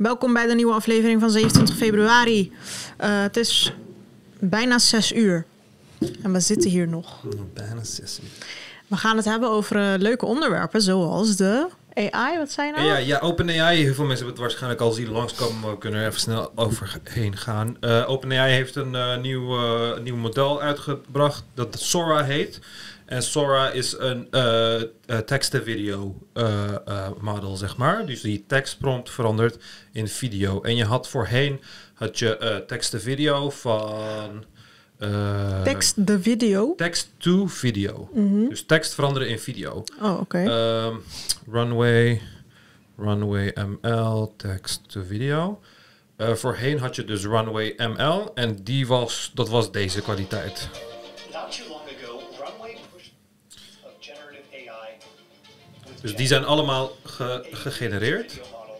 Welkom bij de nieuwe aflevering van 27 februari. Het is bijna 6 uur. En we zitten hier nog. Bijna 6 uur. We gaan het hebben over leuke onderwerpen, zoals de AI. Wat zei je nou? Ja, OpenAI. Heel veel mensen hebben het waarschijnlijk al zien langskomen. Maar we kunnen er even snel overheen gaan. OpenAI heeft een nieuw model uitgebracht dat Sora heet. En Sora is een text-to-video model, zeg maar. Dus die tekstprompt verandert in video. En je had voorheen text-to-video van... Text-to-video? Text-to-video. Mm-hmm. Dus tekst veranderen in video. Oh, oké. Runway ML, text-to-video. Voorheen had je dus Runway ML en dat was deze kwaliteit. Dus die zijn allemaal gegenereerd.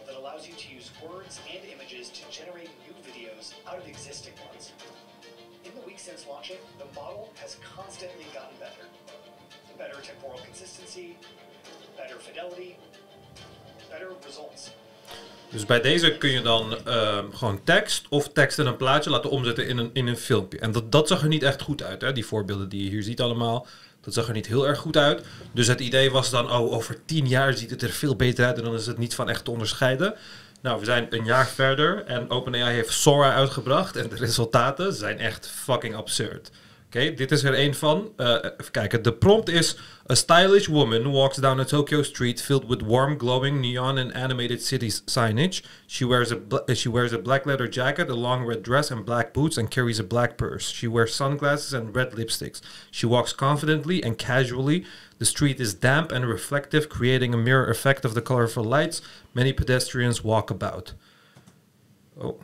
Dus bij deze kun je dan gewoon tekst of tekst en een plaatje laten omzetten in een filmpje. En dat zag er niet echt goed uit, hè? Die voorbeelden die je hier ziet allemaal. Dat zag er niet heel erg goed uit. Dus het idee was dan, over 10 jaar ziet het er veel beter uit en dan is het niet van echt te onderscheiden. Nou, we zijn een jaar verder en OpenAI heeft Sora uitgebracht en de resultaten zijn echt fucking absurd. Oké, dit is er een van. Even kijken. De prompt is: a stylish woman walks down a Tokyo street filled with warm, glowing neon and animated city signage. She wears a black leather jacket, a long red dress and black boots and carries a black purse. She wears sunglasses and red lipsticks. She walks confidently and casually. The street is damp and reflective, creating a mirror effect of the colorful lights. Many pedestrians walk about. Oh.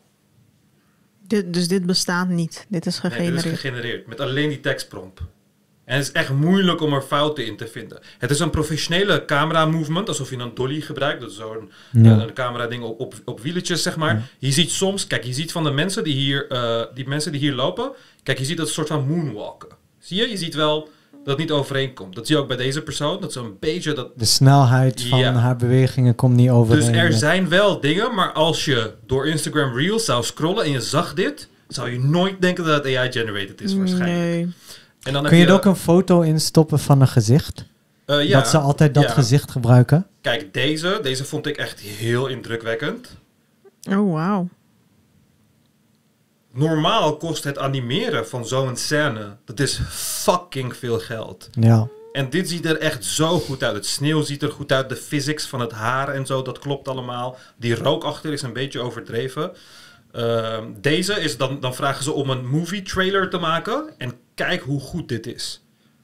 Dus dit bestaat niet. Dit is gegenereerd. Nee, dit is gegenereerd. Met alleen die tekstprompt. En het is echt moeilijk om er fouten in te vinden. Het is een professionele camera movement. Alsof je een dolly gebruikt. Dat is zo'n een camera ding op wieletjes, zeg maar. Ja. Je ziet soms... Kijk, je ziet van de mensen die hier lopen... Kijk, je ziet dat een soort van moonwalken. Zie je? Je ziet wel dat het niet overeenkomt. Dat zie je ook bij deze persoon. Dat is een beetje... De snelheid van haar bewegingen komt niet overeen. Dus er zijn wel dingen, maar als je door Instagram Reels zou scrollen en je zag dit, zou je nooit denken dat het AI-generated is waarschijnlijk. Nee. En dan kun je er ook een foto in stoppen van een gezicht? Ja. Dat ze altijd dat gezicht gebruiken? Kijk, deze vond ik echt heel indrukwekkend. Oh, wauw. Normaal kost het animeren van zo'n scène, dat is fucking veel geld. Ja. En dit ziet er echt zo goed uit. Het sneeuw ziet er goed uit. De physics van het haar en zo, dat klopt allemaal. Die rook achter is een beetje overdreven. Deze is dan vragen ze om een movie trailer te maken. En kijk hoe goed dit is.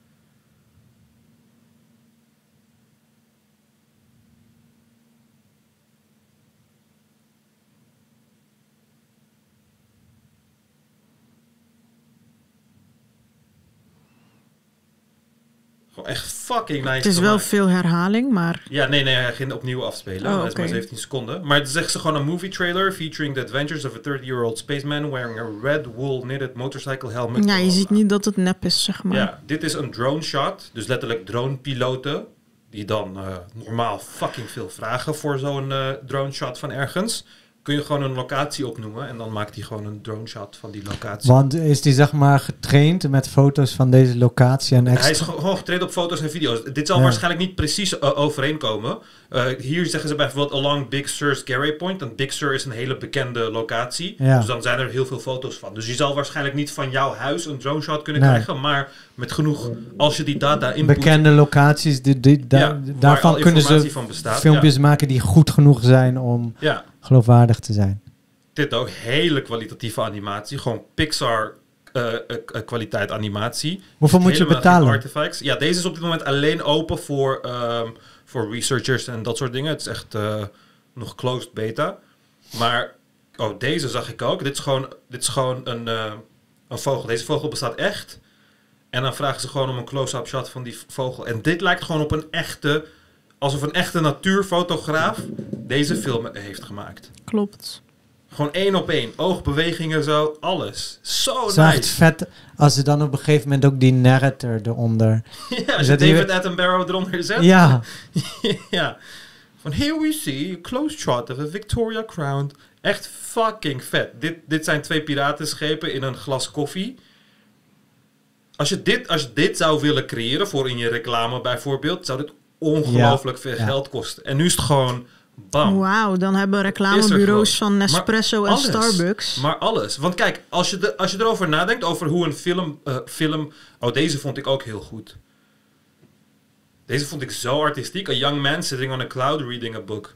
Echt fucking nice. Het is wel veel herhaling, maar... Ja, nee, hij ging opnieuw afspelen. Dat is maar 17 seconden. Maar het is echt gewoon een movie trailer featuring the adventures of a 30-year-old spaceman wearing a red wool knitted motorcycle helmet. Ja, je ziet niet dat het nep is, zeg maar. Ja, dit is een drone shot. Dus letterlijk dronepiloten. Die dan normaal fucking veel vragen voor zo'n drone shot van ergens. Kun je gewoon een locatie opnoemen en dan maakt hij gewoon een drone shot van die locatie. Want is die zeg maar getraind met foto's van deze locatie en extra? Hij is gewoon getraind op foto's en video's. Dit zal waarschijnlijk niet precies overeenkomen. Hier zeggen ze bijvoorbeeld along Big Sur's Garray Point. En Big Sur is een hele bekende locatie. Ja. Dus dan zijn er heel veel foto's van. Dus je zal waarschijnlijk niet van jouw huis een drone shot kunnen krijgen. Maar met genoeg, als je die data input... Bekende locaties, daarvan kunnen ze filmpjes maken die goed genoeg zijn om... Ja. Geloofwaardig te zijn. Dit ook hele kwalitatieve animatie. Gewoon Pixar kwaliteit animatie. Hoeveel moet je betalen? Artifacts. Ja, deze is op dit moment alleen open voor researchers en dat soort dingen. Het is echt nog closed beta. Maar deze zag ik ook. Dit is gewoon een vogel. Deze vogel bestaat echt. En dan vragen ze gewoon om een close-up shot van die vogel. En dit lijkt gewoon op een echte... Alsof een echte natuurfotograaf deze film heeft gemaakt. Klopt. Gewoon 1 op 1. Oogbewegingen zo, alles. Zo nice. Het is vet als ze dan op een gegeven moment ook die narrator eronder... Ja, als je David Attenborough eronder zet. Ja. Ja. Van here we see a close shot of a Victoria Crown. Echt fucking vet. Dit zijn 2 piratenschepen in een glas koffie. Als je dit zou willen creëren voor in je reclame bijvoorbeeld, zou dit ongelooflijk veel geld kosten. En nu is het gewoon bam. Wauw, dan hebben reclamebureaus van Nespresso en Starbucks. Maar alles. Want kijk, als je erover nadenkt, over hoe een film... Oh, deze vond ik ook heel goed. Deze vond ik zo artistiek. A young man sitting on a cloud reading a book.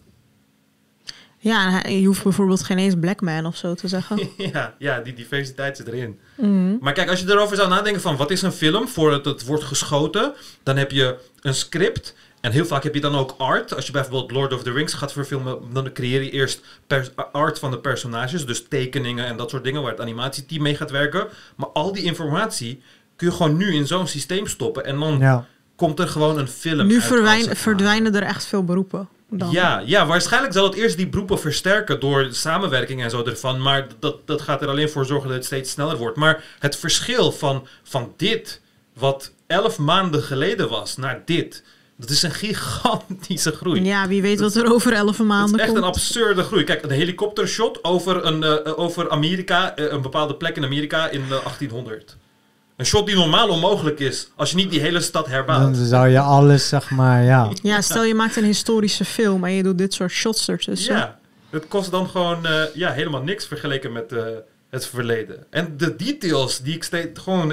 Ja, je hoeft bijvoorbeeld geen eens black man of zo te zeggen. ja, die diversiteit zit erin. Mm-hmm. Maar kijk, als je erover zou nadenken van wat is een film voordat het wordt geschoten, dan heb je een script en heel vaak heb je dan ook art. Als je bijvoorbeeld Lord of the Rings gaat verfilmen, dan creëer je eerst art van de personages, dus tekeningen en dat soort dingen waar het animatieteam mee gaat werken. Maar al die informatie kun je gewoon nu in zo'n systeem stoppen en dan komt er gewoon een film. Nu verdwijnen er echt veel beroepen. Dan. Ja, waarschijnlijk zal het eerst die beroepen versterken door de samenwerking en zo ervan. Maar dat gaat er alleen voor zorgen dat het steeds sneller wordt. Maar het verschil van dit, wat 11 maanden geleden was, naar dit, dat is een gigantische groei. Ja, wie weet wat er over 11 maanden komt. Het is echt een absurde groei. Kijk, een helikoptershot over Amerika, een bepaalde plek in Amerika in 1800. Een shot die normaal onmogelijk is als je niet die hele stad herbouwt. Dan zou je alles, zeg maar, Ja, stel je maakt een historische film en je doet dit soort shots ertussen. Ja, het kost dan gewoon helemaal niks vergeleken met het verleden. En de details die ik steeds gewoon...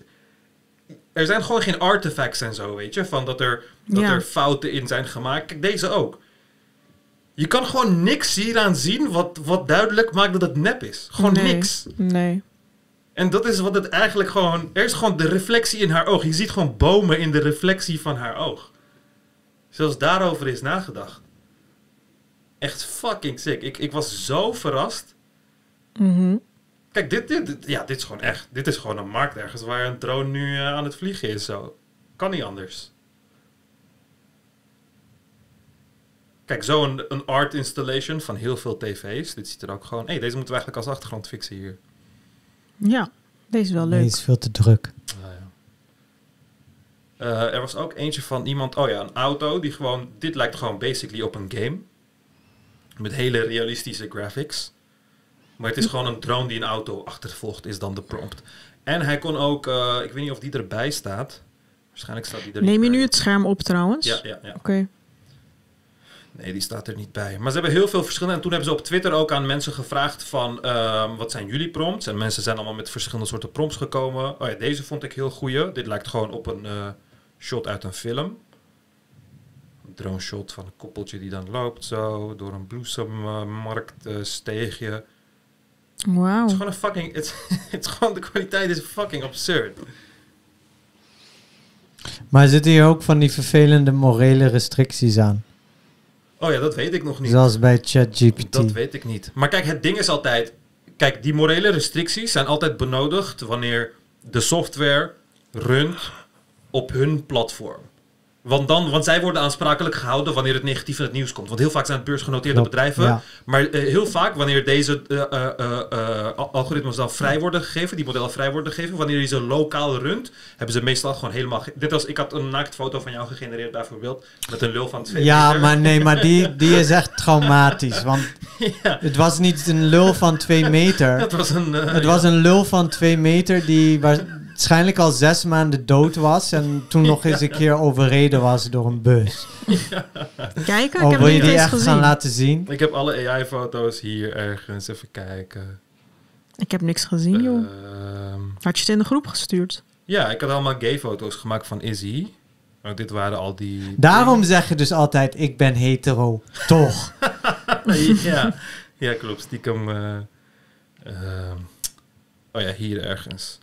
Er zijn gewoon geen artifacts en zo, weet je. Van dat er fouten in zijn gemaakt. Kijk, deze ook. Je kan gewoon niks hieraan zien wat duidelijk maakt dat het nep is. Gewoon niks. Nee. En dat is wat het eigenlijk gewoon... Er is gewoon de reflectie in haar oog. Je ziet gewoon bomen in de reflectie van haar oog. Zelfs daarover is nagedacht. Echt fucking sick. Ik was zo verrast. Mm-hmm. Kijk, dit is gewoon echt... Dit is gewoon een markt ergens waar een drone nu aan het vliegen is. Zo. Kan niet anders. Kijk, zo'n een art installation van heel veel tv's. Dit ziet er ook gewoon... deze moeten we eigenlijk als achtergrond fixen hier. Ja, deze is wel leuk. Deze is veel te druk. Er was ook eentje van iemand... een auto die gewoon... Dit lijkt gewoon basically op een game. Met hele realistische graphics. Maar het is gewoon een drone die een auto achtervolgt, is dan de prompt. En hij kon ook... ik weet niet of die erbij staat. Waarschijnlijk staat die er Neem je bij. nu het scherm op trouwens? Ja. Oké. Nee, die staat er niet bij. Maar ze hebben heel veel verschillende... En toen hebben ze op Twitter ook aan mensen gevraagd van... wat zijn jullie prompts? En mensen zijn allemaal met verschillende soorten prompts gekomen. Deze vond ik heel goeie. Dit lijkt gewoon op een shot uit een film. Een drone shot van een koppeltje die dan loopt zo... door een bloesemmarktsteegje. Wauw. Het is gewoon een fucking... Het is gewoon... De kwaliteit is fucking absurd. Maar zitten hier ook van die vervelende morele restricties aan? Oh ja, dat weet ik nog niet. Zoals bij ChatGPT. Dat weet ik niet. Maar kijk, het ding is altijd... Kijk, die morele restricties zijn altijd benodigd wanneer de software runt op hun platform. Want zij worden aansprakelijk gehouden wanneer het negatief in het nieuws komt. Want heel vaak zijn het beursgenoteerde bedrijven. Ja. Maar heel vaak wanneer deze algoritmes dan vrij worden gegeven, die modellen vrij worden gegeven, wanneer je ze lokaal runt, hebben ze meestal gewoon helemaal... Ik had een naaktfoto van jou gegenereerd bijvoorbeeld, met een lul van 2 meter. Maar die is echt traumatisch. Want het was niet een lul van 2 meter. Het was een lul van 2 meter die... waarschijnlijk al 6 maanden dood was en toen nog eens een keer overreden was door een bus. Kijk, ik heb wil je die echt gezien. gaan laten zien? Ik heb alle AI-foto's hier ergens. Even kijken. Ik heb niks gezien, joh. Had je het in de groep gestuurd? Ja, ik had allemaal gay-foto's gemaakt van Izzy. Dit waren al die... Daarom zeg je dus altijd, ik ben hetero. Toch? Ja, klopt. Stiekem... hier ergens.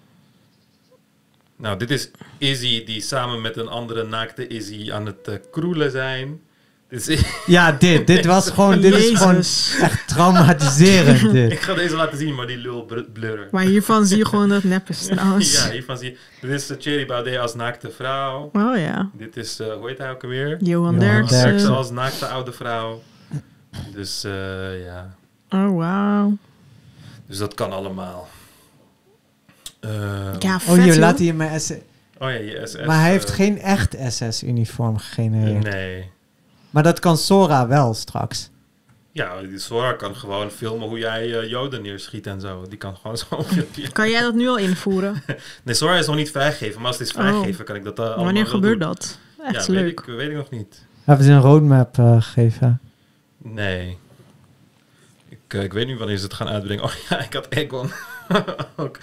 Nou, dit is Izzy die samen met een andere naakte Izzy aan het kroelen zijn. Dit was gewoon... Dit is gewoon echt traumatiserend, dit. Ik ga deze laten zien, maar die lul blurren. Maar hiervan zie je gewoon dat het nep is trouwens. Ja, hiervan zie je... Dit is Thierry Baudet als naakte vrouw. Oh ja. Dit is, hoe heet hij ook alweer? Johan Derksen. Als naakte oude vrouw. Dus, ja. Oh, wauw. Dus dat kan allemaal. Ja, vet, je laat hier mijn SS... Oh ja, je SS. Maar hij heeft geen echt SS-uniform gegenereerd. Nee. Maar dat kan Sora wel straks. Ja, die Sora kan gewoon filmen hoe jij Joden neerschiet en zo. Die kan gewoon zo filmpje. Kan jij dat nu al invoeren? Nee, Sora is nog niet vrijgegeven. Maar als het is vrijgegeven, kan ik dat allemaal. Wanneer gebeurt doen. dat? Echt leuk. Weet ik nog niet. Hebben ze een roadmap gegeven? Nee. Ik weet nu wanneer ze het gaan uitbrengen. Oh ja, ik had Egon ook.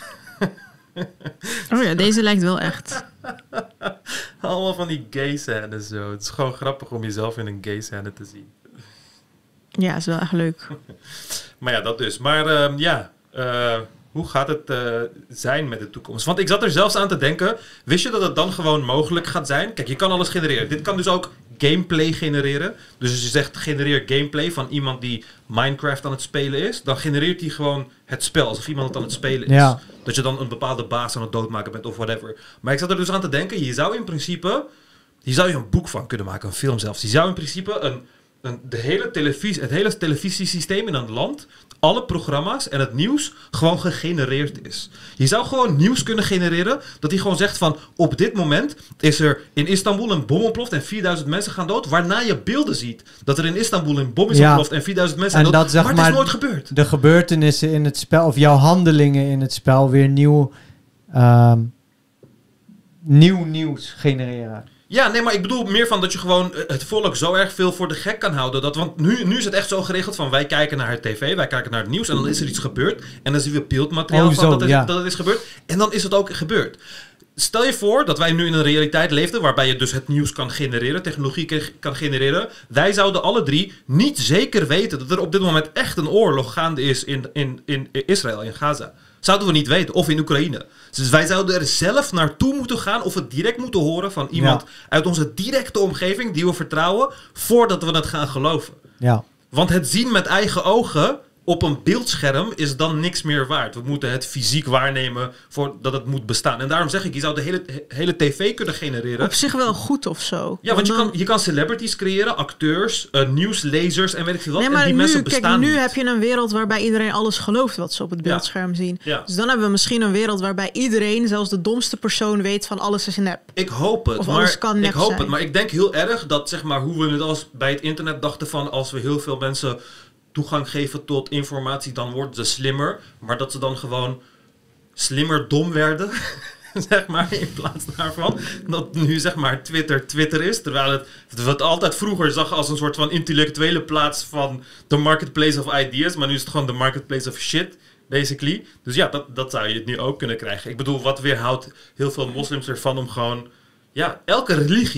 Oh ja, deze lijkt wel echt. Allemaal van die gay scènes zo. Het is gewoon grappig om jezelf in een gay scène te zien. Ja, is wel echt leuk. Maar ja, dat dus. Maar hoe gaat het zijn met de toekomst? Want ik zat er zelfs aan te denken. Wist je dat het dan gewoon mogelijk gaat zijn? Kijk, je kan alles genereren. Dit kan dus ook gameplay genereren. Dus als je zegt genereer gameplay van iemand die Minecraft aan het spelen is, dan genereert hij gewoon het spel alsof iemand het aan het spelen is. Ja. Dat je dan een bepaalde baas aan het doodmaken bent of whatever. Maar ik zat er dus aan te denken, je zou in principe, hier zou je een boek van kunnen maken, een film zelfs. Je zou in principe het hele televisiesysteem in een land, alle programma's en het nieuws gewoon gegenereerd is. Je zou gewoon nieuws kunnen genereren dat hij gewoon zegt van op dit moment is er in Istanbul een bom ontploft en 4000 mensen gaan dood. Waarna je beelden ziet dat er in Istanbul een bom is ontploft en 4000 mensen gaan dood. Maar het is nooit gebeurd. De gebeurtenissen in het spel of jouw handelingen in het spel weer nieuw nieuws genereren. Ja, nee, maar ik bedoel meer van dat je gewoon het volk zo erg veel voor de gek kan houden. Want nu is het echt zo geregeld van wij kijken naar het tv, wij kijken naar het nieuws en dan is er iets gebeurd. En dan zien we beeldmateriaal van dat het is gebeurd. En dan is het ook gebeurd. Stel je voor dat wij nu in een realiteit leefden waarbij je dus het nieuws kan genereren, technologie kan genereren. Wij zouden alle drie niet zeker weten dat er op dit moment echt een oorlog gaande is in Israël, in Gaza. Zouden we niet weten. Of in Oekraïne. Dus wij zouden er zelf naartoe moeten gaan of het direct moeten horen van iemand uit onze directe omgeving die we vertrouwen, voordat we het gaan geloven. Ja. Want het zien met eigen ogen op een beeldscherm is dan niks meer waard. We moeten het fysiek waarnemen voordat het moet bestaan. En daarom zeg ik, je zou de hele tv kunnen genereren. Op zich wel goed of zo. Ja, want je kan celebrities creëren, acteurs, nieuwslezers en weet ik veel wat. Nee, maar en die mensen bestaan nu niet. heb je een wereld waarbij iedereen alles gelooft wat ze op het beeldscherm zien. Ja. Dus dan hebben we misschien een wereld waarbij iedereen, zelfs de domste persoon, weet van alles is nep. Ik hoop het. Of alles kan nep zijn. Maar ik denk heel erg dat zeg maar hoe we het als bij het internet dachten van als we heel veel mensen toegang geven tot informatie, dan worden ze slimmer. Maar dat ze dan gewoon slimmer dom werden, zeg maar, in plaats daarvan. Dat nu, zeg maar, Twitter is. Terwijl het altijd vroeger zag als een soort van intellectuele plaats van de marketplace of ideas. Maar nu is het gewoon de marketplace of shit, basically. Dus ja, dat zou je nu ook kunnen krijgen. Ik bedoel, wat weerhoudt heel veel moslims ervan om gewoon... Ja, elke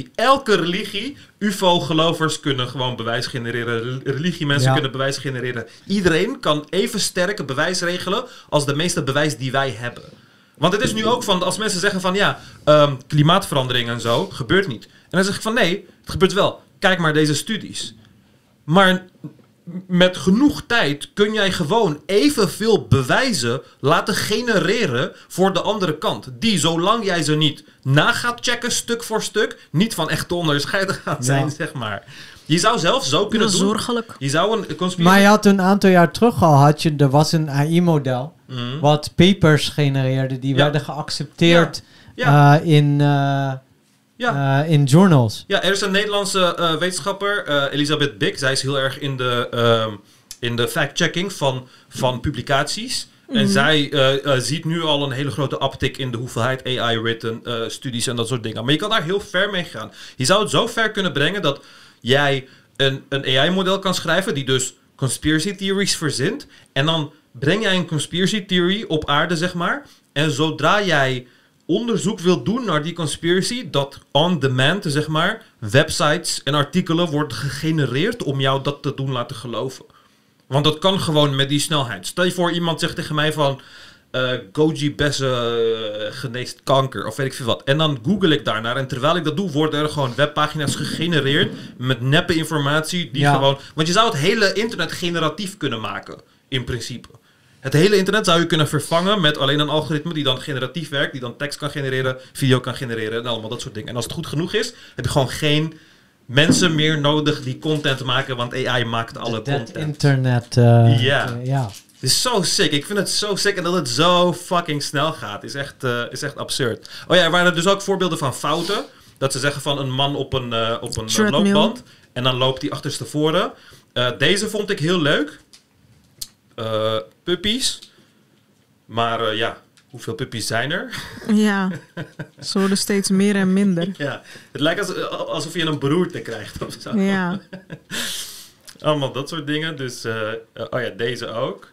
religie, UFO-gelovers kunnen gewoon bewijs genereren. Religiemensen kunnen bewijs genereren. Iedereen kan even sterk bewijs regelen als de meeste bewijs die wij hebben. Want het is nu ook van, als mensen zeggen van klimaatverandering en zo, gebeurt niet. En dan zeg ik van nee, het gebeurt wel. Kijk maar deze studies. Maar met genoeg tijd kun jij gewoon evenveel bewijzen laten genereren voor de andere kant. Die, zolang jij ze niet na gaat checken, stuk voor stuk, niet van echt te onderscheiden gaat zijn, zeg maar. Je zou zelf zo kunnen doen. Zorgelijk. Je zou een conspiratie... Maar je had een aantal jaar terug al, er was een AI-model wat papers genereerde, die werden geaccepteerd in journals. Ja, er is een Nederlandse wetenschapper, Elisabeth Bik. Zij is heel erg in de fact-checking van publicaties. En zij ziet nu al een hele grote uptick in de hoeveelheid AI-written studies en dat soort dingen. Maar je kan daar heel ver mee gaan. Je zou het zo ver kunnen brengen dat jij een AI-model kan schrijven die dus conspiracy theories verzint. En dan breng jij een conspiracy theory op aarde, zeg maar. En zodra jij onderzoek wil doen naar die conspiracy, dat on demand, zeg maar, websites en artikelen worden gegenereerd om jou dat te doen laten geloven. Want dat kan gewoon met die snelheid. Stel je voor, iemand zegt tegen mij van Goji Besse geneest kanker of weet ik veel wat. En dan google ik daarnaar en terwijl ik dat doe, worden er gewoon webpagina's gegenereerd met neppe informatie die gewoon... Want je zou het hele internet generatief kunnen maken, in principe. Het hele internet zou je kunnen vervangen met alleen een algoritme die dan generatief werkt, die dan tekst kan genereren, video kan genereren en allemaal dat soort dingen. En als het goed genoeg is, heb je gewoon geen mensen meer nodig die content maken, want AI maakt alle content. Internet. Het is zo sick. Ik vind het zo sick en dat het zo fucking snel gaat. Is echt absurd. Oh ja, er waren dus ook voorbeelden van fouten. Dat ze zeggen van een man op een loopband. En dan loopt hij achterstevoren. Deze vond ik heel leuk. Puppies. Maar hoeveel puppies zijn er? Ja, ze worden steeds meer en minder. Ja, het lijkt alsof je een beroerte krijgt of zo. Ja. Allemaal dat soort dingen. Dus, deze ook.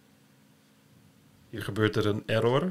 Hier gebeurt er een error.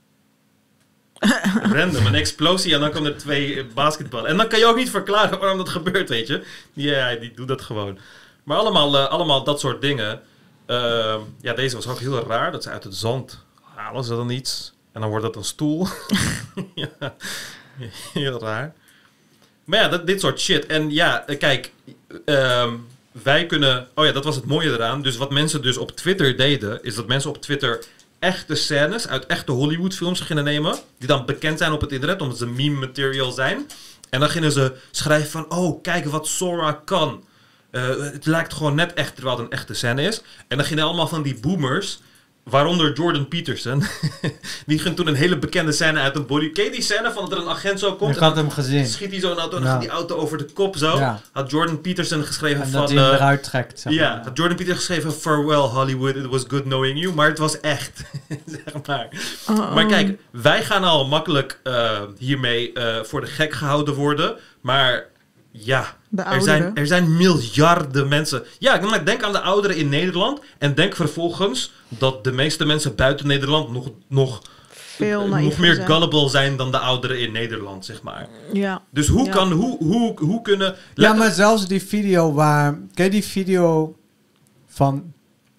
Random, een explosie en dan komen er 2 basketballen. En dan kan je ook niet verklaren waarom dat gebeurt, weet je. Ja, die doet dat gewoon. Maar allemaal dat soort dingen. Deze was ook heel raar. Dat ze uit het zand halen ze dan iets. En dan wordt dat een stoel. Ja, heel raar. Maar ja, dit soort shit. En ja, kijk... wij kunnen... Oh ja, dat was het mooie eraan. Dus wat mensen dus op Twitter deden... is dat mensen op Twitter echte scènes... uit echte Hollywoodfilms gingen nemen... die dan bekend zijn op het internet... omdat ze meme material zijn. En dan gingen ze schrijven van... oh, kijk wat Sora kan. Het lijkt gewoon net echt... terwijl het een echte scène is. En dan gingen allemaal van die boomers... waaronder Jordan Peterson. Die ging toen een hele bekende scène uit een body... Ken je die scène van dat er een agent zo komt? Ik had hem gezien. Schiet hij zo een auto en dan gaat die auto over de kop zo. Ja. Had Jordan Peterson geschreven en van... dat hij hem eruit trekt. Zeg maar. Had Jordan Peterson geschreven... Farewell Hollywood, it was good knowing you. Maar het was echt. Zeg maar. Maar kijk, wij gaan al makkelijk hiermee voor de gek gehouden worden. Maar... ja, er zijn miljarden mensen. Ja, maar denk aan de ouderen in Nederland. En denk vervolgens dat de meeste mensen buiten Nederland nog meer gullible zijn dan de ouderen in Nederland, zeg maar. Ja. Dus hoe kunnen... Ja, maar zelfs die video waar... Ken je die video van...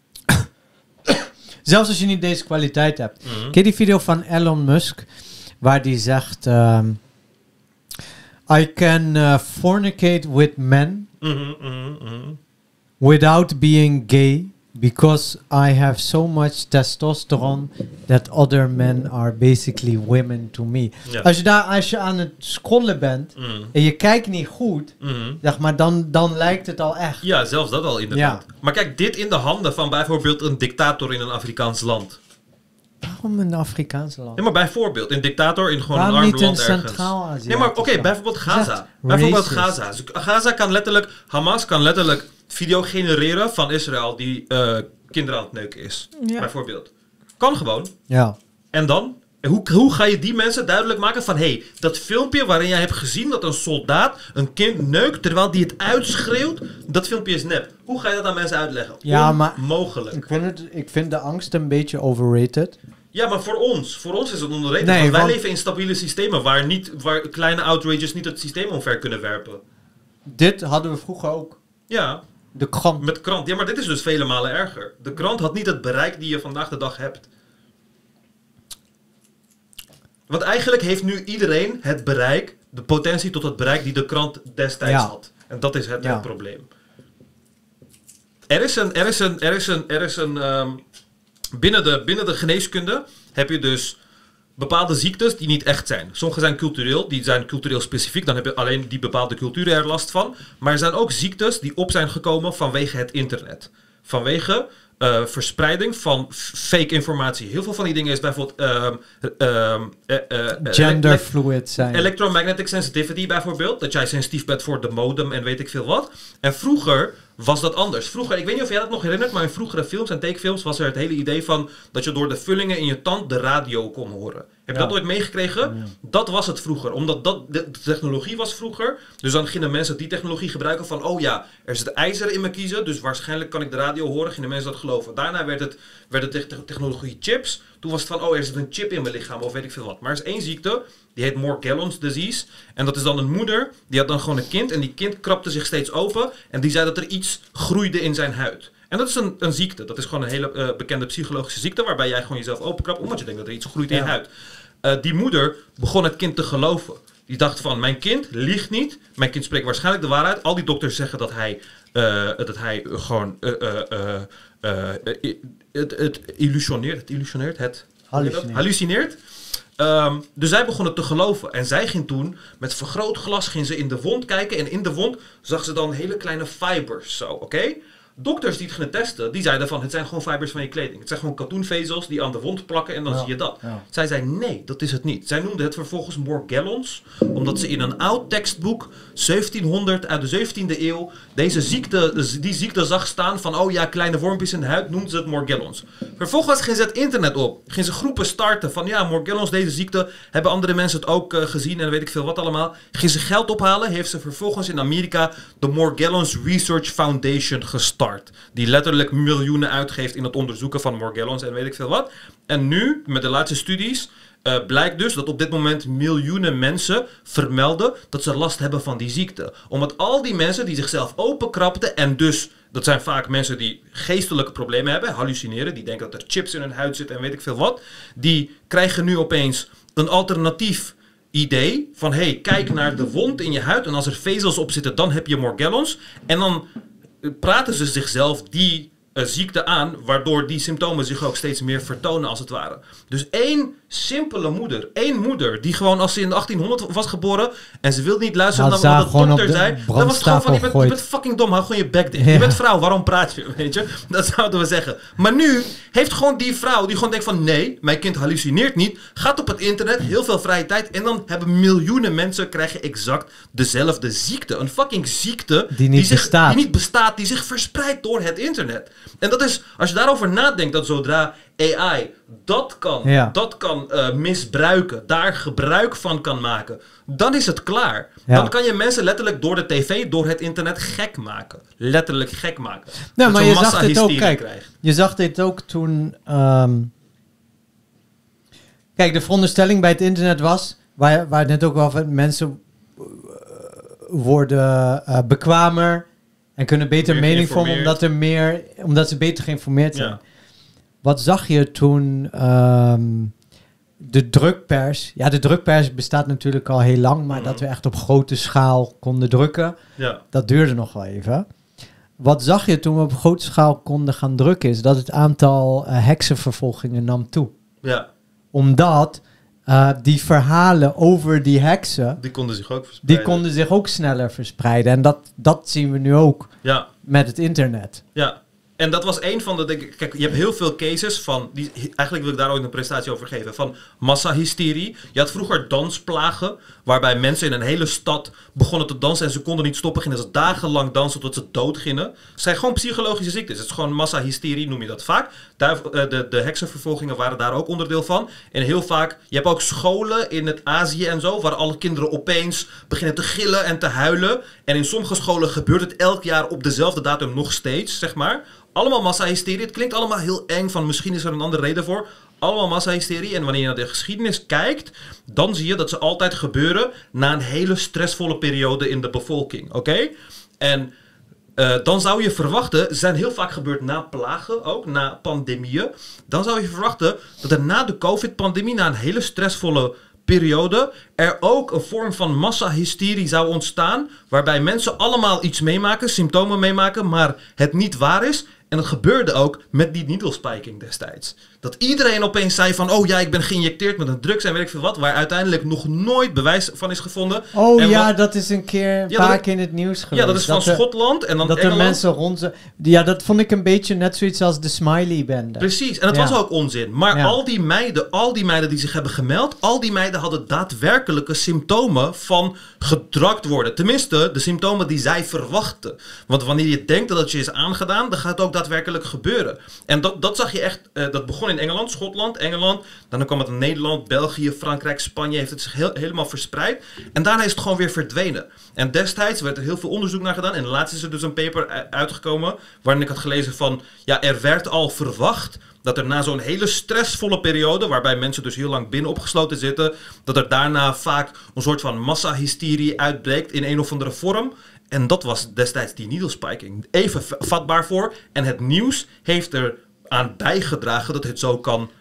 zelfs als je niet deze kwaliteit hebt. Mm-hmm. Ken je die video van Elon Musk? Waar die zegt... I can fornicate with men without being gay because I have so much testosterone that other men are basically women to me. Ja. Als je aan het scrollen bent en je kijkt niet goed, zeg maar, dan lijkt het al echt. Ja, zelfs dat al inderdaad. Ja. Maar kijk, dit in de handen van bijvoorbeeld een dictator in een Afrikaans land. Waarom een Afrikaans land? Nee, maar bijvoorbeeld een dictator in gewoon een arm land ergens. Centraal-Azië. Nee, maar oké, bijvoorbeeld Gaza. Bijvoorbeeld Gaza. Dus Gaza kan letterlijk, Hamas kan letterlijk video genereren van Israël die kinderen aan het neuken is. Ja. Bijvoorbeeld. Kan gewoon. Ja. En dan? Hoe ga je die mensen duidelijk maken van... hey, dat filmpje waarin jij hebt gezien dat een soldaat een kind neukt... terwijl die het uitschreeuwt, dat filmpje is nep. Hoe ga je dat aan mensen uitleggen? Ja, maar... Mogelijk. Ik vind de angst een beetje overrated. Ja, maar voor ons is het onderrated. Nee, want wij leven in stabiele systemen... waar kleine outrages niet het systeem omver kunnen werpen. Dit hadden we vroeger ook. Ja. De krant. Met krant. Ja, maar dit is dus vele malen erger. De krant had niet het bereik die je vandaag de dag hebt. Want eigenlijk heeft nu iedereen het bereik, de potentie tot het bereik die de krant destijds had. En dat is het probleem. Binnen de geneeskunde heb je dus bepaalde ziektes die niet echt zijn. Sommige zijn cultureel, die zijn cultureel specifiek. Dan heb je alleen die bepaalde culturen er last van. Maar er zijn ook ziektes die op zijn gekomen vanwege het internet. Vanwege... verspreiding van fake informatie. Heel veel van die dingen is bijvoorbeeld... genderfluid zijn. Electromagnetic sensitivity bijvoorbeeld. Dat jij sensitief bent voor de modem en weet ik veel wat. En vroeger was dat anders. Vroeger, ik weet niet of jij dat nog herinnert, maar in vroegere films en tekenfilms was er het hele idee van dat je door de vullingen in je tand de radio kon horen. Heb je dat ooit meegekregen? Ja. Dat was het vroeger. Omdat de technologie was vroeger. Dus dan gingen mensen die technologie gebruiken van... oh ja, er zit ijzer in mijn kiezen. Dus waarschijnlijk kan ik de radio horen. Gingen mensen dat geloven. Daarna werd de technologie chips. Toen was het van... oh, er zit een chip in mijn lichaam. Of weet ik veel wat. Maar er is één ziekte. Die heet Morgellons disease. En dat is dan een moeder. Die had dan gewoon een kind. En die kind krabde zich steeds open. En die zei dat er iets groeide in zijn huid. En dat is een ziekte. Dat is gewoon een hele bekende psychologische ziekte. Waarbij jij gewoon jezelf openkrabt. Omdat je denkt dat er iets groeit in je huid. Die moeder begon het kind te geloven. Die dacht van, mijn kind liegt niet. Mijn kind spreekt waarschijnlijk de waarheid. Al die dokters zeggen dat hij gewoon het illusioneert. Het hallucineert. Dus zij begon het te geloven. En zij ging toen, met vergrootglas, ging ze in de wond kijken. En in de wond zag ze dan hele kleine fibers. Zo, oké? Dokters die het gingen testen, die zeiden van, het zijn gewoon fibers van je kleding. Het zijn gewoon katoenvezels die aan de wond plakken en dan zie je dat. Ja. Zij zei, nee, dat is het niet. Zij noemden het vervolgens Morgellons, omdat ze in een oud tekstboek, 1700 uit de 17e eeuw, die ziekte zag staan van, oh ja, kleine wormpjes in de huid, noemden ze het Morgellons. Vervolgens gingen ze het internet op. Gingen ze groepen starten van, ja, Morgellons, deze ziekte, hebben andere mensen het ook gezien en weet ik veel wat allemaal. Gingen ze geld ophalen, heeft ze vervolgens in Amerika de Morgellons Research Foundation gestart. Die letterlijk miljoenen uitgeeft in het onderzoeken van Morgellons en weet ik veel wat. En nu, met de laatste studies, blijkt dus dat op dit moment miljoenen mensen vermelden dat ze last hebben van die ziekte. Omdat al die mensen die zichzelf openkrapten en dus, dat zijn vaak mensen die geestelijke problemen hebben, hallucineren, die denken dat er chips in hun huid zitten en weet ik veel wat, die krijgen nu opeens een alternatief idee van, hey, kijk naar de wond in je huid en als er vezels op zitten, dan heb je Morgellons. En dan praten ze zichzelf die ziekte aan, waardoor die symptomen zich ook steeds meer vertonen als het ware. Dus één moeder die gewoon als ze in 1800 was geboren en ze wilde niet luisteren naar wat de dokter zei, dan was het gewoon van, je bent fucking dom, hou gewoon je bek dicht. Ja. Je bent vrouw, waarom praat je, weet je? Dat zouden we zeggen. Maar nu heeft gewoon die vrouw die gewoon denkt van, nee, mijn kind hallucineert niet, gaat op het internet, heel veel vrije tijd en dan hebben miljoenen mensen krijgen exact dezelfde ziekte. Een fucking ziekte die niet bestaat, die zich verspreidt door het internet. En dat is, als je daarover nadenkt, dat zodra AI dat kan misbruiken, daar gebruik van kan maken, dan is het klaar. Ja. Dan kan je mensen letterlijk door de tv, door het internet gek maken. Letterlijk gek maken. Nou, maar je zag dit ook, je zag dit ook toen... Kijk, de veronderstelling bij het internet was, waar het net ook wel van, mensen worden bekwamer en kunnen beter mening vormen omdat ze beter geïnformeerd zijn. Ja. Wat zag je toen de drukpers... Ja, de drukpers bestaat natuurlijk al heel lang, maar dat we echt op grote schaal konden drukken, dat duurde nog wel even. Wat zag je toen we op grote schaal konden gaan drukken, is dat het aantal heksenvervolgingen nam toe. Ja. Omdat die verhalen over die heksen... Die konden zich ook verspreiden. Die konden zich ook sneller verspreiden. En dat zien we nu ook met het internet. Ja. En dat was een van de... Kijk, je hebt heel veel cases van... Eigenlijk wil ik daar ooit een presentatie over geven. Van massahysterie. Je had vroeger dansplagen. Waarbij mensen in een hele stad begonnen te dansen. En ze konden niet stoppen. Gingen ze dagenlang dansen tot ze dood gingen. Het zijn gewoon psychologische ziektes. Het is gewoon massahysterie, noem je dat vaak. De heksenvervolgingen waren daar ook onderdeel van. En heel vaak... Je hebt ook scholen in het Azië en zo. Waar alle kinderen opeens beginnen te gillen en te huilen. En in sommige scholen gebeurt het elk jaar op dezelfde datum nog steeds, zeg maar. Allemaal massahysterie. Het klinkt allemaal heel eng van misschien is er een andere reden voor. Allemaal massahysterie. En wanneer je naar de geschiedenis kijkt, dan zie je dat ze altijd gebeuren na een hele stressvolle periode in de bevolking. Oké? En dan zou je verwachten, ze zijn heel vaak gebeurd na plagen ook, na pandemieën. Dan zou je verwachten dat er na de COVID-pandemie, na een hele stressvolle periode, er ook een vorm van massahysterie zou ontstaan, waarbij mensen allemaal iets meemaken, symptomen meemaken, maar het niet waar is. En dat gebeurde ook met die needle spiking destijds. Dat iedereen opeens zei van, oh ja, ik ben geïnjecteerd met een drugs en weet ik veel wat, waar uiteindelijk nog nooit bewijs van is gevonden. Oh en dat is een keer vaak in het nieuws geweest. Ja, dat is van Schotland en dan dat Engeland. Er mensen rond ze... Ja, dat vond ik een beetje net zoiets als de Smiley-bende. Precies, en dat was ook onzin. Maar al die meiden die zich hebben gemeld, al die meiden hadden daadwerkelijke symptomen van gedrukt worden. Tenminste, de symptomen die zij verwachten. Want wanneer je denkt dat het je is aangedaan, dan gaat het ook daadwerkelijk gebeuren. En dat zag je echt, dat begon in Engeland, Schotland, Engeland. Dan kwam het in Nederland, België, Frankrijk, Spanje. Heeft het zich helemaal verspreid. En daarna is het gewoon weer verdwenen. En destijds werd er heel veel onderzoek naar gedaan. En laatst is er dus een paper uitgekomen waarin ik had gelezen van, ja, er werd al verwacht dat er na zo'n hele stressvolle periode, waarbij mensen dus heel lang binnen opgesloten zitten, dat er daarna vaak een soort van massahysterie uitbreekt in een of andere vorm. En dat was destijds die needle spiking. Even vatbaar voor. En het nieuws heeft er aan bijgedragen dat het zo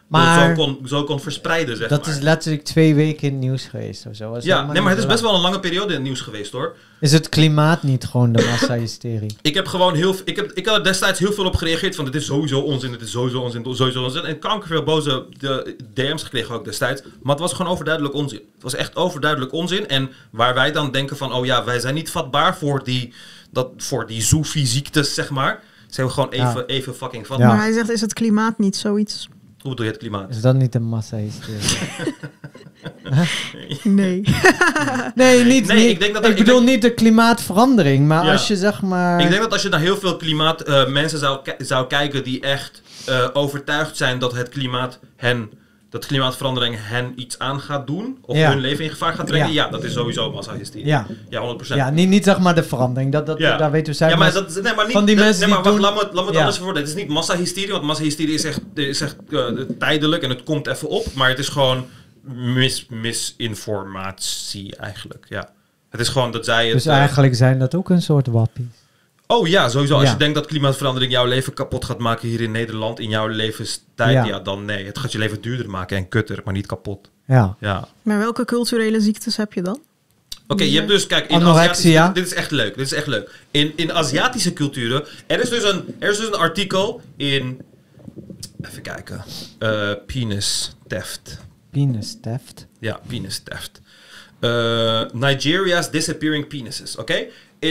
kon verspreiden, zeg maar. Dat is letterlijk 2 weken in het nieuws geweest of zo. Maar het is best wel een lange periode in het nieuws geweest, hoor. Is het klimaat niet gewoon de massahysterie? Ik had er destijds heel veel op gereageerd van, dit is sowieso onzin, dit is sowieso onzin. En kankerveel boze DM's gekregen ook destijds. Maar het was gewoon overduidelijk onzin. Het was echt overduidelijk onzin. En waar wij dan denken van, oh ja, wij zijn niet vatbaar voor die Soefi-ziektes, zeg maar. Zijn we gewoon even fucking van. Ja. Maar hij zegt, is het klimaat niet zoiets? Hoe bedoel je het klimaat? Is dat niet een massahysterie? Nee. Nee, niet. Nee, ik denk dat ik bedoel niet de klimaatverandering, maar als je zeg maar... Ik denk dat als je naar heel veel mensen zou kijken die echt overtuigd zijn dat dat klimaatverandering hen iets aan gaat doen, of hun leven in gevaar gaat brengen, dat is sowieso massahysterie. Ja, 100%. Ja, niet zeg maar de verandering, daar weten we zijn. Ja, maar niet, van die mensen die doen... Laat me het anders verwoorden. Het is niet massahysterie, want massahysterie is echt tijdelijk en het komt even op, maar het is gewoon misinformatie eigenlijk, ja. Het is gewoon dat zij het... Dus eigenlijk zijn dat ook een soort wappies. Oh ja, sowieso. Als je denkt dat klimaatverandering jouw leven kapot gaat maken hier in Nederland, in jouw levenstijd, dan nee. Het gaat je leven duurder maken en kutter, maar niet kapot. Ja. Maar welke culturele ziektes heb je dan? Oké, je hebt dus, kijk, in anorexia. Dit is echt leuk. In Aziatische culturen, er is dus een artikel in, even kijken, penis theft. Penis theft? Ja, penis theft. Nigeria's disappearing penises, oké?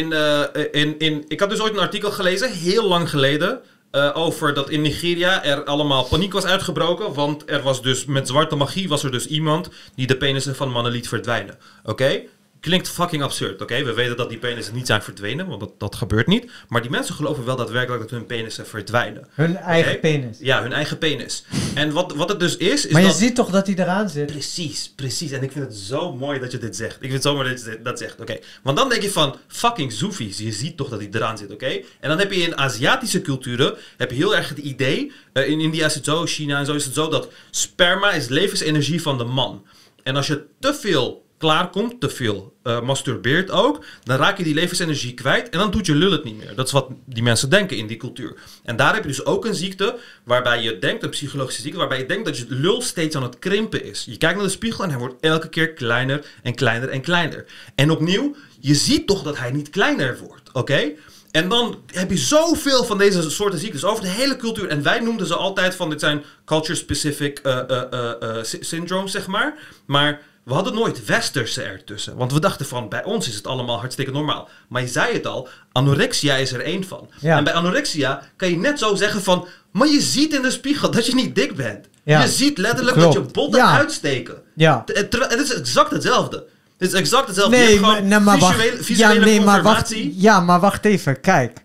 Ik had dus ooit een artikel gelezen, heel lang geleden, over dat in Nigeria er allemaal paniek was uitgebroken, want er was dus met zwarte magie was er dus iemand die de penissen van mannen liet verdwijnen, oké? Klinkt fucking absurd, oké? We weten dat die penissen niet zijn verdwenen, want dat gebeurt niet. Maar die mensen geloven wel daadwerkelijk dat hun penissen verdwijnen. Hun eigen penis? Ja, hun eigen penis. En wat het dus is maar je dat... ziet toch dat hij eraan zit? Precies. En ik vind het zo mooi dat je dit zegt. Ik vind het zo mooi dat je dat zegt, oké. Want dan denk je van, fucking Soefies, je ziet toch dat hij eraan zit, oké? En dan heb je in Aziatische culturen, heb je heel erg het idee, in India is het zo, China en zo is het zo, dat sperma is levensenergie van de man. En als je te veel klaarkomt, te veel masturbeert ook, dan raak je die levensenergie kwijt en dan doet je lul het niet meer. Dat is wat die mensen denken in die cultuur. En daar heb je dus ook een ziekte waarbij je denkt, een psychologische ziekte, waarbij je denkt dat je lul steeds aan het krimpen is. Je kijkt naar de spiegel en hij wordt elke keer kleiner en kleiner en kleiner. En opnieuw, je ziet toch dat hij niet kleiner wordt, oké? En dan heb je zoveel van deze soorten ziektes over de hele cultuur. En wij noemden ze altijd van, dit zijn culture-specific syndromes, zeg maar. Maar we hadden nooit westerse ertussen. Want we dachten van, bij ons is het allemaal hartstikke normaal. Maar je zei het al, anorexia is er één van. Ja. En bij anorexia kan je net zo zeggen van, maar je ziet in de spiegel dat je niet dik bent. Ja. Je ziet letterlijk dat je botten uitsteken. Ja. Het is exact hetzelfde. Het is exact hetzelfde. Nee, je hebt gewoon visuele confirmatie. Maar wacht even, kijk.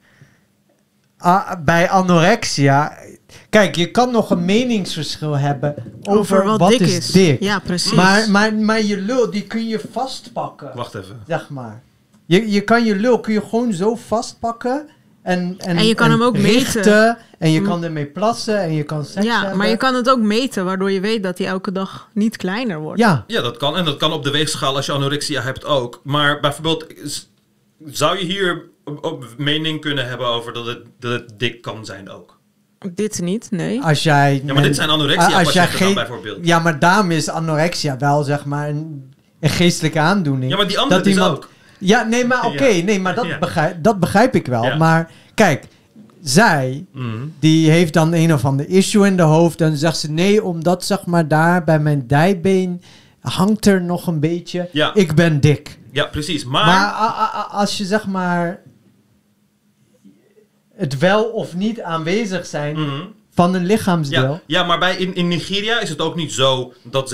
Bij anorexia... Kijk, je kan nog een meningsverschil hebben over wat dik is dik. Ja, precies. Maar je lul, die kun je vastpakken. Wacht even. Zeg maar. Je kan je lul kun je gewoon zo vastpakken. En je kan hem ook meten. En je kan ermee plassen en je kan seks hebben. Maar je kan het ook meten, waardoor je weet dat hij elke dag niet kleiner wordt. Ja, dat kan. En dat kan op de weegschaal als je anorexia hebt ook. Maar bijvoorbeeld, zou je hier op mening kunnen hebben over dat het dik kan zijn ook? Dit niet, nee. Maar dit zijn anorexia-patiënten dan bijvoorbeeld. Ja, maar daarom is anorexia wel, zeg maar, een geestelijke aandoening. Ja, maar die andere dus ook. Ja, nee, maar oké, maar dat begrijp ik wel. Ja. Maar kijk, zij, die heeft dan een of ander issue in de hoofd. En dan zegt ze, nee, omdat, zeg maar, daar bij mijn dijbeen hangt er nog een beetje. Ja. Ik ben dik. Ja, precies. Maar als je, zeg maar, het wel of niet aanwezig zijn van een lichaamsdeel. Ja, maar in Nigeria is het ook niet zo dat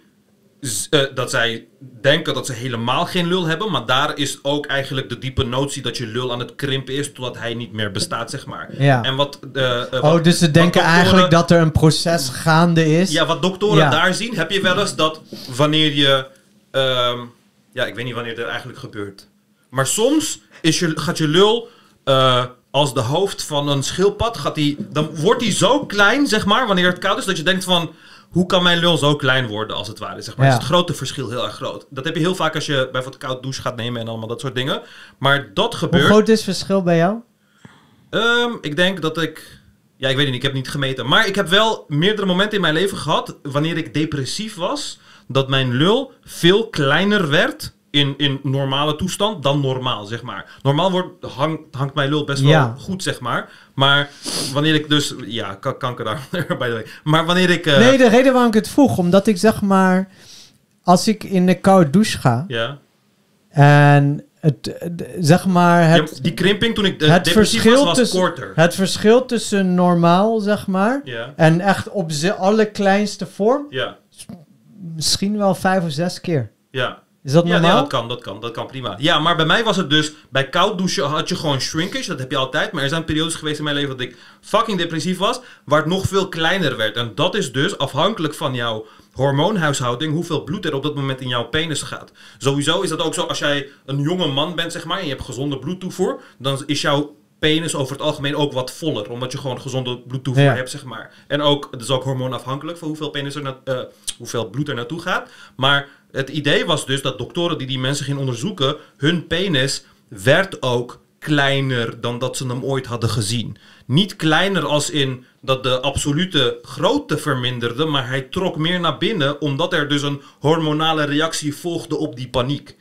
zij denken dat ze helemaal geen lul hebben. Maar daar is ook eigenlijk de diepe notie dat je lul aan het krimpen is totdat hij niet meer bestaat, zeg maar. Ja. En dus ze denken eigenlijk dat er een proces gaande is. Ja, wat doktoren daar zien, heb je wel eens dat wanneer je... ik weet niet wanneer dat eigenlijk gebeurt. Maar soms gaat je lul... als de hoofd van een schildpad dan wordt hij zo klein, zeg maar, wanneer het koud is, dat je denkt van, hoe kan mijn lul zo klein worden, als het ware, zeg maar. Is het grote verschil heel erg groot. Dat heb je heel vaak als je bijvoorbeeld koud douche gaat nemen en allemaal dat soort dingen. Maar dat gebeurt... Hoe groot is het verschil bij jou? Ik denk dat ik weet niet, ik heb niet gemeten. Maar ik heb wel meerdere momenten in mijn leven gehad, wanneer ik depressief was, dat mijn lul veel kleiner werd in normale toestand dan normaal, zeg maar. Normaal hangt mijn lul best wel goed, zeg maar. Maar wanneer ik dus... Ja, kanker daar, by the way. Maar wanneer ik... Nee, de reden waarom ik het vroeg, omdat ik, zeg maar, als ik in de koude douche ga... Ja. En zeg maar... die krimping toen ik depressief was korter. Het verschil tussen normaal, zeg maar, en echt op zijn allerkleinste vorm, misschien wel 5 of 6 keer. Ja. Is dat normaal? Ja, dat kan prima. Ja, maar bij mij was het dus, bij koud douchen had je gewoon shrinkage, dat heb je altijd. Maar er zijn periodes geweest in mijn leven dat ik fucking depressief was, waar het nog veel kleiner werd. En dat is dus afhankelijk van jouw hormoonhuishouding, hoeveel bloed er op dat moment in jouw penis gaat. Sowieso is dat ook zo, als jij een jonge man bent, zeg maar, en je hebt gezonde bloedtoevoer, dan is jouw penis over het algemeen ook wat voller, omdat je gewoon gezonde bloedtoevoer hebt, zeg maar. En ook, het is ook hormoonafhankelijk van hoeveel bloed er naartoe gaat. Maar het idee was dus dat doktoren die mensen gingen onderzoeken, hun penis werd ook kleiner dan dat ze hem ooit hadden gezien. Niet kleiner als in dat de absolute grootte verminderde, maar hij trok meer naar binnen, omdat er dus een hormonale reactie volgde op die paniek.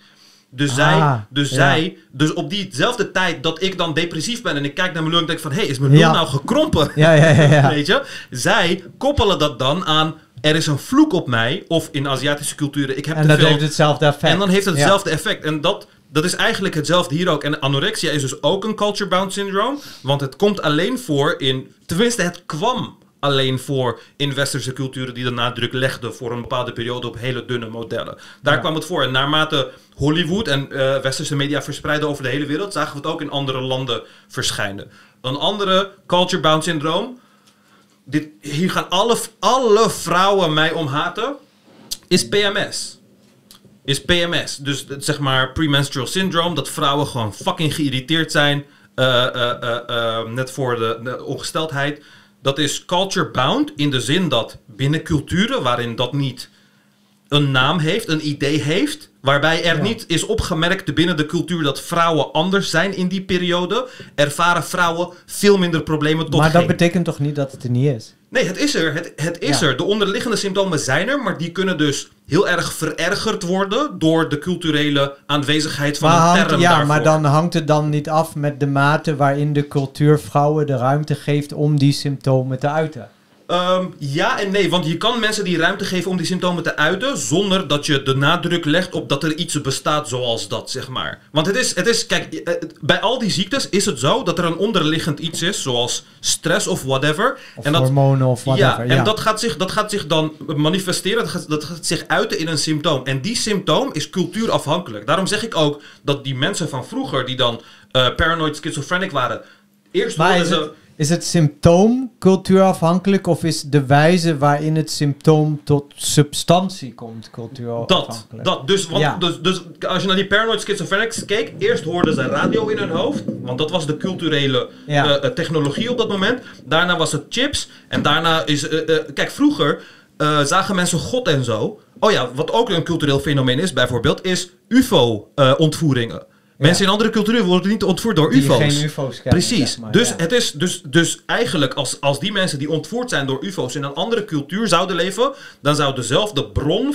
Dus op diezelfde tijd dat ik dan depressief ben en ik kijk naar mijn lul en denk van, is mijn lul nou gekrompen? Ja. Weet je? Zij koppelen dat dan aan, er is een vloek op mij, of in Aziatische culturen, ik heb te veel. En dat heeft hetzelfde effect. En dan heeft het hetzelfde effect. En dat is eigenlijk hetzelfde hier ook. En anorexia is dus ook een culture-bound syndroom, want het komt alleen voor tenminste het kwam alleen voor in westerse culturen die de nadruk legden voor een bepaalde periode op hele dunne modellen. Daar kwam het voor. En naarmate Hollywood en westerse media verspreiden over de hele wereld, zagen we het ook in andere landen verschijnen. Een andere culture-bound syndroom, hier gaan alle vrouwen mij om haten, is PMS. Dus zeg maar premenstrual syndrome, dat vrouwen gewoon fucking geïrriteerd zijn, net voor de ongesteldheid. Dat is culture-bound in de zin dat binnen culturen waarin dat niet een naam heeft, een idee heeft, waarbij er niet is opgemerkt binnen de cultuur dat vrouwen anders zijn in die periode, ervaren vrouwen veel minder problemen tot Maar dat betekent toch niet dat het er niet is? Nee, het is er. Het is er. De onderliggende symptomen zijn er, maar die kunnen dus heel erg verergerd worden door de culturele aanwezigheid van een term daarvoor. Maar dan hangt het dan niet af met de mate waarin de cultuur vrouwen de ruimte geeft om die symptomen te uiten? Ja en nee, want je kan mensen die ruimte geven om die symptomen te uiten, zonder dat je de nadruk legt op dat er iets bestaat zoals dat, zeg maar. Want het is kijk, bij al die ziektes is het zo dat er een onderliggend iets is, zoals stress of whatever. Of hormonen of whatever. En dat gaat zich dan manifesteren, dat gaat zich uiten in een symptoom. En die symptoom is cultuurafhankelijk. Daarom zeg ik ook dat die mensen van vroeger, die dan paranoid schizophrenic waren, eerst hoorden ze... Is het symptoom cultuurafhankelijk of is de wijze waarin het symptoom tot substantie komt cultuurafhankelijk? Dus als je naar die paranoid schizophrenics keek, eerst hoorden ze radio in hun hoofd, want dat was de culturele technologie op dat moment. Daarna was het chips en daarna is... kijk, vroeger zagen mensen God en zo. Oh ja, wat ook een cultureel fenomeen is bijvoorbeeld, is UFO-ontvoeringen. Mensen in andere culturen worden niet ontvoerd door UFO's. Die geen UFO's kennen. Precies. Zeg maar, dus het is dus eigenlijk als die mensen die ontvoerd zijn door UFO's in een andere cultuur zouden leven, dan zou dezelfde bron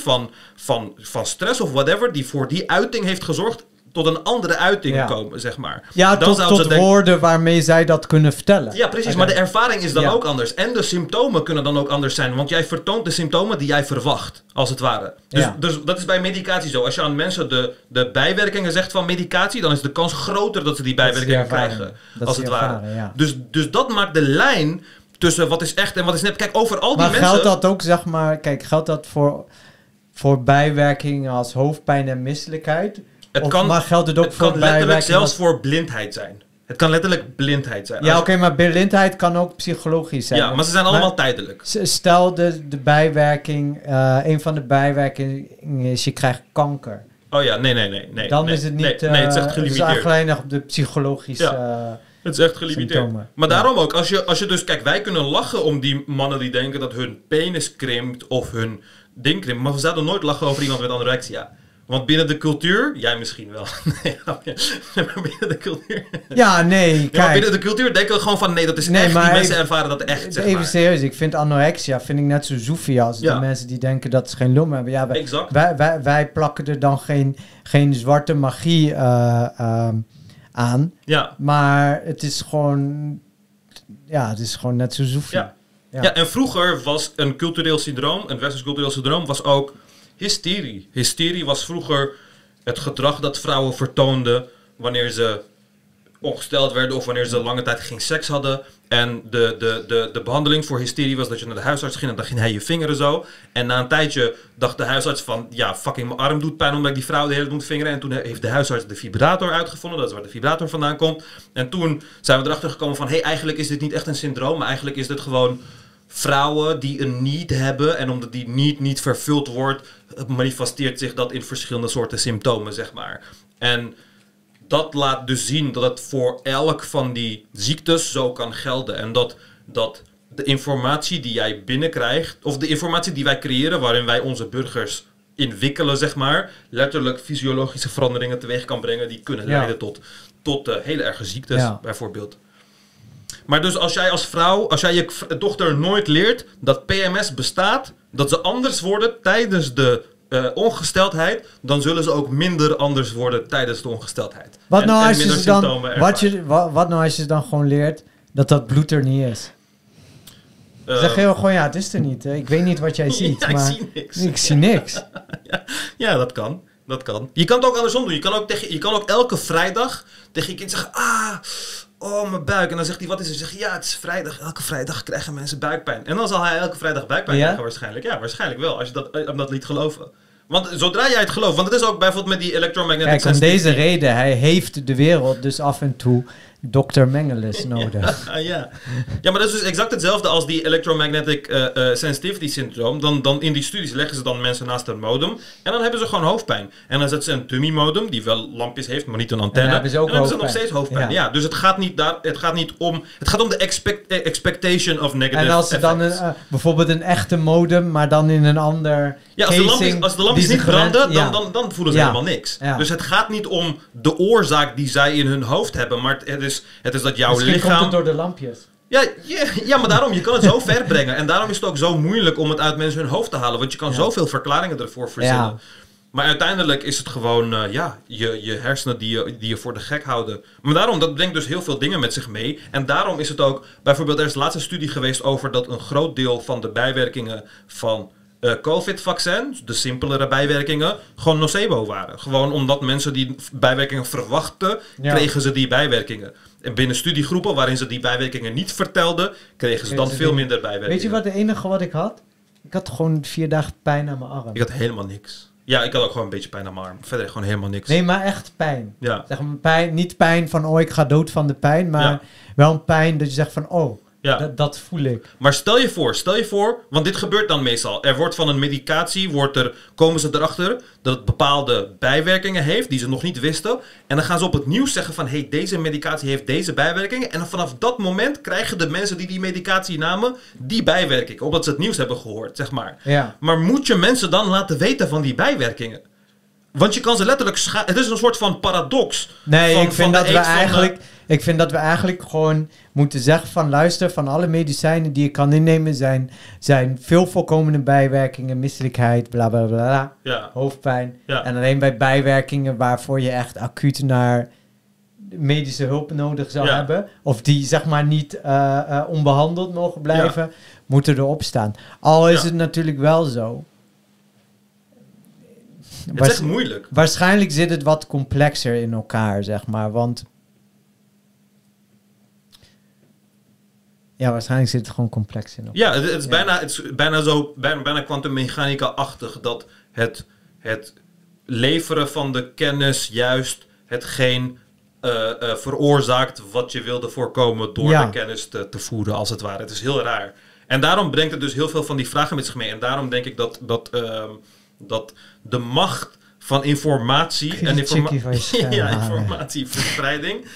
van stress of whatever die voor die uiting heeft gezorgd, tot een andere uiting komen, zeg maar. Ja, dan tot woorden waarmee zij dat kunnen vertellen. Ja, precies. Maar de ervaring is dan ook anders. En de symptomen kunnen dan ook anders zijn. Want jij vertoont de symptomen die jij verwacht, als het ware. Dus dat is bij medicatie zo. Als je aan mensen de bijwerkingen zegt van medicatie, dan is de kans groter dat ze die bijwerkingen krijgen. Als het ware. Ja. Dus dat maakt de lijn tussen wat is echt en wat is nep. Kijk, over al die mensen... Maar geldt dat ook, zeg maar... Kijk, geldt dat voor bijwerkingen als hoofdpijn en misselijkheid? Maar geldt het ook voor kan letterlijk zelfs voor blindheid zijn. Het kan letterlijk blindheid zijn. Ja, oké, maar blindheid kan ook psychologisch zijn. Ja, maar ze zijn allemaal tijdelijk. Stel de bijwerking, een van de bijwerkingen is je krijgt kanker. Oh ja, nee. Dan is het niet... Nee, het is echt gelimiteerd. Het is alleen nog op de psychologische het is echt gelimiteerd. Symptomen. Maar daarom ook, als je dus... Kijk, wij kunnen lachen om die mannen die denken dat hun penis krimpt of hun ding krimpt. Maar we zouden nooit lachen over iemand met anorexia. Want binnen de cultuur... Jij misschien wel. Nee, maar binnen de cultuur... Ja, nee, kijk. Maar binnen de cultuur denken we gewoon van... Nee, dat is echt... Die mensen ervaren dat echt, zeg even serieus. Ik vind anorexia net zo zoefie als de mensen die denken dat ze geen lom hebben. Ja, wij plakken er dan geen zwarte magie aan. Ja. Maar het is gewoon... Ja, het is gewoon net zo zoefie. Ja, en vroeger was een cultureel syndroom... Een westers cultureel syndroom was ook... Hysterie. Hysterie was vroeger het gedrag dat vrouwen vertoonden wanneer ze ongesteld werden of wanneer ze lange tijd geen seks hadden. En de behandeling voor hysterie was dat je naar de huisarts ging en dan ging hij je vingeren zo. En na een tijdje dacht de huisarts van, ja, fucking mijn arm doet pijn omdat ik die vrouw de hele tijd moet vingeren. En toen heeft de huisarts de vibrator uitgevonden, dat is waar de vibrator vandaan komt. En toen zijn we erachter gekomen van, eigenlijk is dit niet echt een syndroom, maar eigenlijk is dit gewoon vrouwen die een need hebben. En omdat die need niet vervuld wordt, manifesteert zich dat in verschillende soorten symptomen, zeg maar. En dat laat dus zien dat het voor elk van die ziektes zo kan gelden. En dat de informatie die jij binnenkrijgt, of de informatie die wij creëren, waarin wij onze burgers inwikkelen, zeg maar, letterlijk fysiologische veranderingen teweeg kan brengen die kunnen leiden tot hele erge ziektes, bijvoorbeeld. Maar dus als jij als vrouw, als jij je dochter nooit leert dat PMS bestaat, dat ze anders worden tijdens de ongesteldheid, dan zullen ze ook minder anders worden tijdens de ongesteldheid. Wat nou als je dan gewoon leert dat bloed er niet is? Zeg je gewoon, het is er niet. Hè? Ik weet niet wat jij ziet, ja, maar ik zie niks. Ik zie niks. Ja, dat kan. Dat kan. Je kan het ook andersom doen. Je kan ook elke vrijdag tegen je kind zeggen, oh, mijn buik. En dan zegt hij, wat is er? Zeg je, ja, het is vrijdag. Elke vrijdag krijgen mensen buikpijn. En dan zal hij elke vrijdag buikpijn krijgen waarschijnlijk. Ja, waarschijnlijk wel, als je hem dat liet geloven. Want zodra jij het gelooft, want het is ook bijvoorbeeld met die electromagnetic sensitivity. Kijk, om deze reden, hij heeft de wereld dus af en toe Dr. Mengeles nodig. Ja, maar dat is dus exact hetzelfde als die electromagnetic sensitivity syndroom. Dan in die studies leggen ze dan mensen naast een modem en dan hebben ze gewoon hoofdpijn. En dan zetten ze een dummy modem die wel lampjes heeft, maar niet een antenne. En dan hebben ze nog steeds hoofdpijn. Ja, dus het gaat om de expectation of negative En als ze dan bijvoorbeeld een echte modem, maar dan in een ander als de lampjes niet branden, dan voelen ze helemaal niks. Ja. Dus het gaat niet om de oorzaak die zij in hun hoofd hebben, maar het is dat jouw Misschien lichaam... komt het door de lampjes. Ja, maar daarom, je kan het zo ver brengen. En daarom is het ook zo moeilijk om het uit mensen hun hoofd te halen. Want je kan zoveel verklaringen ervoor verzinnen. Ja. Maar uiteindelijk is het gewoon, je hersenen die je voor de gek houden. Maar daarom, dat brengt dus heel veel dingen met zich mee. En daarom is het ook, bijvoorbeeld, er is de laatste studie geweest over dat een groot deel van de bijwerkingen van COVID-vaccin, de simpelere bijwerkingen, gewoon nocebo waren. Gewoon omdat mensen die bijwerkingen verwachten, kregen ze die bijwerkingen. En binnen studiegroepen waarin ze die bijwerkingen niet vertelden, kregen ze dan veel minder bijwerkingen. Weet je wat de enige wat ik had? Ik had gewoon 4 dagen pijn aan mijn arm. Ik had helemaal niks. Ja, ik had ook gewoon een beetje pijn aan mijn arm. Verder gewoon helemaal niks. Nee, maar echt pijn. Ja. Zeg maar pijn, niet pijn van, ik ga dood van de pijn, maar wel een pijn dat je zegt van, dat voel ik. Maar stel je voor, want dit gebeurt dan meestal. Er wordt van een medicatie, komen ze erachter dat het bepaalde bijwerkingen heeft die ze nog niet wisten. En dan gaan ze op het nieuws zeggen van, deze medicatie heeft deze bijwerkingen. En dan vanaf dat moment krijgen de mensen die medicatie namen, die bijwerkingen. Omdat ze het nieuws hebben gehoord, zeg maar. Ja. Maar moet je mensen dan laten weten van die bijwerkingen? Want je kan ze letterlijk het is een soort van paradox. Nee, ik vind dat we eigenlijk gewoon moeten zeggen van, luister, van alle medicijnen die je kan innemen zijn veel voorkomende bijwerkingen, misselijkheid, bla bla bla, hoofdpijn. Ja. En alleen bij bijwerkingen waarvoor je echt acuut naar medische hulp nodig zou hebben, of die zeg maar niet onbehandeld mogen blijven, moeten erop staan. Al is het natuurlijk wel zo. Het is echt moeilijk. Waarschijnlijk zit het wat complexer in elkaar, zeg maar. Want waarschijnlijk zit het gewoon complex in elkaar. Ja, het is bijna kwantummechanica-achtig dat het leveren van de kennis juist hetgeen veroorzaakt wat je wilde voorkomen door de kennis te voeren, als het ware. Het is heel raar. En daarom brengt het dus heel veel van die vragen met zich mee. En daarom denk ik dat de macht van informatie en informatieverspreiding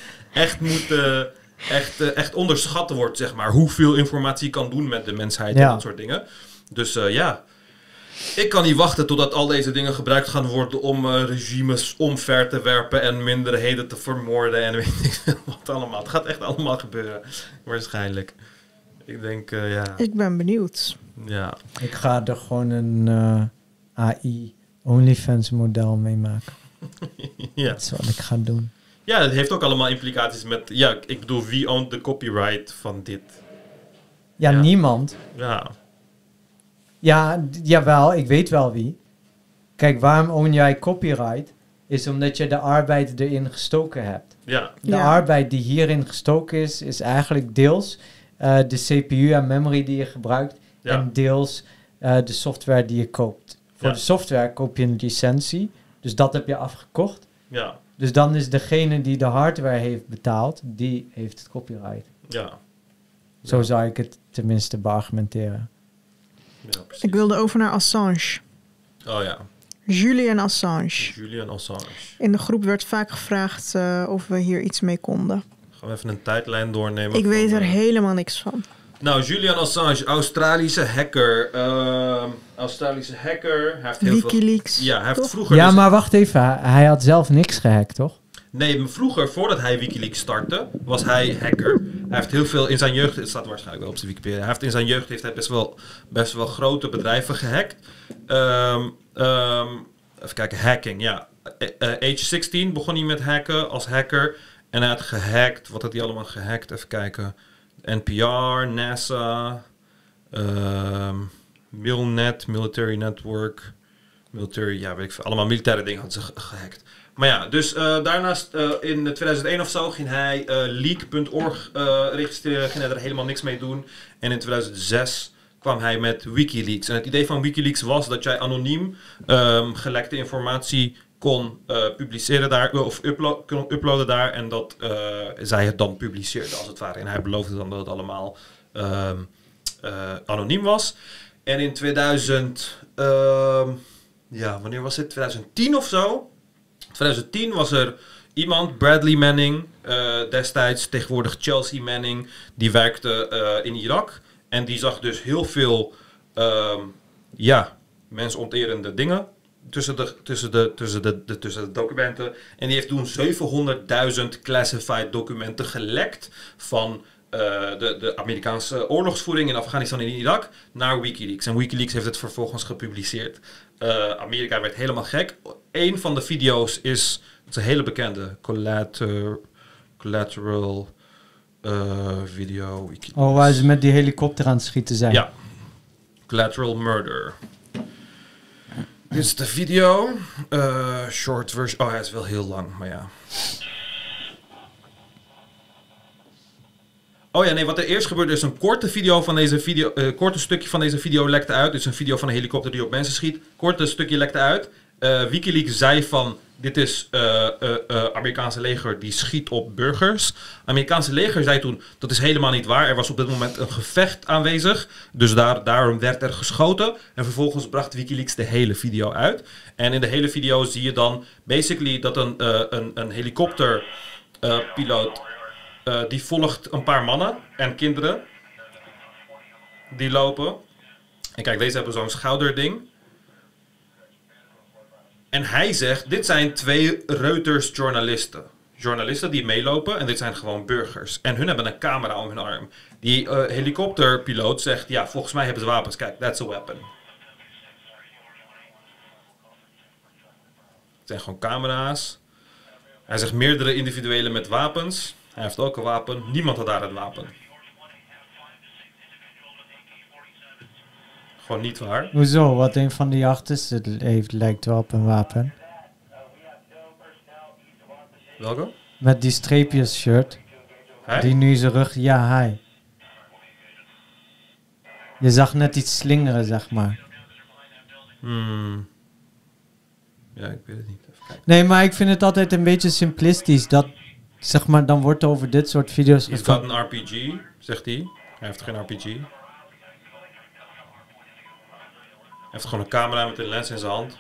echt onderschat wordt, zeg maar. Hoeveel informatie kan doen met de mensheid en dat soort dingen. Dus ik kan niet wachten totdat al deze dingen gebruikt gaan worden om regimes omver te werpen en minderheden te vermoorden en weet ik veel wat allemaal. Het gaat echt allemaal gebeuren, waarschijnlijk. Ik denk, Ik ben benieuwd. Ja. Ik ga er gewoon een AI OnlyFans model mee maken. Dat is wat ik ga doen. Ja, het heeft ook allemaal implicaties met... Ja, ik bedoel, wie oont de copyright van dit? Ja, niemand. Ja. Ja, jawel, ik weet wel wie. Kijk, waarom own jij copyright? is omdat je de arbeid erin gestoken hebt. Ja. De arbeid die hierin gestoken is eigenlijk deels de CPU en memory die je gebruikt en deels de software die je koopt. Voor de software koop je een licentie, dus dat heb je afgekocht. Ja. Dus dan is degene die de hardware heeft betaald, die heeft het copyright. Ja. Zo zou ik het tenminste beargumenteren. Ja, precies. Ik wilde over naar Assange. Oh ja. Julian Assange. Julian Assange. In de groep werd vaak gevraagd of we hier iets mee konden. Gaan we even een tijdlijn doornemen. Ik weet er helemaal niks van. Nou, Julian Assange, Australische hacker. Hij heeft heel Wikileaks. Veel... Ja, hij heeft toch? vroeger... Ja, dus... maar wacht even. Hij had zelf niks gehackt, toch? Nee, maar vroeger, voordat hij Wikileaks startte, was hij hacker. Hij heeft heel veel in zijn jeugd... Het staat waarschijnlijk wel op zijn Wikipedia. Hij heeft in zijn jeugd best wel grote bedrijven gehackt. Even kijken, hacking, ja. Age 16 begon hij met hacken als hacker. En hij had gehackt. Wat had hij allemaal gehackt? Even kijken. NPR, NASA, Milnet, Military Network, Military, ja weet ik veel. Allemaal militaire dingen hadden ze gehackt. Maar ja, dus daarnaast in 2001 of zo ging hij leak.org registreren, ging hij er helemaal niks mee doen. En in 2006 kwam hij met Wikileaks. En het idee van Wikileaks was dat jij anoniem gelekte informatie kon publiceren daar, of kon uploaden daar, en dat zij het dan publiceerde als het ware. En hij beloofde dan dat het allemaal anoniem was. En in wanneer was het? 2010 of zo? 2010 was er iemand, Bradley Manning, destijds tegenwoordig Chelsea Manning, die werkte in Irak. En die zag dus heel veel mensonterende dingen tussen de documenten. En die heeft toen 700.000 classified documenten gelekt van de Amerikaanse oorlogsvoering in Afghanistan en in Irak naar Wikileaks. En Wikileaks heeft het vervolgens gepubliceerd. Amerika werd helemaal gek. Eén van de video's is een hele bekende collateral video. Wikileaks. Oh, waar ze met die helikopter aan het schieten zijn. Ja. Collateral Murder. Dit is de video. Short version. Oh, hij is wel heel lang, maar ja. Oh ja, nee, wat er eerst gebeurde is een korte video van deze video, korte stukje van deze video lekte uit. Dus een video van een helikopter die op mensen schiet. Korte stukje lekte uit. Wikileaks zei van, dit is Amerikaanse leger die schiet op burgers. Amerikaanse leger zei toen, dat is helemaal niet waar. Er was op dit moment een gevecht aanwezig. Dus daarom werd er geschoten. En vervolgens bracht Wikileaks de hele video uit. En in de hele video zie je dan basically dat een helikopterpiloot die volgt een paar mannen en kinderen die lopen. En kijk, deze hebben zo'n schouderding. En hij zegt, dit zijn 2 Reuters journalisten. Journalisten die meelopen en dit zijn gewoon burgers. En hun hebben een camera om hun arm. Die helikopterpiloot zegt, ja, volgens mij hebben ze wapens. Kijk, that's a weapon. Het zijn gewoon camera's. Hij zegt meerdere individuelen met wapens. Hij heeft ook een wapen. Niemand had daar een wapen. Gewoon niet waar. Hoezo? Wat een van die achters lijkt wel op een wapen. Welke? Met die streepjes shirt. Hij? Die nu zijn rug... Ja, hij. Je zag net iets slingeren, zeg maar. Ja, ik weet het niet. Even kijken. Nee, maar ik vind het altijd een beetje simplistisch. Dat, zeg maar, dan wordt over dit soort video's... He's got een RPG, zegt hij. Hij heeft geen RPG. Hij heeft gewoon een camera met een lens in zijn hand.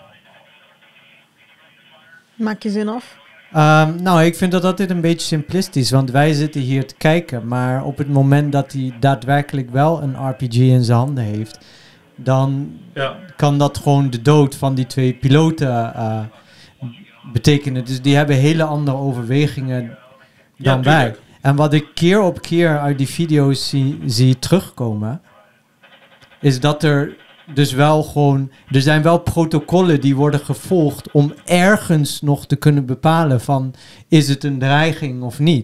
Maak je zin af? Nou, ik vind dat altijd een beetje simplistisch, want wij zitten hier te kijken, maar op het moment dat hij daadwerkelijk wel een RPG in zijn handen heeft, dan kan dat gewoon de dood van die 2 piloten betekenen. Dus die hebben hele andere overwegingen dan wij. En wat ik keer op keer uit die video's zie terugkomen, is dat er dus wel gewoon... Er zijn wel protocollen die worden gevolgd om ergens nog te kunnen bepalen van... Is het een dreiging of niet?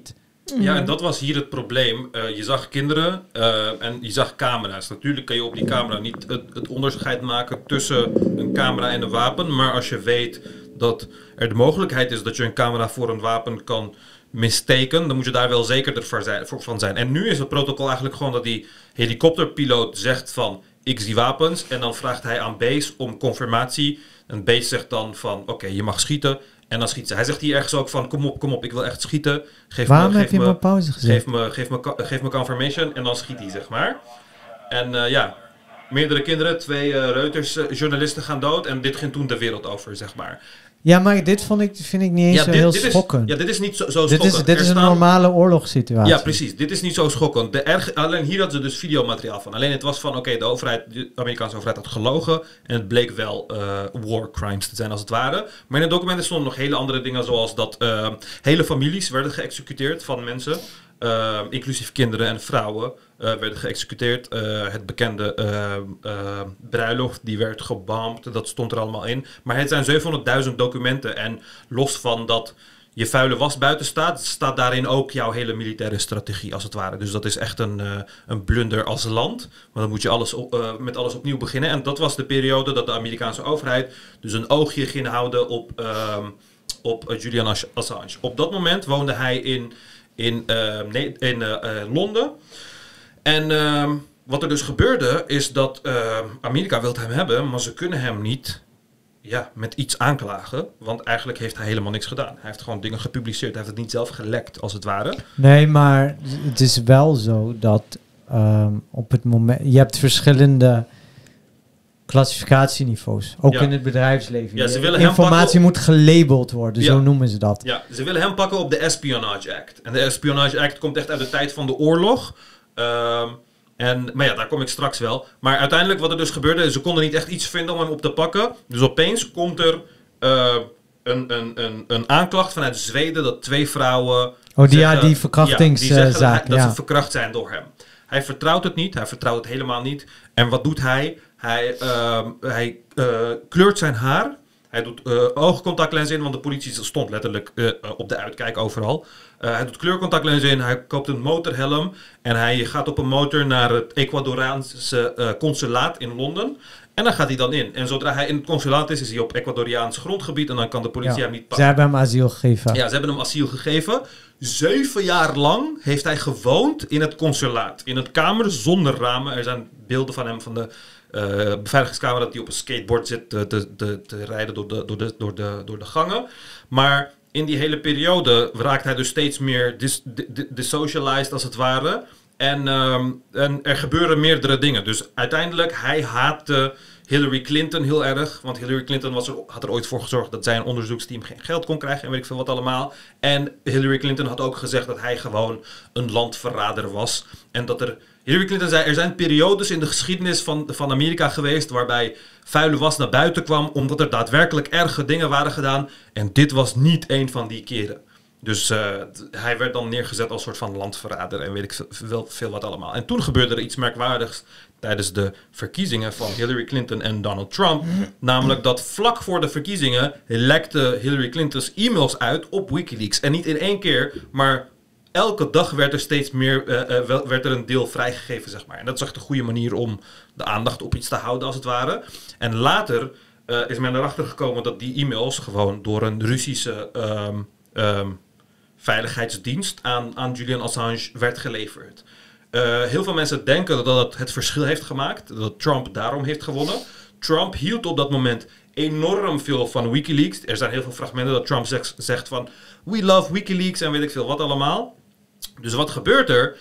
Ja, en dat was hier het probleem. Je zag kinderen en je zag camera's. Natuurlijk kan je op die camera niet het onderscheid maken tussen een camera en een wapen. Maar als je weet dat er de mogelijkheid is dat je een camera voor een wapen kan mistaken, dan moet je daar wel zekerder van zijn. En nu is het protocol eigenlijk gewoon dat die helikopterpiloot zegt van ik zie wapens. En dan vraagt hij aan Base om confirmatie. En Base zegt dan van oké, je mag schieten. En dan schiet ze. Hij zegt hier ergens ook van kom op, ik wil echt schieten. Waarom heb je hem op pauze gezet? Geef me confirmation en dan schiet hij, zeg maar. En meerdere kinderen, 2 Reuters-journalisten gaan dood. En dit ging toen de wereld over, zeg maar. Ja, maar dit vind ik niet eens zo heel schokkend. Ja, dit is niet zo schokkend. Dit is een normale oorlogssituatie. Ja, precies. Dit is niet zo schokkend. Alleen hier hadden ze dus videomateriaal van. Alleen het was van, de Amerikaanse overheid had gelogen. En het bleek wel war crimes te zijn als het ware. Maar in de documenten stonden nog hele andere dingen. Zoals dat hele families werden geëxecuteerd van mensen. Inclusief kinderen en vrouwen werden geëxecuteerd. Het bekende bruiloft, die werd gebomd. Dat stond er allemaal in. Maar het zijn 700.000 documenten. En los van dat je vuile was buiten staat daarin ook jouw hele militaire strategie, als het ware. Dus dat is echt een blunder als land. Want dan moet je met alles opnieuw beginnen. En dat was de periode dat de Amerikaanse overheid dus een oogje ging houden op Julian Assange. Op dat moment woonde hij in Londen. En wat er dus gebeurde is dat Amerika wil hem hebben, maar ze kunnen hem niet met iets aanklagen. Want eigenlijk heeft hij helemaal niks gedaan. Hij heeft gewoon dingen gepubliceerd. Hij heeft het niet zelf gelekt, als het ware. Nee, maar het is wel zo dat op het moment... Je hebt verschillende klassificatieniveaus. Ook in het bedrijfsleven. Ja, ze willen informatie moet gelabeld worden, zo noemen ze dat. Ja, ze willen hem pakken op de Espionage Act. En de Espionage Act komt echt uit de tijd van de oorlog. Maar daar kom ik straks wel. Maar uiteindelijk wat er dus gebeurde, ze konden niet echt iets vinden om hem op te pakken. Dus opeens komt er een aanklacht vanuit Zweden dat 2 vrouwen... die verkrachtingszaak. Dat ze verkracht zijn door hem. Hij vertrouwt het niet, hij vertrouwt het helemaal niet. En wat doet hij? Hij kleurt zijn haar. Hij doet oogcontactlens in, want de politie stond letterlijk op de uitkijk overal. Hij doet kleurcontactlens in, hij koopt een motorhelm en hij gaat op een motor naar het Ecuadoriaanse consulaat in Londen. En dan gaat hij dan in. En zodra hij in het consulaat is hij op Ecuadoriaans grondgebied en dan kan de politie hem niet pakken. Ze hebben hem asiel gegeven. Ja, ze hebben hem asiel gegeven. 7 jaar lang heeft hij gewoond in het consulaat. In een kamer zonder ramen. Er zijn beelden van hem van de beveiligingskamer dat hij op een skateboard zit te rijden door de gangen. Maar in die hele periode raakt hij dus steeds meer dissocialized als het ware. En er gebeuren meerdere dingen. Dus uiteindelijk, hij haatte Hillary Clinton heel erg. Want Hillary Clinton had er ooit voor gezorgd dat zij een onderzoeksteam geen geld kon krijgen. En weet ik veel wat allemaal. En Hillary Clinton had ook gezegd dat hij gewoon een landverrader was. En dat Hillary Clinton zei, er zijn periodes in de geschiedenis van Amerika geweest waarbij vuile was naar buiten kwam omdat er daadwerkelijk erge dingen waren gedaan. En dit was niet een van die keren. Dus hij werd dan neergezet als soort van landverrader en weet ik veel wat allemaal. En toen gebeurde er iets merkwaardigs tijdens de verkiezingen van Hillary Clinton en Donald Trump. Namelijk dat vlak voor de verkiezingen lekte Hillary Clinton's e-mails uit op WikiLeaks. En niet in 1 keer, maar elke dag werd er steeds meer, werd er een deel vrijgegeven, zeg maar. En dat is echt een goede manier om de aandacht op iets te houden, als het ware. En later is men erachter gekomen dat die e-mails gewoon door een Russische veiligheidsdienst aan Julian Assange werd geleverd. Heel veel mensen denken dat het verschil heeft gemaakt, dat Trump daarom heeft gewonnen. Trump hield op dat moment enorm veel van WikiLeaks. Er zijn heel veel fragmenten dat Trump zegt van we love WikiLeaks en weet ik veel wat allemaal. Dus wat gebeurt er?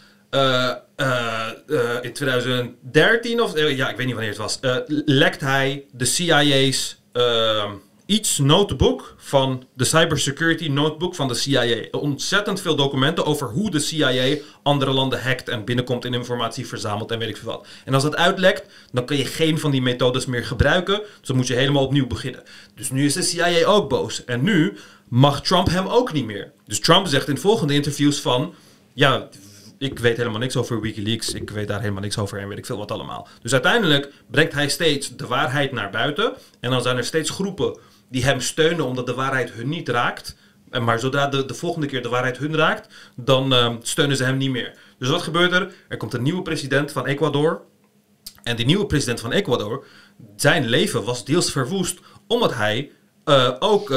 In 2013 of ik weet niet wanneer het was, lekt hij de CIA's notebook van de cybersecurity notebook van de CIA. Ontzettend veel documenten over hoe de CIA andere landen hackt en binnenkomt en informatie verzamelt en weet ik veel wat. En als dat uitlekt, dan kun je geen van die methodes meer gebruiken. Dus dan moet je helemaal opnieuw beginnen. Dus nu is de CIA ook boos. En nu mag Trump hem ook niet meer. Dus Trump zegt in volgende interviews van ja, ik weet helemaal niks over WikiLeaks. Ik weet daar helemaal niks over en weet ik veel wat allemaal. Dus uiteindelijk brengt hij steeds de waarheid naar buiten. En dan zijn er steeds groepen die hem steunen omdat de waarheid hun niet raakt. Maar zodra de volgende keer de waarheid hun raakt, dan steunen ze hem niet meer. Dus wat gebeurt er? Er komt een nieuwe president van Ecuador. En die nieuwe president van Ecuador, zijn leven was deels verwoest, omdat hij ook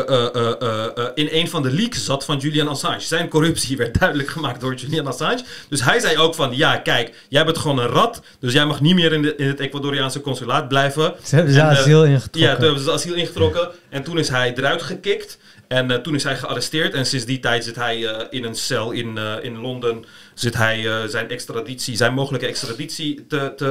in een van de leaks zat van Julian Assange. Zijn corruptie werd duidelijk gemaakt door Julian Assange. Dus hij zei ook van, ja kijk, jij bent gewoon een rat, dus jij mag niet meer in het Ecuadoriaanse consulaat blijven. Ze hebben zijn asiel ingetrokken. Ja, toen hebben ze asiel ingetrokken. En toen is hij eruit gekikt. En toen is hij gearresteerd. En sinds die tijd zit hij in een cel in Londen. Zit hij zijn mogelijke extraditie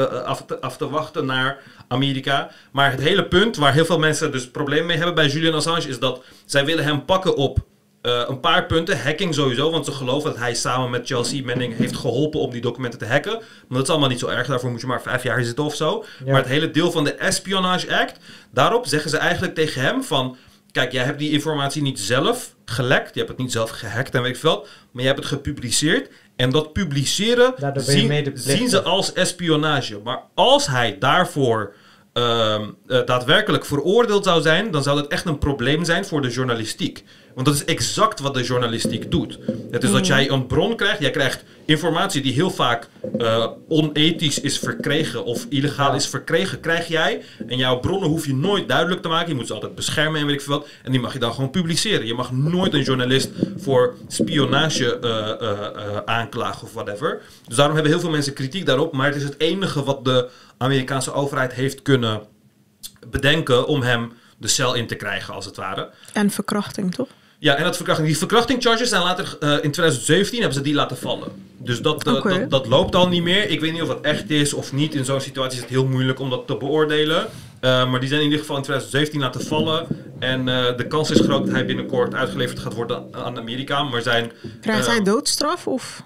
af te wachten naar Amerika. Maar het hele punt waar heel veel mensen dus problemen mee hebben bij Julian Assange is dat zij willen hem pakken op een paar punten. Hacking sowieso, want ze geloven dat hij samen met Chelsea Manning heeft geholpen om die documenten te hacken. Maar dat is allemaal niet zo erg. Daarvoor moet je maar 5 jaar zitten of zo. Ja. Maar het hele deel van de Espionage Act, daarop zeggen ze eigenlijk tegen hem van, kijk, jij hebt die informatie niet zelf gelekt. Je hebt het niet zelf gehackt en weet ik veel. Maar je hebt het gepubliceerd. En dat publiceren zien ze als espionage. Maar als hij daarvoor daadwerkelijk veroordeeld zou zijn, dan zou dat echt een probleem zijn voor de journalistiek. Want dat is exact wat de journalistiek doet. Het is dat jij een bron krijgt. Jij krijgt informatie die heel vaak onethisch is verkregen of illegaal is verkregen, krijg jij. En jouw bronnen hoef je nooit duidelijk te maken. Je moet ze altijd beschermen en weet ik veel wat. En die mag je dan gewoon publiceren. Je mag nooit een journalist voor spionage aanklagen of whatever. Dus daarom hebben heel veel mensen kritiek daarop. Maar het is het enige wat de Amerikaanse overheid heeft kunnen bedenken om hem de cel in te krijgen, als het ware. En verkrachting, toch? Ja, en die verkrachting-charges zijn later in 2017 hebben ze die laten vallen. Dus dat loopt al niet meer. Ik weet niet of dat echt is of niet. In zo'n situatie is het heel moeilijk om dat te beoordelen. Maar die zijn in ieder geval in 2017 laten vallen. En de kans is groot dat hij binnenkort uitgeleverd gaat worden aan Amerika. Maar krijgt hij doodstraf of?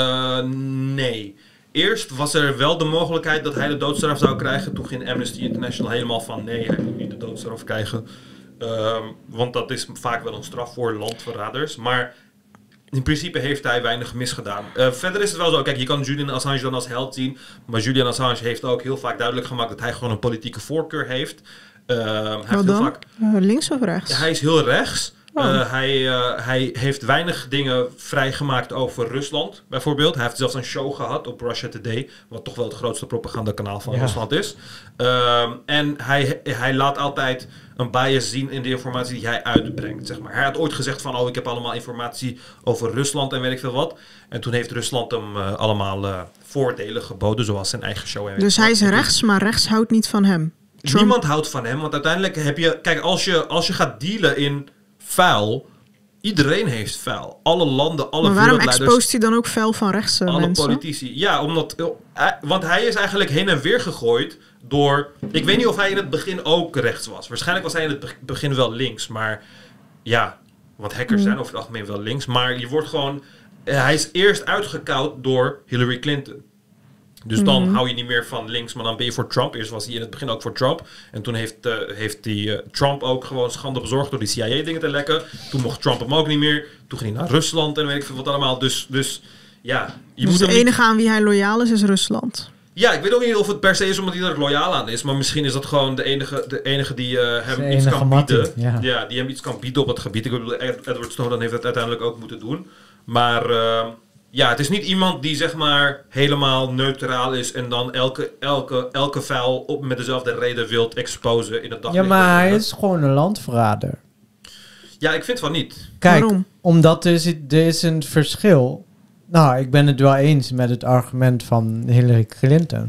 Nee. Eerst was er wel de mogelijkheid dat hij de doodstraf zou krijgen. Toen ging Amnesty International helemaal van nee, hij moet niet de doodstraf krijgen. Want dat is vaak wel een straf voor landverraders. Maar in principe heeft hij weinig misgedaan. Verder is het wel zo, kijk, je kan Julian Assange dan als held zien. Maar Julian Assange heeft ook heel vaak duidelijk gemaakt dat hij gewoon een politieke voorkeur heeft. Wat dan? Links of rechts? Hij is heel rechts. Hij heeft weinig dingen vrijgemaakt over Rusland, bijvoorbeeld. Hij heeft zelfs een show gehad op Russia Today, wat toch wel het grootste propagandakanaal van Rusland is. En hij laat altijd een bias zien in de informatie die hij uitbrengt, zeg maar. Hij had ooit gezegd van, ik heb allemaal informatie over Rusland en weet ik veel wat. En toen heeft Rusland hem allemaal voordelen geboden, zoals zijn eigen show. Dus hij is rechts, maar rechts houdt niet van hem? Trump. Niemand houdt van hem, want uiteindelijk heb je... Kijk, als je gaat dealen in vuil, iedereen heeft vuil. Alle landen, alle wereldleiders. Maar waarom exposeert hij dan ook vuil van rechtse alle mensen? Alle politici. Ja, want hij is eigenlijk heen en weer gegooid door... Ik weet niet of hij in het begin ook rechts was. Waarschijnlijk was hij in het begin wel links. Maar ja, want hackers zijn over het algemeen wel links. Maar je wordt gewoon... Hij is eerst uitgekoud door Hillary Clinton. Dus dan hou je niet meer van links, maar dan ben je voor Trump. Eerst was hij in het begin ook voor Trump. En toen heeft Trump ook gewoon schande bezorgd door die CIA-dingen te lekken. Toen mocht Trump hem ook niet meer. Toen ging hij naar Rusland en weet ik veel wat allemaal. Dus ja. Dus de enige aan wie hij loyaal is Rusland? Ja, ik weet ook niet of het per se is omdat hij er loyaal aan is. Maar misschien is dat gewoon de enige die hem iets kan bieden. Ja, die hem iets kan bieden op het gebied. Ik bedoel, Edward Snowden heeft het uiteindelijk ook moeten doen. Maar... ja, het is niet iemand die zeg maar helemaal neutraal is en dan elke vuil met dezelfde reden wilt exposen in het daglicht. Ja, maar hij is gewoon een landverrader. Ja, ik vind van niet. Kijk, waarom? Omdat er is een verschil. Nou, ik ben het wel eens met het argument van Hillary Clinton.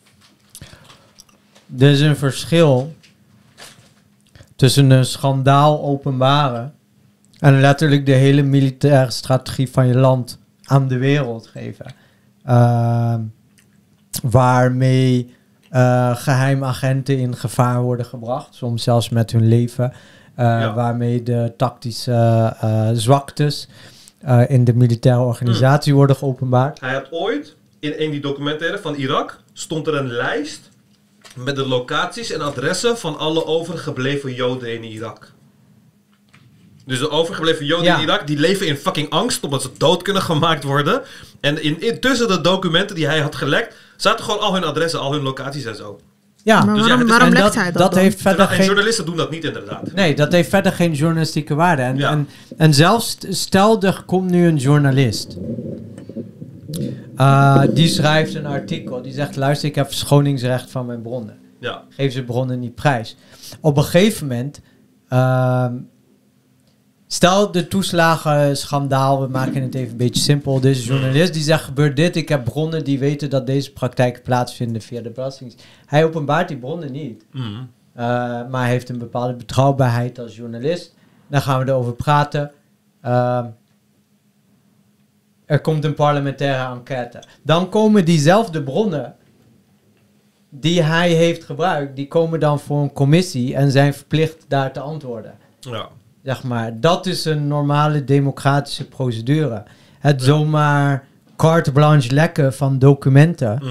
Er is een verschil tussen een schandaal openbaren en letterlijk de hele militaire strategie van je land aan de wereld geven. Waarmee geheimagenten in gevaar worden gebracht. Soms zelfs met hun leven. Waarmee de tactische zwaktes in de militaire organisatie worden geopenbaard. Hij had ooit, in die documentaire van Irak, stond er een lijst met de locaties en adressen van alle overgebleven Joden in Irak. Dus de overgebleven Joden in Irak, die leven in fucking angst omdat ze dood kunnen gemaakt worden. En tussen de documenten die hij had gelekt, zaten gewoon al hun adressen, al hun locaties en zo. Ja, Maar Dus waarom lekt hij dat dan? heeft verder En geen... journalisten doen dat niet inderdaad. Nee, dat heeft verder geen journalistieke waarde. En zelfs, stel er komt nu een journalist. Die schrijft een artikel. Die zegt, luister, ik heb verschoningsrecht van mijn bronnen. Ja. Geef zijn bronnen niet prijs. Op een gegeven moment... stel de toeslagenschandaal, we maken het even een beetje simpel. Er is een journalist die zegt, gebeurt dit. Ik heb bronnen die weten dat deze praktijken plaatsvinden via de Belastingdienst. Hij openbaart die bronnen niet. Maar hij heeft een bepaalde betrouwbaarheid als journalist. Dan gaan we erover praten. Er komt een parlementaire enquête. Dan komen diezelfde bronnen die hij heeft gebruikt, die komen dan voor een commissie en zijn verplicht daar te antwoorden. Ja. Zeg maar, dat is een normale democratische procedure. Het zomaar carte blanche lekken van documenten,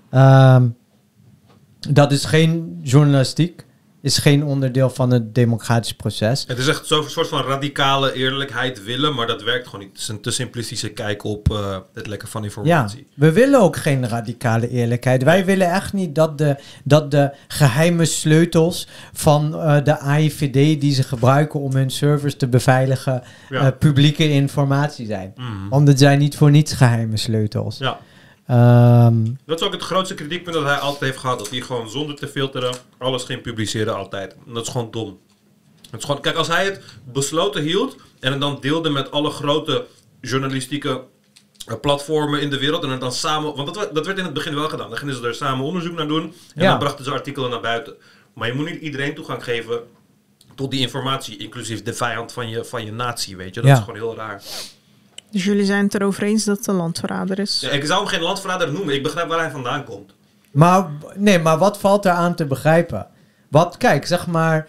dat is geen journalistiek, is geen onderdeel van het democratisch proces. Het is echt zo'n soort van radicale eerlijkheid willen, maar dat werkt gewoon niet. Het is een te simplistische kijk op het lekken van informatie. Ja, we willen ook geen radicale eerlijkheid. Wij willen echt niet dat de geheime sleutels van de AIVD die ze gebruiken om hun servers te beveiligen publieke informatie zijn. Want het zijn niet voor niets geheime sleutels. Ja. Dat is ook het grootste kritiekpunt dat hij altijd heeft gehad. Dat hij gewoon zonder te filteren alles ging publiceren altijd. En dat is gewoon dom. Het is gewoon, kijk, als hij het besloten hield en het dan deelde met alle grote journalistieke platformen in de wereld en het dan samen... Want dat werd in het begin wel gedaan. Dan gingen ze er samen onderzoek naar doen en dan brachten ze artikelen naar buiten. Maar je moet niet iedereen toegang geven tot die informatie, inclusief de vijand van je natie, weet je. Dat is gewoon heel raar. Dus jullie zijn het erover eens dat het een landverrader is? Ja, ik zou hem geen landverrader noemen. Ik begrijp waar hij vandaan komt. Maar wat valt er aan te begrijpen? Kijk, zeg maar...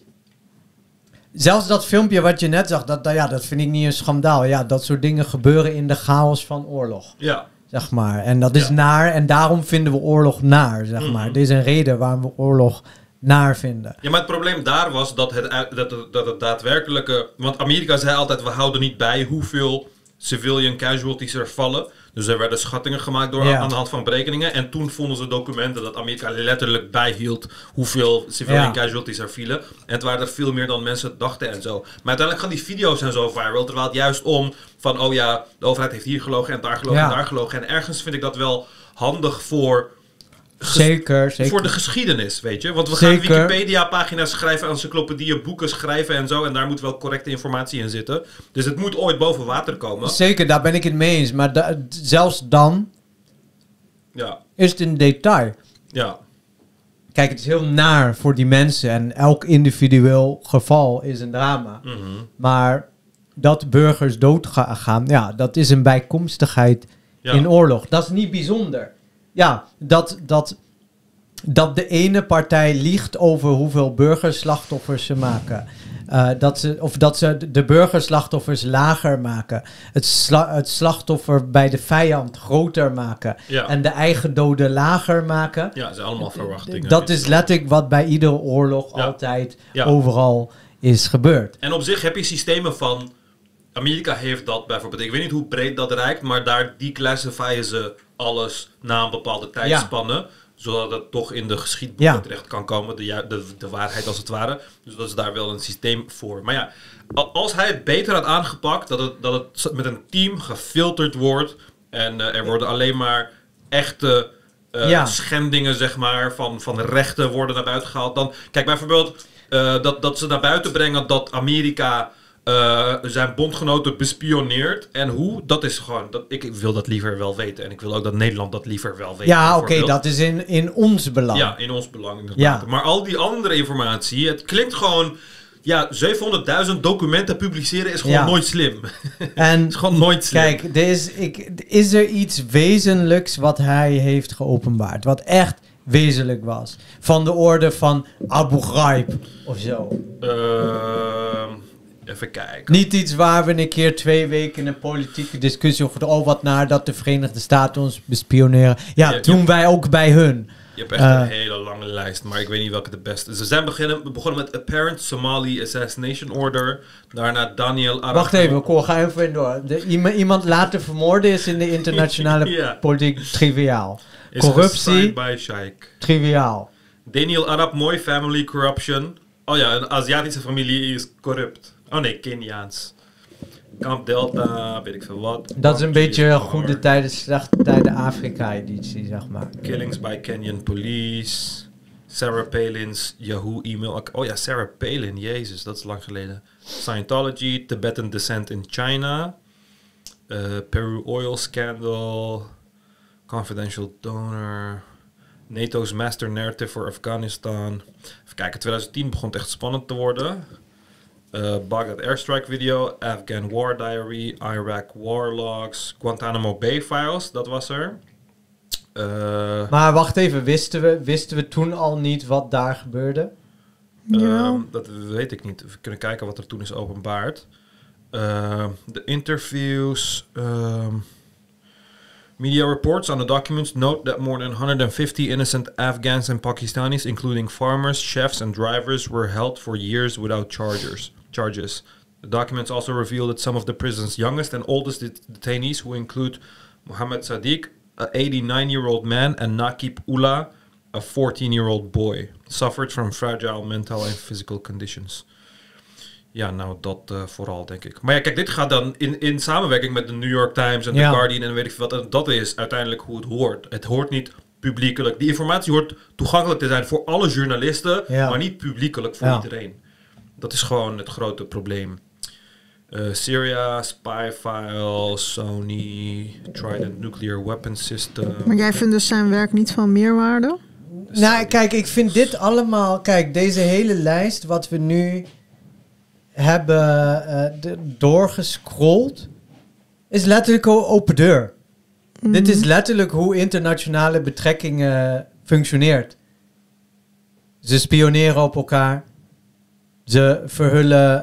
Zelfs dat filmpje wat je net zag, dat vind ik niet een schandaal. Ja, dat soort dingen gebeuren in de chaos van oorlog. Ja. Zeg maar. En dat is naar. En daarom vinden we oorlog naar, zeg maar. Dit is een reden waarom we oorlog naar vinden. Ja, maar het probleem daar was dat het daadwerkelijke... Want Amerika zei altijd, we houden niet bij hoeveel civilian casualties er vallen. Dus er werden schattingen gemaakt aan de hand van berekeningen. En toen vonden ze documenten dat Amerika letterlijk bijhield hoeveel civilian casualties er vielen. En het waren er veel meer dan mensen dachten en zo. Maar uiteindelijk gaan die video's en zo viral. Terwijl het juist om van, oh ja, de overheid heeft hier gelogen en daar gelogen en daar gelogen. En ergens vind ik dat wel handig voor... Zeker. Voor de geschiedenis, weet je. Want we gaan Wikipedia-pagina's schrijven, encyclopedieën, boeken schrijven en zo. En daar moet wel correcte informatie in zitten. Dus het moet ooit boven water komen. Zeker, daar ben ik het mee eens. Maar zelfs dan is het een detail. Ja. Kijk, het is heel naar voor die mensen. En elk individueel geval is een drama. Maar dat burgers doodgaan, dat is een bijkomstigheid in oorlog. Dat is niet bijzonder. Ja, dat de ene partij liegt over hoeveel burgerslachtoffers ze maken. Dat ze de burgerslachtoffers lager maken. Het slachtoffer bij de vijand groter maken. Ja. En de eigen doden lager maken. Ja, dat zijn allemaal verwachtingen. Dat is letterlijk wat bij iedere oorlog altijd overal is gebeurd. En op zich heb je systemen van... Amerika heeft dat bijvoorbeeld. Ik weet niet hoe breed dat reikt, maar daar declassifyen ze alles na een bepaalde tijdspanne. Zodat het toch in de geschiedboeken terecht kan komen. De waarheid als het ware. Dus dat is daar wel een systeem voor. Maar ja, als hij het beter had aangepakt, dat het met een team gefilterd wordt. En er worden alleen maar echte schendingen, zeg maar, van rechten worden naar buiten gehaald. Dan, kijk, bijvoorbeeld dat ze naar buiten brengen dat Amerika... zijn bondgenoten bespioneerd. En hoe? Dat is gewoon... ik wil dat liever wel weten. En ik wil ook dat Nederland dat liever wel weet. Ja, oké, dat is in ons belang. Ja, in ons belang inderdaad. Ja. Maar al die andere informatie... Het klinkt gewoon... Ja, 700.000 documenten publiceren is gewoon nooit slim. En is gewoon nooit slim. Kijk, is er iets wezenlijks wat hij heeft geopenbaard? Wat echt wezenlijk was? Van de orde van Abu Ghraib of zo? Even kijken. Niet iets waar we een keer 2 weken een politieke discussie over wat naar dat de Verenigde Staten ons bespioneren. Ja, doen wij ook bij hun. Je hebt echt een hele lange lijst, maar ik weet niet welke de beste is. Ze zijn begonnen met Apparent Somali Assassination Order. Daarna Daniel Arab. Wacht even, ga even door. Iemand laten vermoorden is in de internationale politiek triviaal. Corruptie, by Sheikh. Triviaal. Daniel Arap, mooi family corruption. Oh ja, een Aziatische familie is corrupt. Oh nee, Keniaans. Kamp Delta, weet ik veel wat. Dat is een beetje goede tijden, slechte tijden Afrika-editie, zeg maar. Killings by Kenyan Police. Sarah Palin's Yahoo e-mail. Oh ja, Sarah Palin, jezus, dat is lang geleden. Scientology, Tibetan Descent in China. Peru Oil Scandal. Confidential Donor. NATO's Master Narrative for Afghanistan. Even kijken, 2010 begon het echt spannend te worden. Baghdad Airstrike Video. Afghan War Diary. Iraq War Logs. Guantanamo Bay Files, dat was er. Maar wacht even, wisten we toen al niet wat daar gebeurde? Dat weet ik niet. We kunnen kijken wat er toen is openbaard. De interviews... Media reports on the documents note that more than 150 innocent Afghans and Pakistanis, including farmers, chefs, and drivers, were held for years without charges. The documents also reveal that some of the prison's youngest and oldest detainees, who include Mohammed Sadiq, an 89-year-old man, and Naqib Ullah, a 14-year-old boy, suffered from fragile mental and physical conditions. Ja, nou dat vooral, denk ik. Maar ja, kijk, dit gaat dan in samenwerking met de New York Times en The Guardian en weet ik veel wat. En dat is uiteindelijk hoe het hoort. Het hoort niet publiekelijk. Die informatie hoort toegankelijk te zijn voor alle journalisten, maar niet publiekelijk voor iedereen. Dat is gewoon het grote probleem. Syria, Spy Files, Sony, Trident Nuclear Weapons System. Maar jij vindt dus zijn werk niet van meerwaarde? Nou, kijk, ik vind dit allemaal... Kijk, deze hele lijst wat we nu hebben doorgescrolld, is letterlijk een open deur. Dit is letterlijk hoe internationale betrekkingen functioneert. Ze spioneren op elkaar. Ze verhullen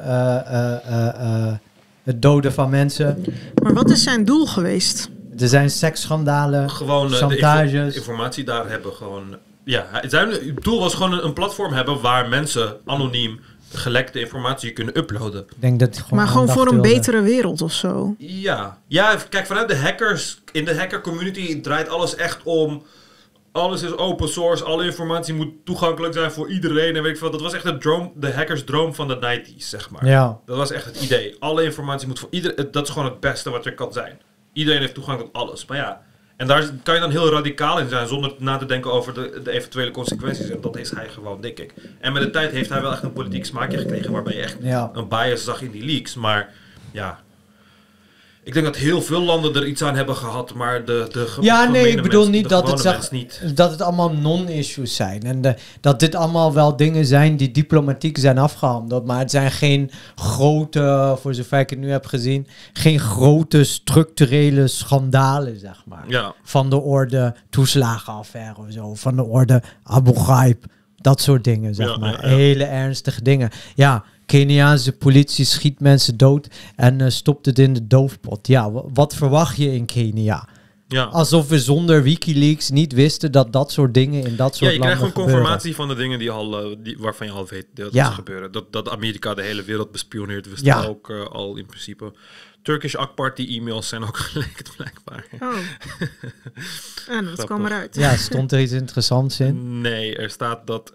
het doden van mensen. Maar wat is zijn doel geweest? Er zijn seksschandalen, gewoon chantages. De informatie daar hebben gewoon... Ja, het doel was gewoon een platform hebben waar mensen anoniem gelekte informatie kunnen uploaden. Ik denk dat maar gewoon voor een betere wereld of zo. Ja, kijk, vanuit de hackers, in de hacker community draait alles echt om... Alles is open source, alle informatie moet toegankelijk zijn voor iedereen en weet ik veel. Dat was echt de hackers droom van de 90s, zeg maar. Ja. Dat was echt het idee. Alle informatie moet voor iedereen... Dat is gewoon het beste wat er kan zijn. Iedereen heeft toegang tot alles. Maar ja, en daar kan je dan heel radicaal in zijn zonder na te denken over de eventuele consequenties. En dat is hij gewoon, denk ik. En met de tijd heeft hij wel echt een politiek smaakje gekregen waarbij je echt een bias zag in die leaks. Maar ja... Ik denk dat heel veel landen er iets aan hebben gehad, maar ik bedoel niet dat het allemaal non-issues zijn. En dat dit allemaal wel dingen zijn die diplomatiek zijn afgehandeld. Maar het zijn geen grote, voor zover ik het nu heb gezien, geen grote structurele schandalen, zeg maar. Ja. Van de orde toeslagenaffaire of zo. Van de orde Abu Ghraib. Dat soort dingen, zeg maar. Ja. Hele ernstige dingen. Ja, Keniaanse politie schiet mensen dood en stopt het in de doofpot. Ja, wat verwacht je in Kenia? Ja. Alsof we zonder WikiLeaks niet wisten dat soort dingen in dat soort landen gebeuren. Ja, je krijgt gewoon confirmatie van de dingen waarvan je al weet dat ze gebeuren. Dat Amerika de hele wereld bespioneert, wist ook al in principe. Turkish AK-party-e-mails zijn ook gelekt, blijkbaar. Oh. En wat kwam eruit? Ja, stond er iets interessants in? Nee, er staat dat...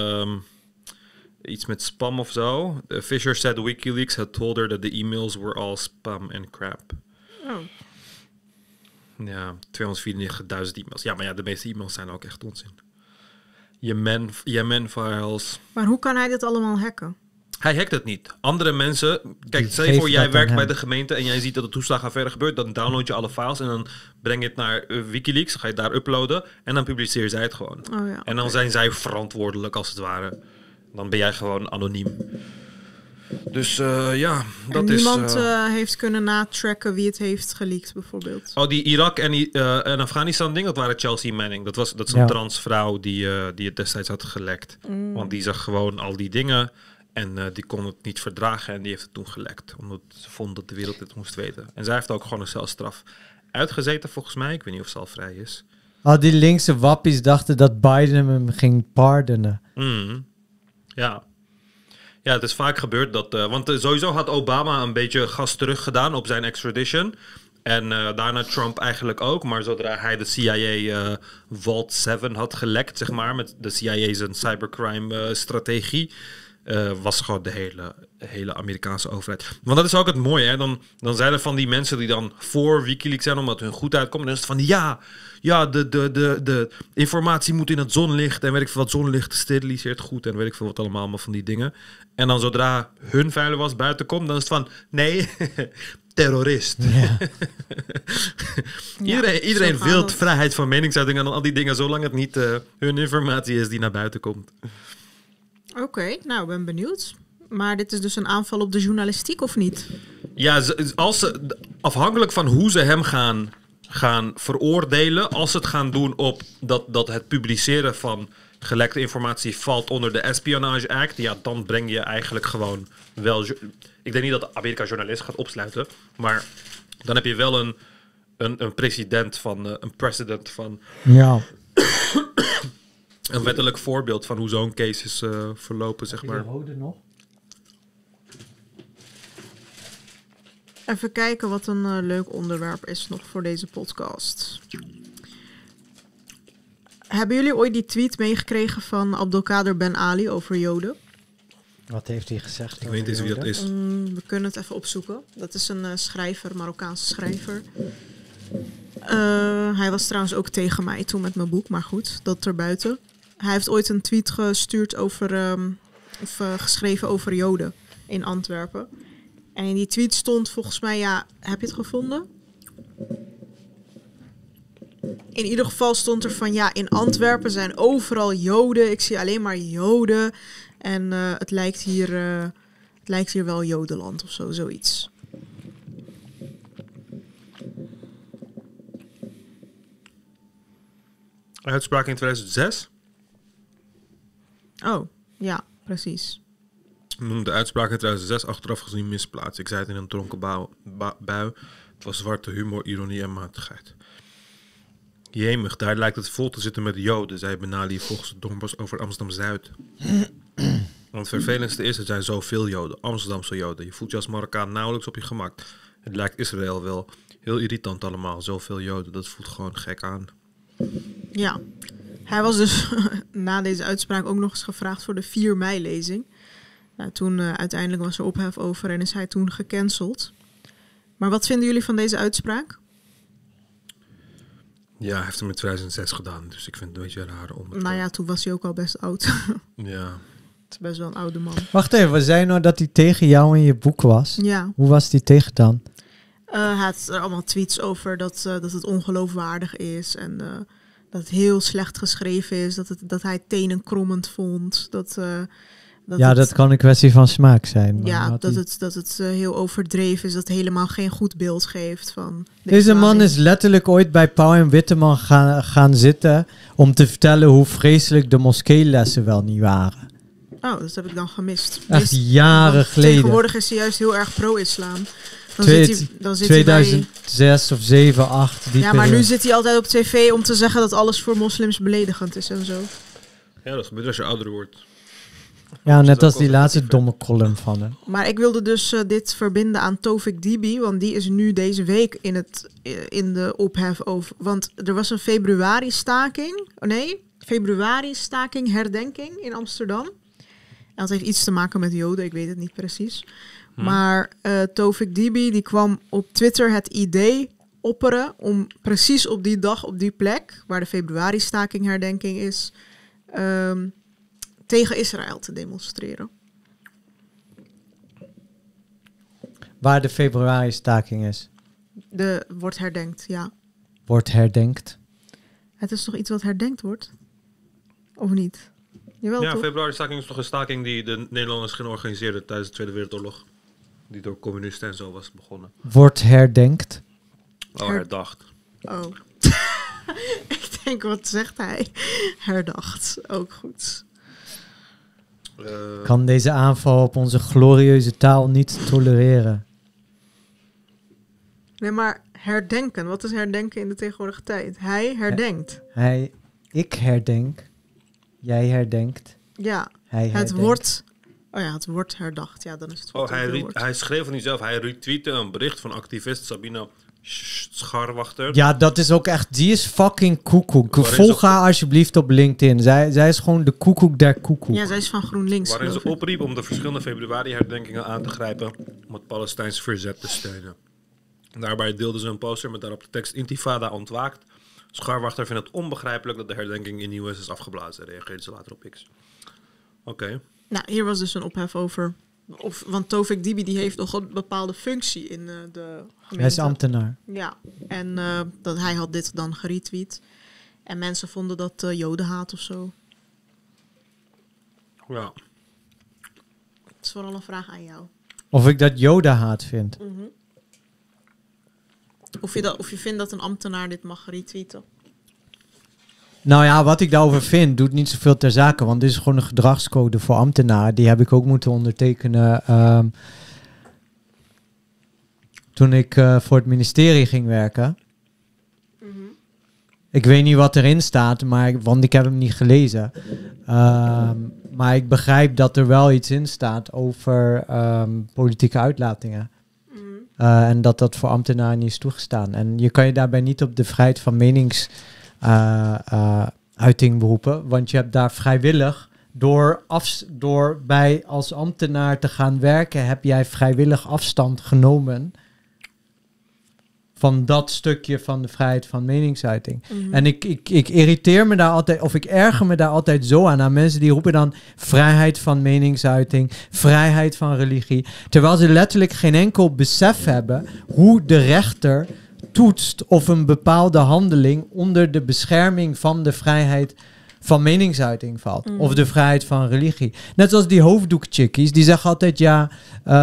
iets met spam of zo. Fisher said WikiLeaks had told her that the emails were all spam and crap. Oh. Ja, 294.000 e-mails. Ja, maar ja, de meeste e-mails zijn ook echt onzin. Yemen files. Maar hoe kan hij dit allemaal hacken? Hij hackt het niet. Andere mensen... Kijk, stel je voor, jij werkt bij de gemeente en jij ziet dat de toeslagenaffaire gebeurt. Dan download je alle files en dan breng je het naar WikiLeaks. Ga je het daar uploaden en dan publiceer zij het gewoon. Oh ja, en dan zijn zij verantwoordelijk als het ware. Dan ben jij gewoon anoniem. Dus ja, dat is... niemand heeft kunnen natracken wie het heeft geleakt, bijvoorbeeld. Oh, die Irak en Afghanistan ding, dat waren Chelsea Manning. Dat is een transvrouw die het destijds had gelekt. Want die zag gewoon al die dingen en die kon het niet verdragen en die heeft het toen gelekt. Omdat ze vond dat de wereld dit moest weten. En zij heeft ook gewoon een celstraf uitgezeten, volgens mij. Ik weet niet of ze al vrij is. Die linkse wappies dachten dat Biden hem ging pardonen. Ja. Ja, het is vaak gebeurd dat... want sowieso had Obama een beetje gas terug gedaan op zijn extradition. En daarna Trump eigenlijk ook. Maar zodra hij de CIA Vault 7 had gelekt, zeg maar, met de CIA's cybercrime strategie, was gewoon de hele Amerikaanse overheid. Want dat is ook het mooie, hè? Dan zijn er van die mensen die dan voor WikiLeaks zijn, omdat hun goed uitkomt. En dan is het van, de informatie moet in het zonlicht. En weet ik veel wat, zonlicht steriliseert goed. En weet ik veel wat allemaal van die dingen. En dan zodra hun vuile was buiten komt, dan is het van, nee, terrorist. Ja. Iedereen wil vrijheid van meningsuiting en al die dingen, zolang het niet hun informatie is die naar buiten komt. Oké, nou, ik ben benieuwd. Maar dit is dus een aanval op de journalistiek, of niet? Ja, afhankelijk van hoe ze hem gaan veroordelen, als ze het gaan doen op dat het publiceren van gelekte informatie valt onder de Espionage Act, ja, dan breng je eigenlijk gewoon wel... Ik denk niet dat Amerika journalist gaat opsluiten, maar dan heb je wel een president van... Ja. Een wettelijk voorbeeld van hoe zo'n case is verlopen, zeg maar. De rode nog? Even kijken wat een leuk onderwerp is nog voor deze podcast. Hebben jullie ooit die tweet meegekregen van Abdelkader Ben Ali over Joden? Wat heeft hij gezegd? Ik weet niet eens wie dat is. We kunnen het even opzoeken. Dat is een schrijver, Marokkaanse schrijver. Hij was trouwens ook tegen mij toen met mijn boek, maar goed, dat erbuiten. Hij heeft ooit een tweet gestuurd geschreven over Joden in Antwerpen. En in die tweet stond volgens mij, heb je het gevonden? In ieder geval stond er van, in Antwerpen zijn overal Joden. Ik zie alleen maar Joden. En het lijkt hier wel Jodenland of zo, zoiets. Uitspraak in 2006? Oh, ja, precies. Noem de uitspraak in 2006 achteraf gezien misplaatst. Ik zei het in een dronken bui. Het was zwarte humor, ironie en matigheid. Jemig, daar lijkt het vol te zitten met Joden, zei Ben Ali volgens de Donbass over Amsterdam-Zuid. Want het vervelendste is, er zijn zoveel Joden, Amsterdamse Joden. Je voelt je als Marokkaan nauwelijks op je gemak. Het lijkt Israël wel heel irritant allemaal, zoveel Joden. Dat voelt gewoon gek aan. Ja, hij was dus na deze uitspraak ook nog eens gevraagd voor de 4 mei-lezing. Nou, toen uiteindelijk was er ophef over en is hij toen gecanceld. Maar wat vinden jullie van deze uitspraak? Ja, hij heeft hem in 2006 gedaan, dus ik vind het een beetje een rare onderwerp. Nou ja, toen was hij ook al best oud. Ja. Het is best wel een oude man. Wacht even, we zeiden nou dat hij tegen jou in je boek was. Ja. Hoe was hij tegen dan? Hij had er allemaal tweets over dat het ongeloofwaardig is en dat het heel slecht geschreven is, dat hij tenenkrommend vond. Dat kan een kwestie van smaak zijn. Ja, dat het heel overdreven is, dat het helemaal geen goed beeld geeft van... Deze man is letterlijk ooit bij Pauw en Witteman gaan zitten om te vertellen hoe vreselijk de moskeelessen wel niet waren. Oh, dat heb ik dan gemist. Echt jaren geleden. Tegenwoordig is hij juist heel erg pro-islam. Dan zit 2006 of 7, 8. Ja, maar nu zit hij altijd op tv om te zeggen dat alles voor moslims beledigend is en zo. Ja, dat gebeurt als je ouder wordt. Ja, net als die laatste domme column van hem. Maar ik wilde dus dit verbinden aan Tawfik Dibi, want die is nu deze week in de ophef over. Want er was een februari-staking, herdenking in Amsterdam. En dat heeft iets te maken met Joden, ik weet het niet precies. Maar Tawfik Dibi die kwam op Twitter het idee opperen om precies op die dag, op die plek, waar de februari-staking herdenking is, tegen Israël te demonstreren. Waar de februari-staking is? Wordt herdenkt, ja. Wordt herdenkt? Het is toch iets wat herdenkt wordt? Of niet? Jawel, ja, toch? februari-staking is toch een staking die de Nederlanders gingen organiseren tijdens de Tweede Wereldoorlog. Die door communisten en zo was begonnen. Wordt herdenkt? Herdacht. Oh. Ik denk, wat zegt hij? Herdacht. Ook goed. Kan deze aanval op onze glorieuze taal niet tolereren? Nee, maar herdenken. Wat is herdenken in de tegenwoordige tijd? Hij herdenkt. Ik herdenk. Jij herdenkt. Ja, hij herdenkt. Het wordt herdacht. Ja, dan is het hij schreef van zichzelf. Hij retweette een bericht van activist Sabina Scharwachter. Ja, dat is ook echt... Die is fucking koekoek. Volg haar alsjeblieft op LinkedIn. Zij is gewoon de koekoek der koekoek. Ja, zij is van GroenLinks. Waarin ze opriep om de verschillende februari-herdenkingen aan te grijpen om het Palestijns verzet te steunen. Daarbij deelde ze een poster met daarop de tekst Intifada ontwaakt. Scharwachter vindt het onbegrijpelijk dat de herdenking in Nieuw is afgeblazen, reageerde ze later op X. Oké. Nou, hier was dus een ophef over... want Tovik Dibi die heeft nog een bepaalde functie in de gemeente. Hij is ambtenaar. Ja, en dat hij had dit dan geretweet. En mensen vonden dat jodenhaat of zo. Ja. Het is vooral een vraag aan jou. Of ik dat jodenhaat vind. Of je vindt dat een ambtenaar dit mag retweeten. Nou ja, wat ik daarover vind, doet niet zoveel ter zake. Want dit is gewoon een gedragscode voor ambtenaren. Die heb ik ook moeten ondertekenen toen ik voor het ministerie ging werken. Ik weet niet wat erin staat, want ik heb hem niet gelezen. Maar ik begrijp dat er wel iets in staat over politieke uitlatingen. En dat voor ambtenaren niet is toegestaan. En je kan je daarbij niet op de vrijheid van meningsuiting beroepen. Want je hebt daar vrijwillig, door bij als ambtenaar te gaan werken, heb jij vrijwillig afstand genomen van dat stukje van de vrijheid van meningsuiting. En ik irriteer me daar altijd, of ik erger me daar altijd zo aan mensen die roepen dan vrijheid van meningsuiting, vrijheid van religie, terwijl ze letterlijk geen enkel besef hebben hoe de rechter toetst of een bepaalde handeling onder de bescherming van de vrijheid van meningsuiting valt. Of de vrijheid van religie. Net zoals die hoofddoekchickies, die zeggen altijd ja...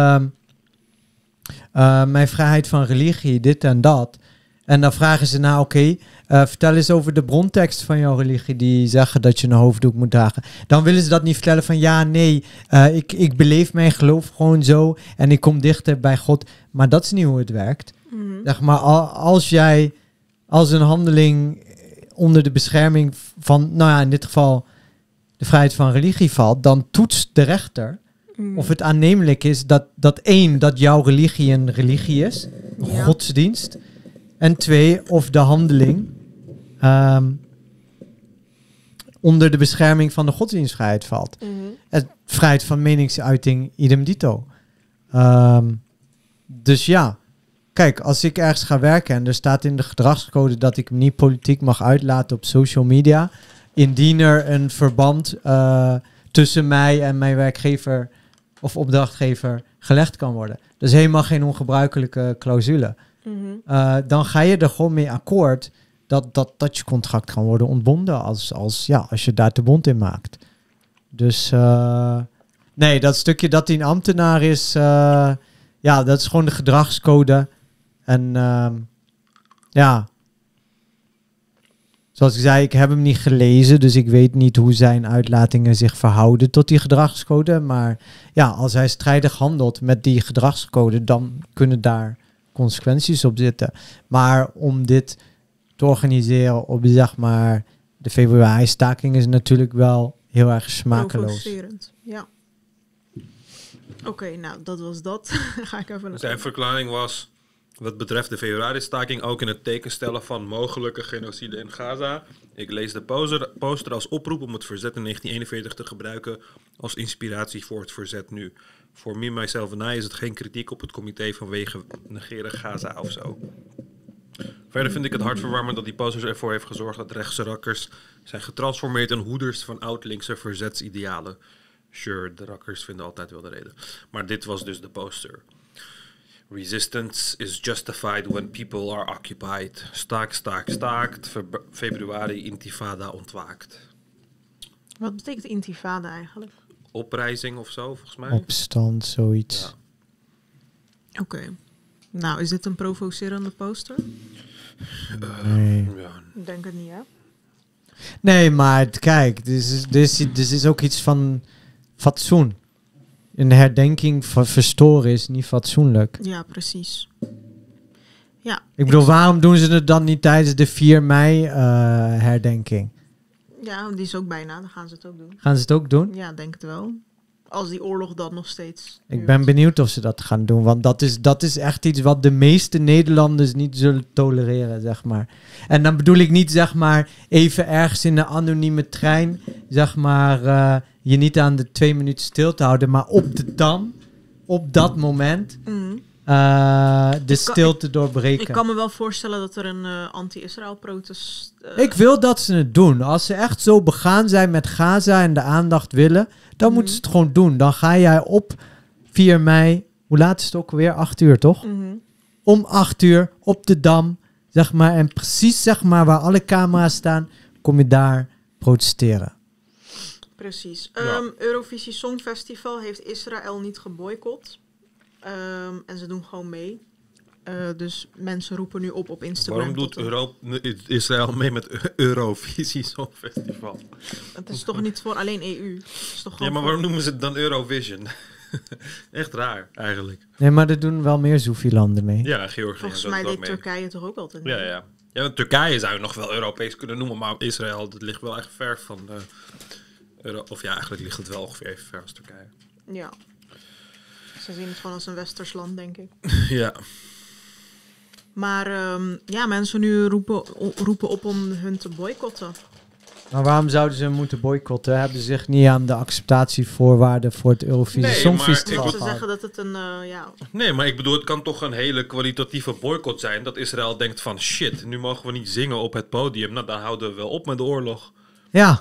mijn vrijheid van religie, dit en dat. En dan vragen ze nou, vertel eens over de brontekst van jouw religie die zeggen dat je een hoofddoek moet dragen. Dan willen ze dat niet vertellen van ja, nee, ik beleef mijn geloof gewoon zo en ik kom dichter bij God. Maar dat is niet hoe het werkt. Zeg maar, als een handeling onder de bescherming van, nou ja, in dit geval de vrijheid van religie valt, dan toetst de rechter of het aannemelijk is dat jouw religie een religie is, een godsdienst. En 2, of de handeling onder de bescherming van de godsdienstvrijheid valt. Het vrijheid van meningsuiting, idem dito. Dus ja, kijk, als ik ergens ga werken en er staat in de gedragscode dat ik me niet politiek mag uitlaten op social media, indien er een verband tussen mij en mijn werkgever of opdrachtgever gelegd kan worden. Dus helemaal geen ongebruikelijke clausule. Dan ga je er gewoon mee akkoord dat je contract kan worden ontbonden als je daar de bond in maakt. Dus nee, dat stukje dat hij een ambtenaar is, dat is gewoon de gedragscode. En zoals ik zei, ik heb hem niet gelezen, dus ik weet niet hoe zijn uitlatingen zich verhouden tot die gedragscode. Maar ja, als hij strijdig handelt met die gedragscode, dan kunnen daar consequenties op zitten. Maar om dit te organiseren op, zeg maar, de februari-staking is natuurlijk wel heel erg smakeloos. Provocerend, ja. Oké, nou, dat was dat. Ga ik even... Zijn verklaring was, wat betreft de februari-staking, ook in het teken stellen van mogelijke genocide in Gaza. Ik lees de poster als oproep om het verzet in 1941 te gebruiken als inspiratie voor het verzet nu. Voor me, myself en I is het geen kritiek op het comité vanwege negeren Gaza of zo. Verder vind ik het hartverwarmend dat die posters ervoor heeft gezorgd dat rechtse rakkers zijn getransformeerd in hoeders van oud-linkse verzetsidealen. Sure, de rakkers vinden altijd wel de reden. Maar dit was dus de poster. Resistance is justified when people are occupied. Staakt, staakt, staakt. Februari, intifada ontwaakt. Wat betekent intifada eigenlijk? Oprijzing of zo, volgens mij. Opstand, zoiets. Ja. Oké. Nou, is dit een provocerende poster? Nee. Ja. Ik denk het niet, hè? Nee, maar kijk, dit is ook iets van fatsoen. Een herdenking verstoren is niet fatsoenlijk. Ja, precies. Ja. Ik bedoel, waarom doen ze het dan niet tijdens de 4 mei herdenking? Ja, die is ook bijna. Dan gaan ze het ook doen. Gaan ze het ook doen? Ja, denk het wel. Als die oorlog dan nog steeds... Ik ben benieuwd of ze dat gaan doen. Want dat is echt iets wat de meeste Nederlanders niet zullen tolereren, zeg maar. En dan bedoel ik niet, zeg maar, even ergens in een anonieme trein, zeg maar, je niet aan de 2 minuten stil te houden. Maar op de Dam, op dat moment, de stilte doorbreken. Ik kan me wel voorstellen dat er een anti-Israël protest... Ik wil dat ze het doen. Als ze echt zo begaan zijn met Gaza en de aandacht willen, dan moeten ze het gewoon doen. Dan ga jij op 4 mei, hoe laat is het ook weer? 8 uur, toch? Om 8 uur op de Dam, zeg maar, en precies, zeg maar, waar alle camera's staan, kom je daar protesteren. Precies. Ja. Eurovisie Songfestival heeft Israël niet geboycott. En ze doen gewoon mee. Dus mensen roepen nu op Instagram. Waarom doet Israël mee met Eurovisie Songfestival? Het is toch niet voor alleen EU? Het is toch gewoon Ja, maar waarom noemen ze het dan Eurovision? Echt raar, eigenlijk. Nee, maar er doen wel meer Soefi-landen mee. Ja, Georgië. Volgens doet mij het ook deed mee. Turkije toch ook altijd mee? Ja. Ja, want Turkije zou je nog wel Europees kunnen noemen, maar Israël, dat ligt wel echt ver van of ja, eigenlijk ligt het wel ongeveer even ver als Turkije. Ja. Ze zien het gewoon als een westers land, denk ik. Ja. Maar ja, mensen nu roepen op om hun te boycotten. Maar waarom zouden ze moeten boycotten? Hebben ze zich niet aan de acceptatievoorwaarden voor het Eurovisie Nee, Songfestival maar Ze zeggen dat het een, Nee, maar ik bedoel, het kan toch een hele kwalitatieve boycott zijn dat Israël denkt van shit, nu mogen we niet zingen op het podium. Nou, dan houden we wel op met de oorlog. Ja,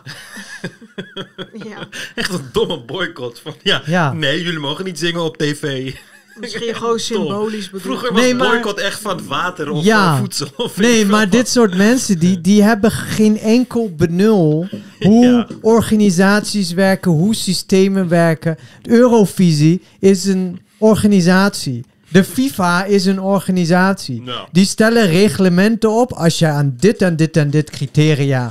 ja. Echt een domme boycott. Van Ja. nee, jullie mogen niet zingen op tv. Misschien gewoon symbolisch bedoeld. Vroeger was Nee, maar- boycott echt van water of voedsel. Of weet nee, ik maar veel dit soort mensen, die hebben geen enkel benul hoe Ja. organisaties werken, hoe systemen werken. De Eurovisie is een organisatie. De FIFA is een organisatie. Nou. Die stellen reglementen op. Als je aan dit en dit en dit criteria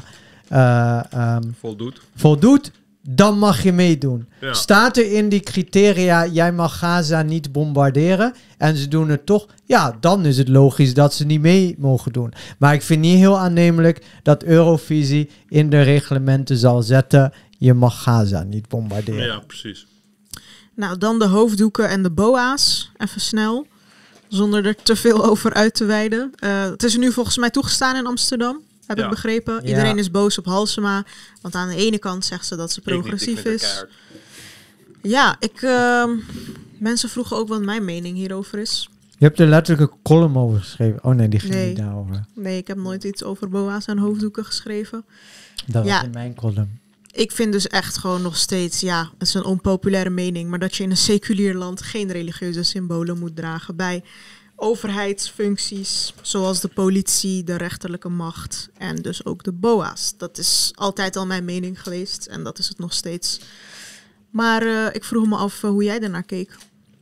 voldoet. voldoet, dan mag je meedoen. Ja. Staat er in die criteria, jij mag Gaza niet bombarderen, en ze doen het toch, ja, dan is het logisch dat ze niet mee mogen doen. Maar ik vind niet heel aannemelijk dat Eurovisie in de reglementen zal zetten, je mag Gaza niet bombarderen. Ja, precies. Nou, dan de hoofddoeken en de boa's. Even snel. Zonder er te veel over uit te weiden. Het is nu volgens mij toegestaan in Amsterdam. Heb Ja. ik begrepen. Ja. Iedereen is boos op Halsema. Want aan de ene kant zegt ze dat ze progressief is. Ja, mensen vroegen ook wat mijn mening hierover is. Je hebt er letterlijk een column over geschreven. Oh nee, die ging Nee. niet daarover. Nee, ik heb nooit iets over boa's en hoofddoeken geschreven. Dat Ja. was in mijn column. Ik vind dus echt gewoon nog steeds, ja, het is een onpopulaire mening, maar dat je in een seculier land geen religieuze symbolen moet dragen bij overheidsfuncties, zoals de politie, de rechterlijke macht en dus ook de boa's. Dat is altijd al mijn mening geweest en dat is het nog steeds. Maar ik vroeg me af hoe jij ernaar keek.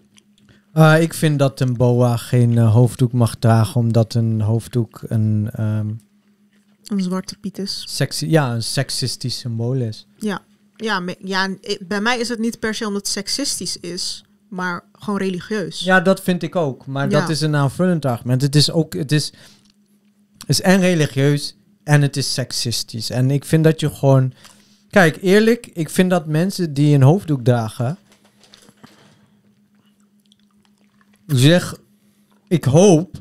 Ik vind dat een boa geen hoofddoek mag dragen, omdat een hoofddoek een Een zwarte piet is. een seksistisch symbool is. Bij mij is het niet per se omdat het seksistisch is, maar gewoon religieus. Ja, dat vind ik ook. Maar Ja. dat is een aanvullend argument. Het is en religieus en het is seksistisch. En ik vind dat je gewoon... Kijk, eerlijk, ik vind dat mensen die een hoofddoek dragen... Ik hoop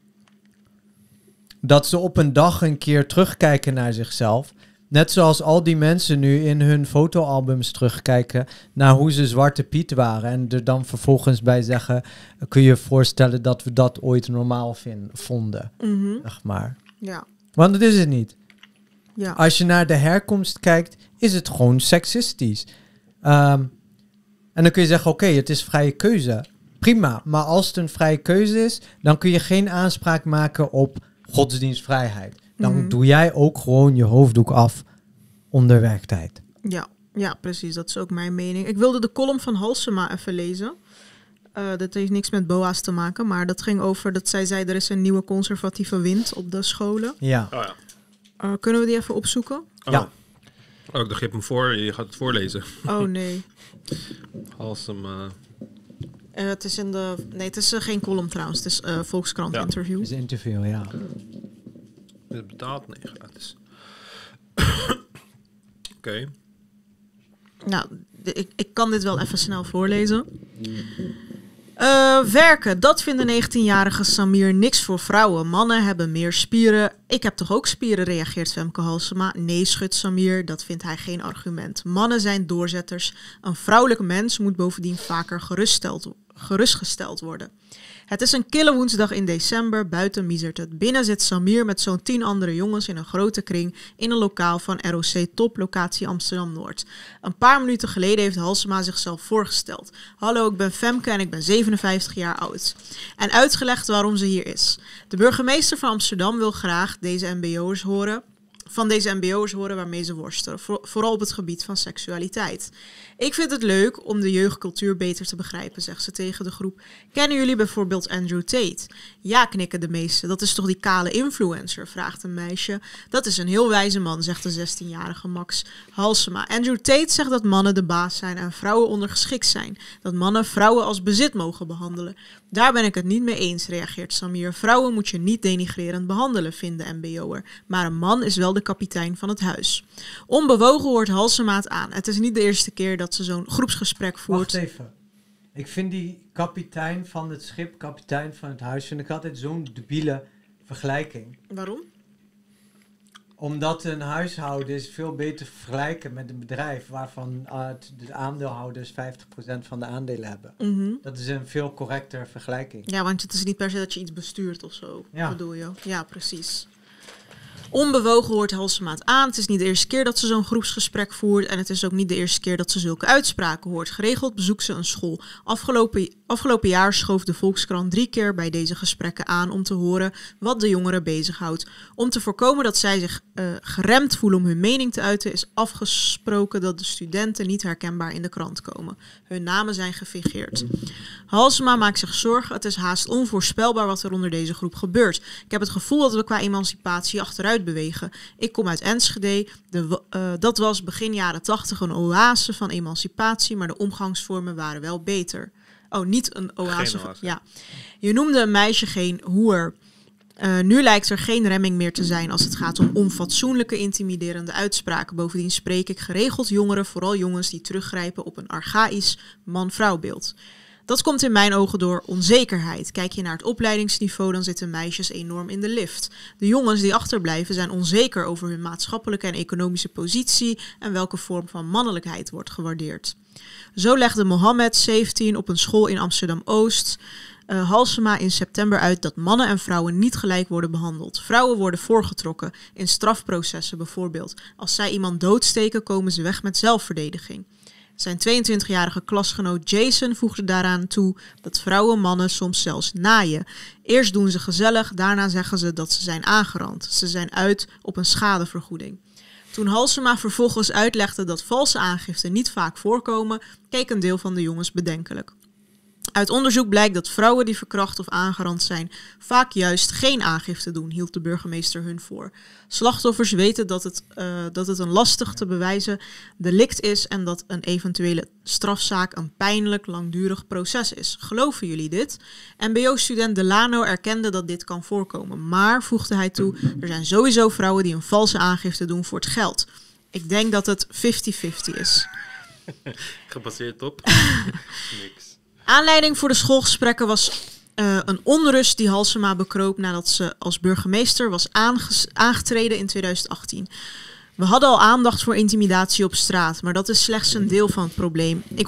dat ze op een dag een keer terugkijken naar zichzelf. Net zoals al die mensen nu in hun fotoalbums terugkijken naar hoe ze Zwarte Piet waren. En er dan vervolgens bij zeggen, kun je je voorstellen dat we dat ooit normaal vonden. Mhm. Zeg maar. Ja. Want dat is het niet. Ja. Als je naar de herkomst kijkt, is het gewoon seksistisch. En dan kun je zeggen, oké, het is vrije keuze. Prima, maar als het een vrije keuze is, dan kun je geen aanspraak maken op godsdienstvrijheid. Dan doe jij ook gewoon je hoofddoek af onder werktijd. Ja, precies. Dat is ook mijn mening. Ik wilde de column van Halsema even lezen. Dat heeft niks met boa's te maken, maar dat ging over dat zij zei, er is een nieuwe conservatieve wind op de scholen. Ja. Oh ja. Kunnen we die even opzoeken? Ja. Oh, ik dacht, je hebt hem voor. Je gaat het voorlezen. Oh nee. Als hem... Het is het is geen column trouwens. Het is Volkskrant Ja. interview. is een interview, ja. Is het betaald? Nee, gratis. Oké. Nou, Ik kan dit wel even snel voorlezen. Werken, dat vindt de 19-jarige Samir niks voor vrouwen. Mannen hebben meer spieren. Ik heb toch ook spieren, reageert Femke Halsema. Nee, schudt Samir, dat vindt hij geen argument. Mannen zijn doorzetters. Een vrouwelijk mens moet bovendien vaker gerustgesteld worden. Het is een kille woensdag in december, buiten miezert het. Binnen zit Samir met zo'n 10 andere jongens in een grote kring in een lokaal van ROC Top, locatie Amsterdam-Noord. Een paar minuten geleden heeft Halsema zichzelf voorgesteld. Hallo, ik ben Femke en ik ben 57 jaar oud. En uitgelegd waarom ze hier is. De burgemeester van Amsterdam wil graag deze mbo'ers horen waarmee ze worstelen, vooral op het gebied van seksualiteit. Ik vind het leuk om de jeugdcultuur beter te begrijpen, zegt ze tegen de groep. Kennen jullie bijvoorbeeld Andrew Tate? Ja, knikken de meesten. Dat is toch die kale influencer, vraagt een meisje. Dat is een heel wijze man, zegt de 16-jarige Max Halsema. Andrew Tate zegt dat mannen de baas zijn en vrouwen ondergeschikt zijn. Dat mannen vrouwen als bezit mogen behandelen. Daar ben ik het niet mee eens, reageert Samir. Vrouwen moet je niet denigrerend behandelen, vindt de mbo'er. Maar een man is wel de kapitein van het huis. Onbewogen hoort Halsema het aan. Het is niet de eerste keer dat ze zo'n groepsgesprek voert. Wacht even. Ik vind die kapitein van het schip, kapitein van het huis, vind ik altijd zo'n debiele vergelijking. Waarom? Omdat een huishouden is veel beter te vergelijken met een bedrijf waarvan de aandeelhouders 50% van de aandelen hebben. Mm-hmm. Dat is een veel correcter vergelijking. Ja, want het is niet per se dat je iets bestuurt of zo, ja. Bedoel je? Ja, precies. Onbewogen hoort Halsema het aan. Het is niet de eerste keer dat ze zo'n groepsgesprek voert. En het is ook niet de eerste keer dat ze zulke uitspraken hoort. Geregeld bezoekt ze een school. Afgelopen jaar schoof de Volkskrant 3 keer bij deze gesprekken aan om te horen wat de jongeren bezighoudt. Om te voorkomen dat zij zich geremd voelen om hun mening te uiten, is afgesproken dat de studenten niet herkenbaar in de krant komen. Hun namen zijn gefingeerd. Halsema maakt zich zorgen. Het is haast onvoorspelbaar wat er onder deze groep gebeurt. Ik heb het gevoel dat we qua emancipatie achteruit bewegen. Ik kom uit Enschede. Dat was begin jaren 80 een oase van emancipatie, maar de omgangsvormen waren wel beter. Oh, niet een oase. Ja. Je noemde een meisje geen hoer. Nu lijkt er geen remming meer te zijn als het gaat om onfatsoenlijke, intimiderende uitspraken. Bovendien spreek ik geregeld jongeren, vooral jongens die teruggrijpen op een archaïsch man-vrouw beeld. Dat komt in mijn ogen door onzekerheid. Kijk je naar het opleidingsniveau, dan zitten meisjes enorm in de lift. De jongens die achterblijven zijn onzeker over hun maatschappelijke en economische positie en welke vorm van mannelijkheid wordt gewaardeerd. Zo legde Mohammed, 17, op een school in Amsterdam-Oost Halsema in september uit dat mannen en vrouwen niet gelijk worden behandeld. Vrouwen worden voorgetrokken, in strafprocessen bijvoorbeeld. Als zij iemand doodsteken, komen ze weg met zelfverdediging. Zijn 22-jarige klasgenoot Jason voegde daaraan toe dat vrouwen mannen soms zelfs naaien. Eerst doen ze gezellig, daarna zeggen ze dat ze zijn aangerand. Ze zijn uit op een schadevergoeding. Toen Halsema vervolgens uitlegde dat valse aangiften niet vaak voorkomen, keek een deel van de jongens bedenkelijk. Uit onderzoek blijkt dat vrouwen die verkracht of aangerand zijn vaak juist geen aangifte doen, hield de burgemeester hun voor. Slachtoffers weten dat het een lastig te bewijzen delict is en dat een eventuele strafzaak een pijnlijk, langdurig proces is. Geloven jullie dit? MBO-student Delano erkende dat dit kan voorkomen, maar, voegde hij toe, er zijn sowieso vrouwen die een valse aangifte doen voor het geld. Ik denk dat het 50-50 is. Gebaseerd op? Niks. Aanleiding voor de schoolgesprekken was een onrust die Halsema bekroop nadat ze als burgemeester was aangetreden in 2018. We hadden al aandacht voor intimidatie op straat, maar dat is slechts een deel van het probleem. Ik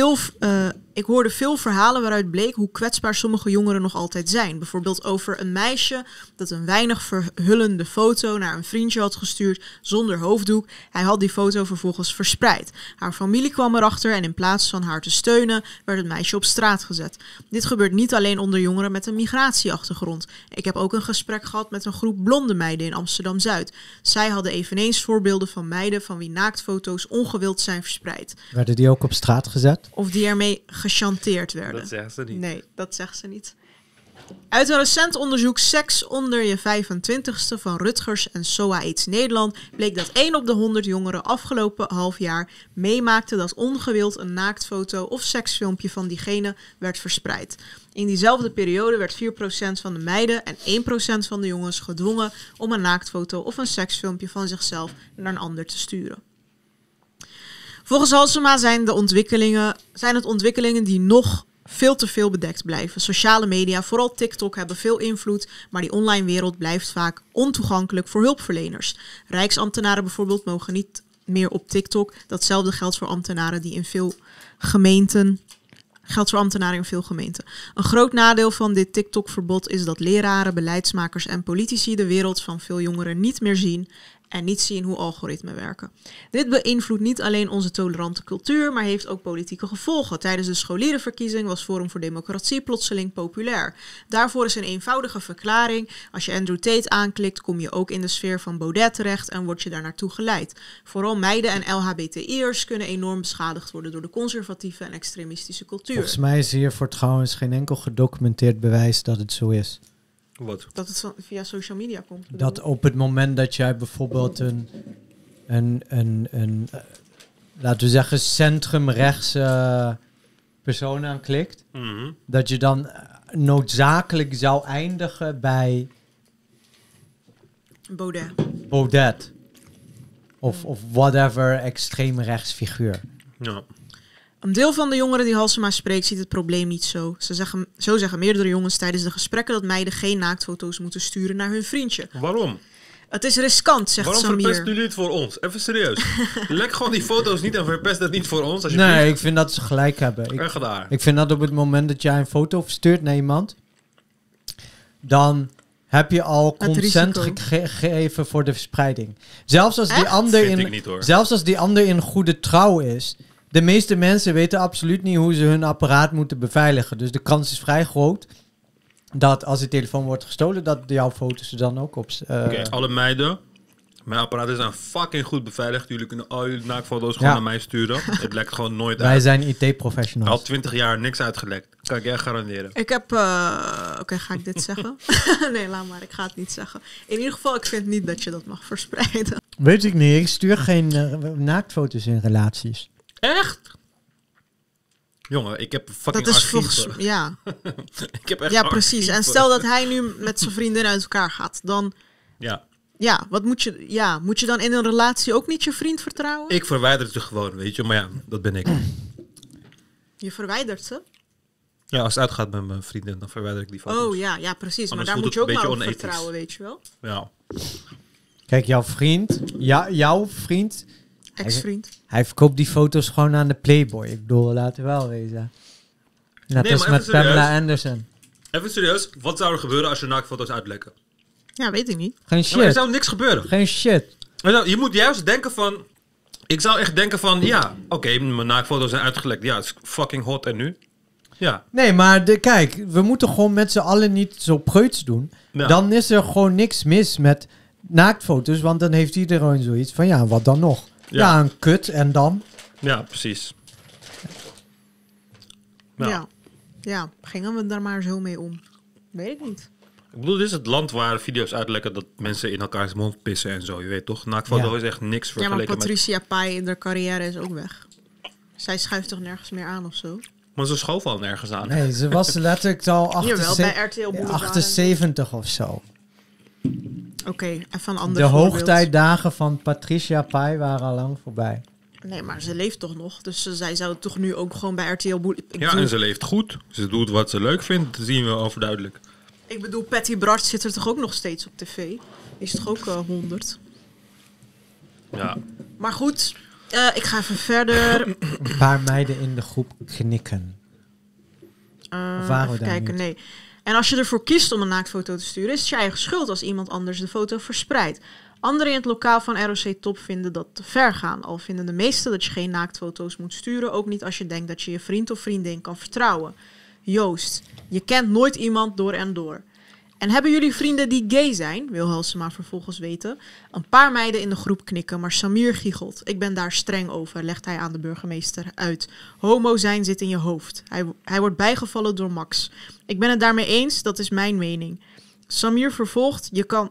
hoorde veel verhalen waaruit bleek hoe kwetsbaar sommige jongeren nog altijd zijn. Bijvoorbeeld over een meisje dat een weinig verhullende foto naar een vriendje had gestuurd zonder hoofddoek. Hij had die foto vervolgens verspreid. Haar familie kwam erachter en in plaats van haar te steunen werd het meisje op straat gezet. Dit gebeurt niet alleen onder jongeren met een migratieachtergrond. Ik heb ook een gesprek gehad met een groep blonde meiden in Amsterdam-Zuid. Zij hadden eveneens voorbeelden van meiden van wie naaktfoto's ongewild zijn verspreid. Werden die ook op straat gezet? Of die ermee gechanteerd werden. Dat zeggen ze niet. Nee, dat zegt ze niet. Uit een recent onderzoek Seks onder je 25ste van Rutgers en SOA AIDS Nederland bleek dat 1 op de 100 jongeren afgelopen half jaar meemaakte dat ongewild een naaktfoto of seksfilmpje van diegene werd verspreid. In diezelfde periode werd 4% van de meiden en 1% van de jongens gedwongen om een naaktfoto of een seksfilmpje van zichzelf naar een ander te sturen. Volgens Halsema zijn het ontwikkelingen die nog veel te veel bedekt blijven. Sociale media, vooral TikTok, hebben veel invloed, maar die online wereld blijft vaak ontoegankelijk voor hulpverleners. Rijksambtenaren bijvoorbeeld mogen niet meer op TikTok. Datzelfde geldt voor ambtenaren in veel gemeenten. Een groot nadeel van dit TikTok-verbod is dat leraren, beleidsmakers en politici de wereld van veel jongeren niet meer zien en niet zien hoe algoritmen werken. Dit beïnvloedt niet alleen onze tolerante cultuur, maar heeft ook politieke gevolgen. Tijdens de scholierenverkiezing was Forum voor Democratie plotseling populair. Daarvoor is een eenvoudige verklaring. Als je Andrew Tate aanklikt, kom je ook in de sfeer van Baudet terecht en word je daar naartoe geleid. Vooral meiden en LHBTI'ers kunnen enorm beschadigd worden door de conservatieve en extremistische cultuur. Volgens mij is hiervoor trouwens geen enkel gedocumenteerd bewijs dat het zo is. Wat? Dat het via social media komt. Dat op het moment dat jij bijvoorbeeld een laten we zeggen, centrumrechtse persoon aanklikt, dat je dan noodzakelijk zou eindigen bij Baudet. Of whatever extreemrechtsfiguur. Ja. Een deel van de jongeren die Halsema spreekt ziet het probleem niet zo. Zo zeggen meerdere jongens tijdens de gesprekken dat meiden geen naaktfoto's moeten sturen naar hun vriendje. Waarom? Het is riskant, zegt Waarom Samir. verpesten jullie het voor ons? Even serieus. Lek gewoon die foto's niet en verpest het niet voor ons. Nee, ik vind dat ze gelijk hebben. Echt daar. Ik vind dat op het moment dat jij een foto verstuurt naar iemand, dan heb je al consent gegeven voor de verspreiding. Zelfs als die ander in goede trouw is. De meeste mensen weten absoluut niet hoe ze hun apparaat moeten beveiligen. Dus de kans is vrij groot dat als de telefoon wordt gestolen, dat jouw foto's er dan ook op... Oké, alle meiden. Mijn apparaten zijn fucking goed beveiligd. Jullie kunnen al jullie naaktfoto's gewoon naar mij sturen. Het lekt gewoon nooit uit. Wij zijn IT-professionals. Al 20 jaar niks uitgelekt. Kan ik echt garanderen. Ik heb... Oké, ga ik dit zeggen? Nee, laat maar. Ik ga het niet zeggen. In ieder geval, ik vind niet dat je dat mag verspreiden. Weet ik niet. Ik stuur geen naaktfoto's in relaties. Echt? Jongen, ik heb fucking dat is archieven. Ja. Ik heb echt ja, precies. archieven. En stel dat hij nu met zijn vriendin uit elkaar gaat, dan... Ja. Ja, wat moet je... Ja, moet je dan in een relatie ook niet je vriend vertrouwen? Ik verwijder ze gewoon, weet je. Maar ja, dat ben ik. Je verwijdert ze? Ja, als het uitgaat met mijn vriendin, dan verwijder ik die foto's. Oh ja, precies. Anders maar daar moet je voelt ook het maar een op beetje vertrouwen, weet je wel? Ja. Kijk, jouw vriend... Ex-vriend. Hij verkoopt die foto's gewoon aan de Playboy. Ik bedoel, laten we wel wezen. Net als met Pamela Anderson. Even serieus, wat zou er gebeuren als je naaktfoto's uitlekken? Ja, weet ik niet. Geen shit. Ja, er zou niks gebeuren. Geen shit. Je moet juist denken van... Ik zou echt denken van, ja, oké, mijn naaktfoto's zijn uitgelekt. Ja, het is fucking hot en nu? Ja. Nee, maar kijk, we moeten gewoon met z'n allen niet zo preuts doen. Ja. Dan is er gewoon niks mis met naaktfoto's, want dan heeft iedereen zoiets van, ja, wat dan nog? Ja, een kut en dan? Ja, precies. Ja, gingen we daar maar zo mee om? Weet ik niet. Ik bedoel, dit is het land waar video's uitlekken dat mensen in elkaars mond pissen en zo. Je weet toch? Naaktfoto is echt niks vergeleken met... Ja, maar Patricia Pai in haar carrière is ook weg. Zij schuift toch nergens meer aan of zo? Maar ze schoof al nergens aan. Nee, ze was letterlijk al 78 of zo. Oké, even een ander De voorbeeld. hoogtijdagen van Patricia Pai waren al lang voorbij. Nee, maar ze leeft toch nog? Dus zij zou toch nu ook gewoon bij RTL Boulevard... En ze leeft goed. Ze doet wat ze leuk vindt. Dat zien we overduidelijk. Ik bedoel, Patty Bart zit er toch ook nog steeds op tv? Die is toch ook 100? Ja. Maar goed, ik ga even verder. Een paar meiden in de groep knikken. Even kijken, nee. En als je ervoor kiest om een naaktfoto te sturen, is het je eigen schuld als iemand anders de foto verspreidt. Anderen in het lokaal van ROC Top vinden dat te ver gaan. Al vinden de meesten dat je geen naaktfoto's moet sturen. Ook niet als je denkt dat je je vriend of vriendin kan vertrouwen. Joost, je kent nooit iemand door en door. En hebben jullie vrienden die gay zijn? Wil Halsema vervolgens weten. Een paar meiden in de groep knikken, maar Samir giechelt. Ik ben daar streng over, legt hij aan de burgemeester uit. Homo zijn zit in je hoofd. Hij wordt bijgevallen door Max. Ik ben het daarmee eens, dat is mijn mening. Samir vervolgt,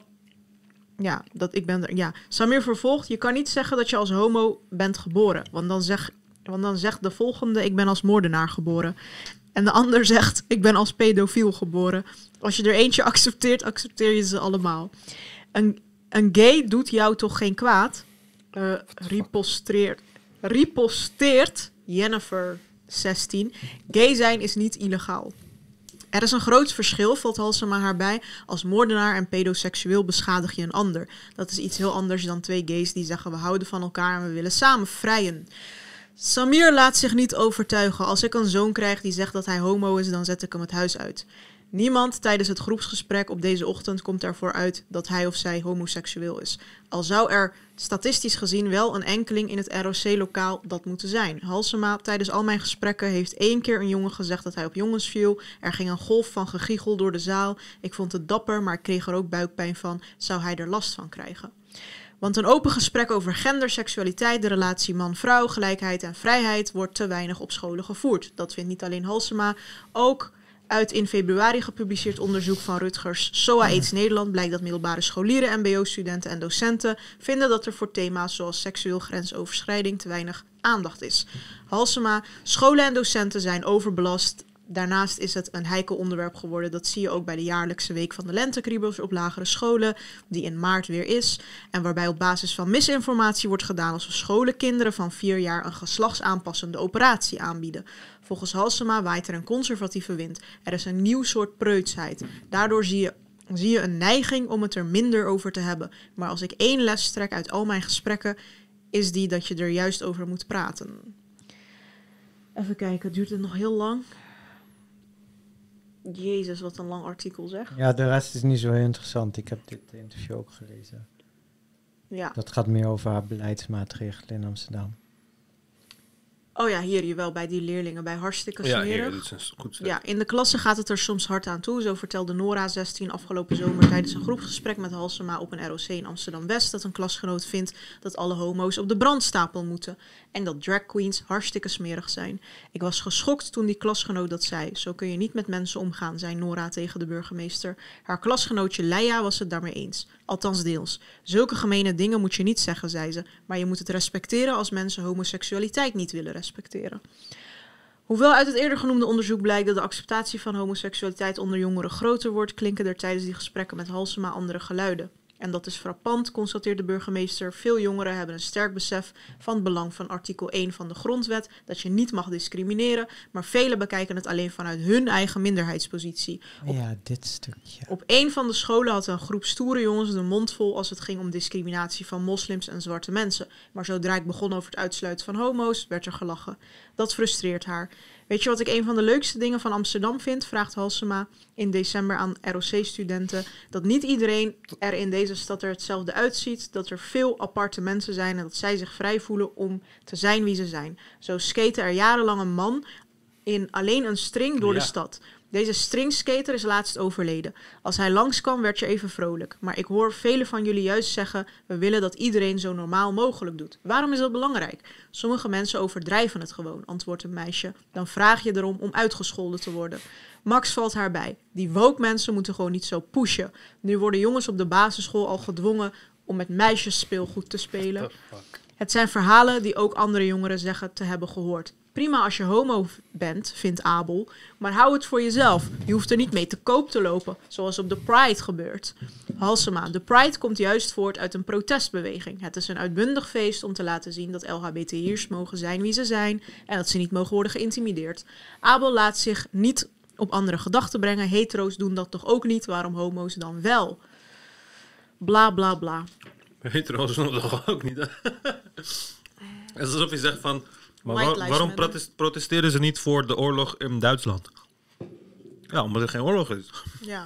Samir vervolgt, je kan niet zeggen dat je als homo bent geboren. Want dan zegt de volgende, ik ben als moordenaar geboren. En de ander zegt, ik ben als pedofiel geboren. Als je er eentje accepteert, accepteer je ze allemaal. Een gay doet jou toch geen kwaad? riposteert Jennifer 16. Gay zijn is niet illegaal. Er is een groot verschil, valt Halsema haar bij. Als moordenaar en pedoseksueel beschadig je een ander. Dat is iets heel anders dan 2 gays die zeggen we houden van elkaar en we willen samen vrijen. Samir laat zich niet overtuigen. Als ik een zoon krijg die zegt dat hij homo is, dan zet ik hem het huis uit. Niemand tijdens het groepsgesprek op deze ochtend komt ervoor uit dat hij of zij homoseksueel is. Al zou er statistisch gezien wel een enkeling in het ROC-lokaal dat moeten zijn. Halsema, tijdens al mijn gesprekken heeft 1 keer een jongen gezegd dat hij op jongens viel. Er ging een golf van gegiegel door de zaal. Ik vond het dapper, maar ik kreeg er ook buikpijn van. Zou hij er last van krijgen? Want een open gesprek over gender, seksualiteit, de relatie man-vrouw, gelijkheid en vrijheid wordt te weinig op scholen gevoerd. Dat vindt niet alleen Halsema, ook uit in februari gepubliceerd onderzoek van Rutgers SOA AIDS Nederland blijkt dat middelbare scholieren, mbo-studenten en docenten vinden dat er voor thema's zoals seksueel grensoverschrijding te weinig aandacht is. Halsema, scholen en docenten zijn overbelast. Daarnaast is het een heikel onderwerp geworden. Dat zie je ook bij de jaarlijkse week van de lentekriebels op lagere scholen, die in maart weer is. En waarbij op basis van misinformatie wordt gedaan alsof scholen kinderen van 4 jaar een geslachtsaanpassende operatie aanbieden. Volgens Halsema waait er een conservatieve wind. Er is een nieuw soort preutsheid. Daardoor zie je een neiging om het er minder over te hebben. Maar als ik 1 les trek uit al mijn gesprekken, is die dat je er juist over moet praten. Even kijken, duurt het nog heel lang? Jezus, wat een lang artikel zeg. Ja, de rest is niet zo heel interessant. Ik heb dit interview ook gelezen. Ja. Dat gaat meer over haar beleidsmaatregelen in Amsterdam. Oh ja, hier, jawel, bij die leerlingen, bij hartstikke Ja, smerig. hier, dit is goed. Ja, in de klasse gaat het er soms hard aan toe. Zo vertelde Nora, 16, afgelopen zomer tijdens een groepsgesprek met Halsema op een ROC in Amsterdam-West dat een klasgenoot vindt dat alle homo's op de brandstapel moeten. En dat drag queens hartstikke smerig zijn. Ik was geschokt toen die klasgenoot dat zei. Zo kun je niet met mensen omgaan, zei Nora tegen de burgemeester. Haar klasgenootje Leia was het daarmee eens. Althans deels. Zulke gemene dingen moet je niet zeggen, zei ze. Maar je moet het respecteren als mensen homoseksualiteit niet willen respecteren. Hoewel uit het eerder genoemde onderzoek blijkt dat de acceptatie van homoseksualiteit onder jongeren groter wordt, klinken er tijdens die gesprekken met Halsema andere geluiden. En dat is frappant, constateert de burgemeester. Veel jongeren hebben een sterk besef van het belang van artikel 1 van de grondwet, dat je niet mag discrimineren, maar velen bekijken het alleen vanuit hun eigen minderheidspositie. Ja, dit stukje. Op 1 van de scholen had een groep stoere jongens de mond vol als het ging om discriminatie van moslims en zwarte mensen. Maar zodra ik begon over het uitsluiten van homo's, werd er gelachen. Dat frustreert haar. Weet je wat ik een van de leukste dingen van Amsterdam vind? Vraagt Halsema in december aan ROC-studenten. Dat niet iedereen er in deze stad er hetzelfde uitziet. Dat er veel aparte mensen zijn en dat zij zich vrij voelen om te zijn wie ze zijn. Zo skate er jarenlang een man in alleen een string door de stad. Deze stringskater is laatst overleden. Als hij langskwam werd je even vrolijk. Maar ik hoor velen van jullie juist zeggen, we willen dat iedereen zo normaal mogelijk doet. Waarom is dat belangrijk? Sommige mensen overdrijven het gewoon, antwoordt een meisje. Dan vraag je erom om uitgescholden te worden. Max valt haar bij. Die woke mensen moeten gewoon niet zo pushen. Nu worden jongens op de basisschool al gedwongen om met meisjes speelgoed te spelen. Het zijn verhalen die ook andere jongeren zeggen te hebben gehoord. Prima als je homo bent, vindt Abel, maar hou het voor jezelf. Je hoeft er niet mee te koop te lopen, zoals op de Pride gebeurt. Halsema, de Pride komt juist voort uit een protestbeweging. Het is een uitbundig feest om te laten zien dat LHBTI'ers mogen zijn wie ze zijn en dat ze niet mogen worden geïntimideerd. Abel laat zich niet op andere gedachten brengen. Hetero's doen dat toch ook niet, waarom homo's dan wel? Bla bla bla. Hetero's doen dat toch ook niet? Het is alsof je zegt van, maar waarom protesteren ze niet voor de oorlog in Duitsland? Ja, omdat er geen oorlog is. Ja.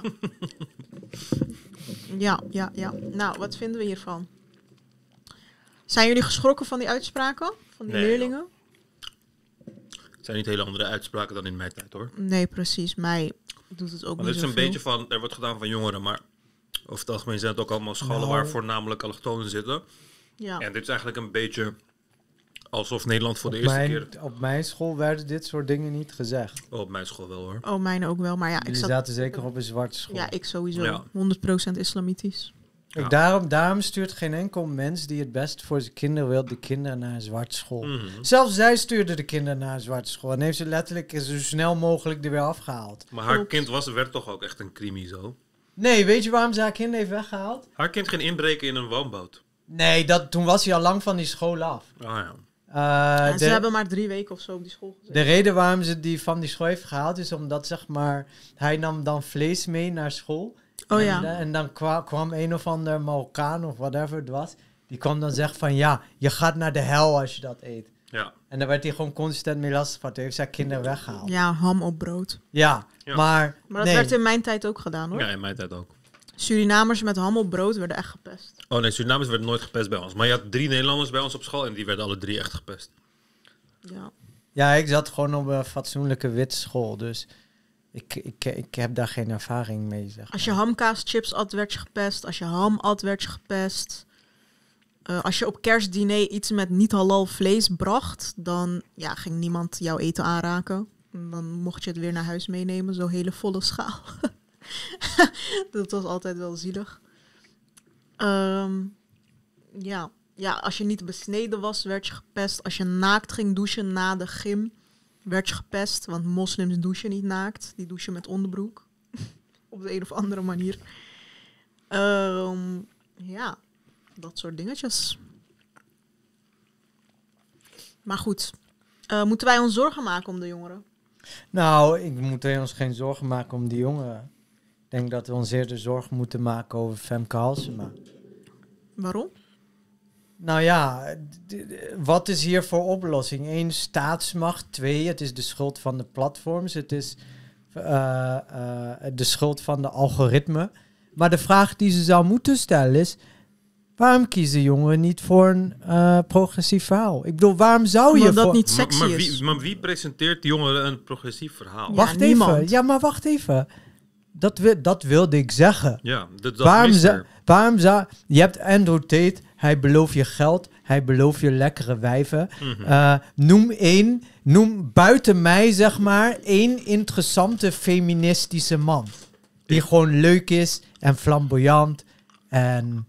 Ja. Nou, wat vinden we hiervan? Zijn jullie geschrokken van die uitspraken? Van die leerlingen? Het zijn niet hele andere uitspraken dan in mijn tijd, hoor. Nee, precies. Mij doet het ook niet niet zoveel. Het is een beetje van, er wordt gedaan van jongeren, maar over het algemeen zijn het ook allemaal scholen waar voornamelijk allochtonen zitten. Ja. En dit is eigenlijk een beetje alsof Nederland voor de eerste keer... Op mijn school werden dit soort dingen niet gezegd. Oh, op mijn school wel, hoor. Oh, mijne ook wel. Maar ja, Jullie zaten zeker op een zwarte school. Ja, ik sowieso. Ja. 100% islamitisch. Ja. Daarom stuurt geen enkel mens die het best voor zijn kinderen wil de kinderen naar een zwarte school. Mm-hmm. Zelfs zij stuurde de kinderen naar een zwarte school. En heeft ze letterlijk zo snel mogelijk er weer afgehaald. Maar haar kind werd toch ook echt een crimi zo? Nee, weet je waarom ze haar kind heeft weggehaald? Haar kind ging inbreken in een woonboot. Nee, toen was hij al lang van die school af. Ah ja. En ze hebben maar 3 weken of zo op die school gezeten. De reden waarom ze die van die school heeft gehaald is omdat, zeg maar, hij nam dan vlees mee naar school. Oh en, ja. En dan kwam een of ander Marokkaan of whatever het was. Die kwam dan zeggen van, ja, je gaat naar de hel als je dat eet. Ja. En dan werd hij gewoon constant mee lastiggevallen. Toen heeft zijn kinderen weggehaald. Ja, ham op brood. Ja. Ja. Maar Maar dat nee. werd in mijn tijd ook gedaan, hoor. Ja, in mijn tijd ook. Surinamers met ham op brood werden echt gepest. Oh nee, Surinamers werden nooit gepest bij ons. Maar je had 3 Nederlanders bij ons op school en die werden alle 3 echt gepest. Ja. Ja, ik zat gewoon op een fatsoenlijke witte school. Dus ik heb daar geen ervaring mee, zeg maar. Als je hamkaaschips at, werd je gepest. Als je ham at, werd je gepest. Als je op kerstdiner iets met niet halal vlees bracht, dan ging niemand jouw eten aanraken. En dan mocht je het weer naar huis meenemen, zo'n hele volle schaal. Dat was altijd wel zielig. Ja, als je niet besneden was, werd je gepest. Als je naakt ging douchen na de gym, werd je gepest. Want moslims douchen niet naakt. Die douchen met onderbroek. Op de een of andere manier. Ja, dat soort dingetjes. Maar goed, moeten wij ons zorgen maken om de jongeren? Nou, ik moet ons geen zorgen maken om die jongeren. Ik denk dat we ons eerder zorgen moeten maken over Femke Halsema. Waarom? Nou ja, wat is hier voor oplossing? 1, staatsmacht. 2, het is de schuld van de platforms. Het is de schuld van de algoritme. Maar de vraag die ze zou moeten stellen is, waarom kiezen jongeren niet voor een progressief verhaal? Ik bedoel, waarom zou je Omdat dat voor... niet sexy is. Maar wie presenteert de jongeren een progressief verhaal? Ja, Wacht niemand. even. Ja, maar wacht even. Dat wilde ik zeggen. Ja, dat mist er. Waarom zou... Je hebt Andrew Tate, hij belooft je geld, hij belooft je lekkere wijven. Noem buiten mij, zeg maar, 1 interessante feministische man. Die gewoon leuk is en flamboyant en...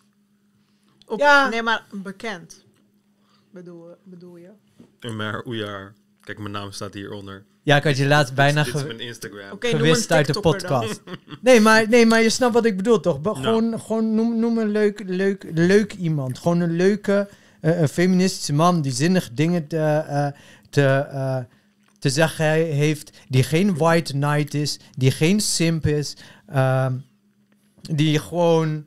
Nee, maar bekend. Bedoel je? Maar Oejaar. Kijk, mijn naam staat hieronder. Ja, ik had je laatst bijna Dit is mijn Instagram. Oké, noem gewist een uit de TikToker podcast. Nee, maar je snapt wat ik bedoel, toch? Gewoon noem een leuk iemand. Gewoon een leuke, een feministische man die zinnige dingen te zeggen heeft, die geen white knight is, die geen simp is, die gewoon...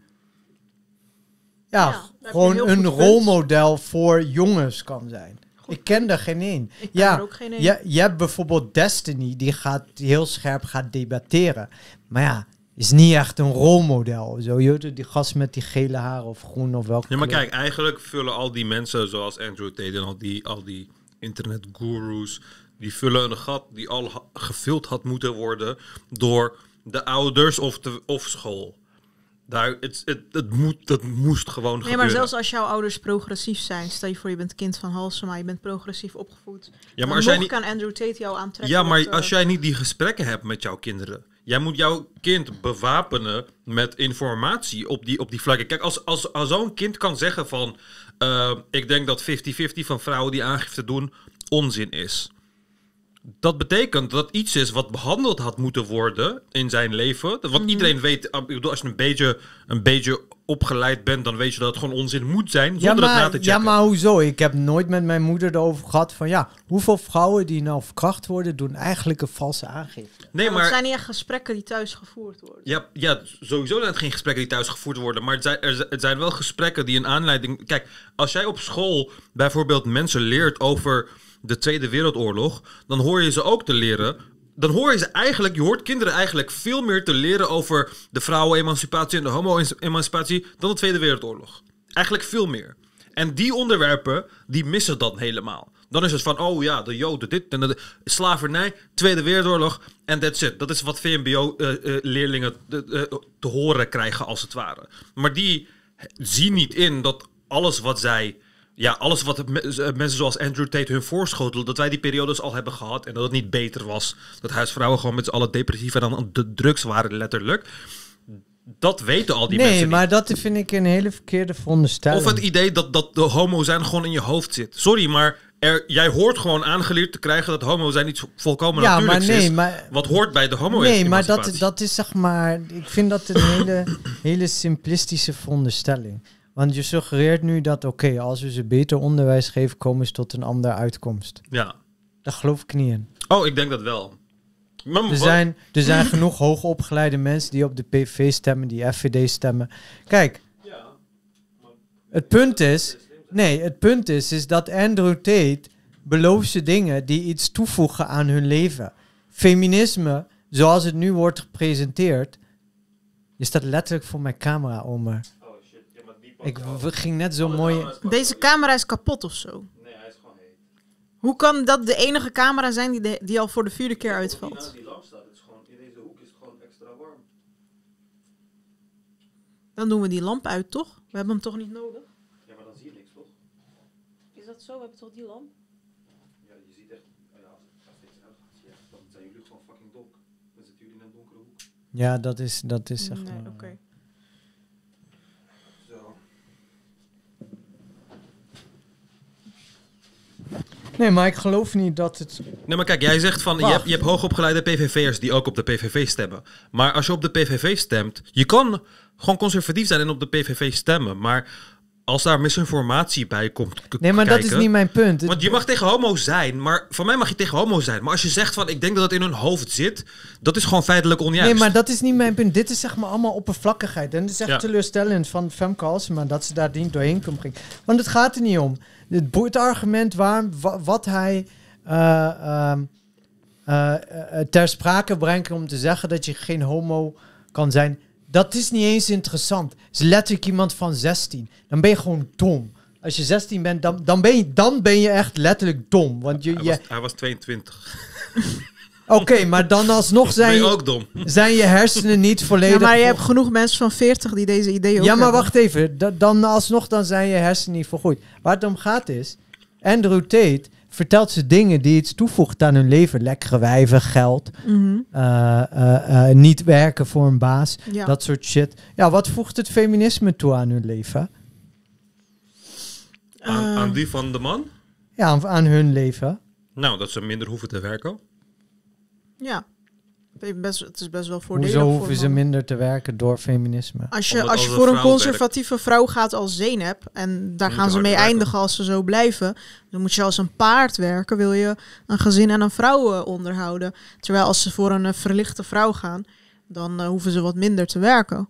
gewoon een rolmodel voor jongens kan zijn. Ik ken er geen één. Ik ken er ook geen één. Je hebt bijvoorbeeld Destiny, die heel scherp gaat debatteren. Maar ja, is niet echt een rolmodel. Zo, die gast met die gele haar of groen of welke Ja, maar kleur. kijk, eigenlijk vullen al die mensen zoals Andrew Tate en al die internetgurus, die vullen een gat die al gevuld had moeten worden door de ouders of school. Dat moest gewoon gebeuren. Nee, maar zelfs als jouw ouders progressief zijn, stel je voor je bent kind van Halsema, je bent progressief opgevoed. Ja, maar als jij kan Andrew Tate jou aantrekken. Ja, maar als jij niet die gesprekken hebt met jouw kinderen, jij moet jouw kind bewapenen met informatie op die vlakken. Kijk, als zo'n kind kan zeggen van, ik denk dat 50-50 van vrouwen die aangifte doen onzin is. Dat betekent dat iets is wat behandeld had moeten worden in zijn leven. Want iedereen weet, ik bedoel, als je een beetje opgeleid bent, dan weet je dat het gewoon onzin moet zijn, zonder het na te checken. Ja, maar hoezo? Ik heb nooit met mijn moeder erover gehad van, hoeveel vrouwen die nou verkracht worden, doen eigenlijk een valse aangifte. Nee, maar het zijn niet echt gesprekken die thuis gevoerd worden. Ja, sowieso zijn het geen gesprekken die thuis gevoerd worden, maar het zijn wel gesprekken die een aanleiding... Kijk, als jij op school bijvoorbeeld mensen leert over de Tweede Wereldoorlog, dan hoor je ze ook te leren. Je hoort kinderen eigenlijk veel meer te leren over de vrouwenemancipatie en de homo-emancipatie dan de Tweede Wereldoorlog. Eigenlijk veel meer. En die onderwerpen, die missen dan helemaal. Dan is het van, oh ja, de Joden, dit en de slavernij, Tweede Wereldoorlog en that's it. Dat is wat VMBO-leerlingen te horen krijgen, als het ware. Maar die zien niet in dat alles wat mensen zoals Andrew Tate hun voorschotelen, dat wij die periodes al hebben gehad en dat het niet beter was. Dat huisvrouwen gewoon met z'n allen depressief en aan de drugs waren, letterlijk. Dat weten al die mensen niet. Nee, maar dat vind ik een hele verkeerde veronderstelling. Of het idee dat de homo zijn gewoon in je hoofd zit. Sorry, maar jij hoort gewoon aangeleerd te krijgen dat homo zijn iets volkomen natuurlijks is. Wat hoort bij de homo-emancipatie. Nee, maar dat is zeg maar... Ik vind dat een hele simplistische veronderstelling. Want je suggereert nu dat, als we ze beter onderwijs geven, komen ze tot een andere uitkomst. Ja. Daar geloof ik niet in. Oh, ik denk dat wel. Maar Er zijn genoeg hoogopgeleide mensen die op de PVV stemmen, die FVD stemmen. Kijk, het punt is dat Andrew Tate belooft ze dingen die iets toevoegen aan hun leven. Feminisme, zoals het nu wordt gepresenteerd. Je staat letterlijk voor mijn camera, Omer. Oh shit, ja, maar die Ik ging net zo mooi... Deze camera is kapot of zo. Nee, hij is gewoon heet. Hoe kan dat de enige camera zijn die al voor de 4e keer uitvalt? Die lamp staat, het is gewoon, in deze hoek is het gewoon extra warm. Dan doen we die lamp uit, toch? We hebben hem toch niet nodig? Ja, maar dan zie je niks, toch? Is dat zo? We hebben toch die lamp? Ja, je ziet echt, als dit uitgaat, dan zijn jullie gewoon fucking donker. Dan zitten jullie in een donkere hoek. Ja, dat is echt... Nee, oké. Zo. Nee, maar ik geloof niet dat het... Nee, maar kijk, jij zegt van, je hebt hoogopgeleide PVV'ers die ook op de PVV stemmen. Maar als je op de PVV stemt, je kan gewoon conservatief zijn en op de PVV stemmen. Maar als daar misinformatie bij komt Nee, maar dat is niet mijn punt. Want je mag tegen homo zijn, maar van mij mag je tegen homo zijn. Maar als je zegt van, ik denk dat het in hun hoofd zit, dat is gewoon feitelijk onjuist. Nee, maar dat is niet mijn punt. Dit is zeg maar allemaal oppervlakkigheid. En het is echt teleurstellend van Femke Halsema dat ze daar niet doorheen kan brengen. Want het gaat er niet om. Het argument wat hij ter sprake brengt om te zeggen dat je geen homo kan zijn, dat is niet eens interessant. Het is letterlijk iemand van 16. Dan ben je gewoon dom. Als je 16 bent, dan ben je echt letterlijk dom. Want Hij was 22. Oké, maar dan alsnog Ben je ook dom? zijn je hersenen niet volledig... Ja, maar je hebt genoeg mensen van 40 die deze ideeën ook Ja, maar hebben. wacht even. Dan zijn je hersenen niet volgroeid. Waar het om gaat is, Andrew Tate vertelt ze dingen die iets toevoegt aan hun leven. Lekkere wijven, geld, niet werken voor een baas, Ja. dat soort shit. Ja, wat voegt het feminisme toe aan hun leven? Aan die van de man? Ja, aan hun leven. Nou, dat ze minder hoeven te werken. Ja. Het is best wel voordelig. Hoezo voor hoeven ze mannen. minder te werken door feminisme? Als Omdat je als voor een een vrouw conservatieve vrouw gaat als Zeynep, en daar Moet gaan je ze mee harder werken. eindigen als ze zo blijven, dan moet je als een paard werken, wil je een gezin en een vrouw onderhouden. Terwijl als ze voor een verlichte vrouw gaan, dan hoeven ze wat minder te werken.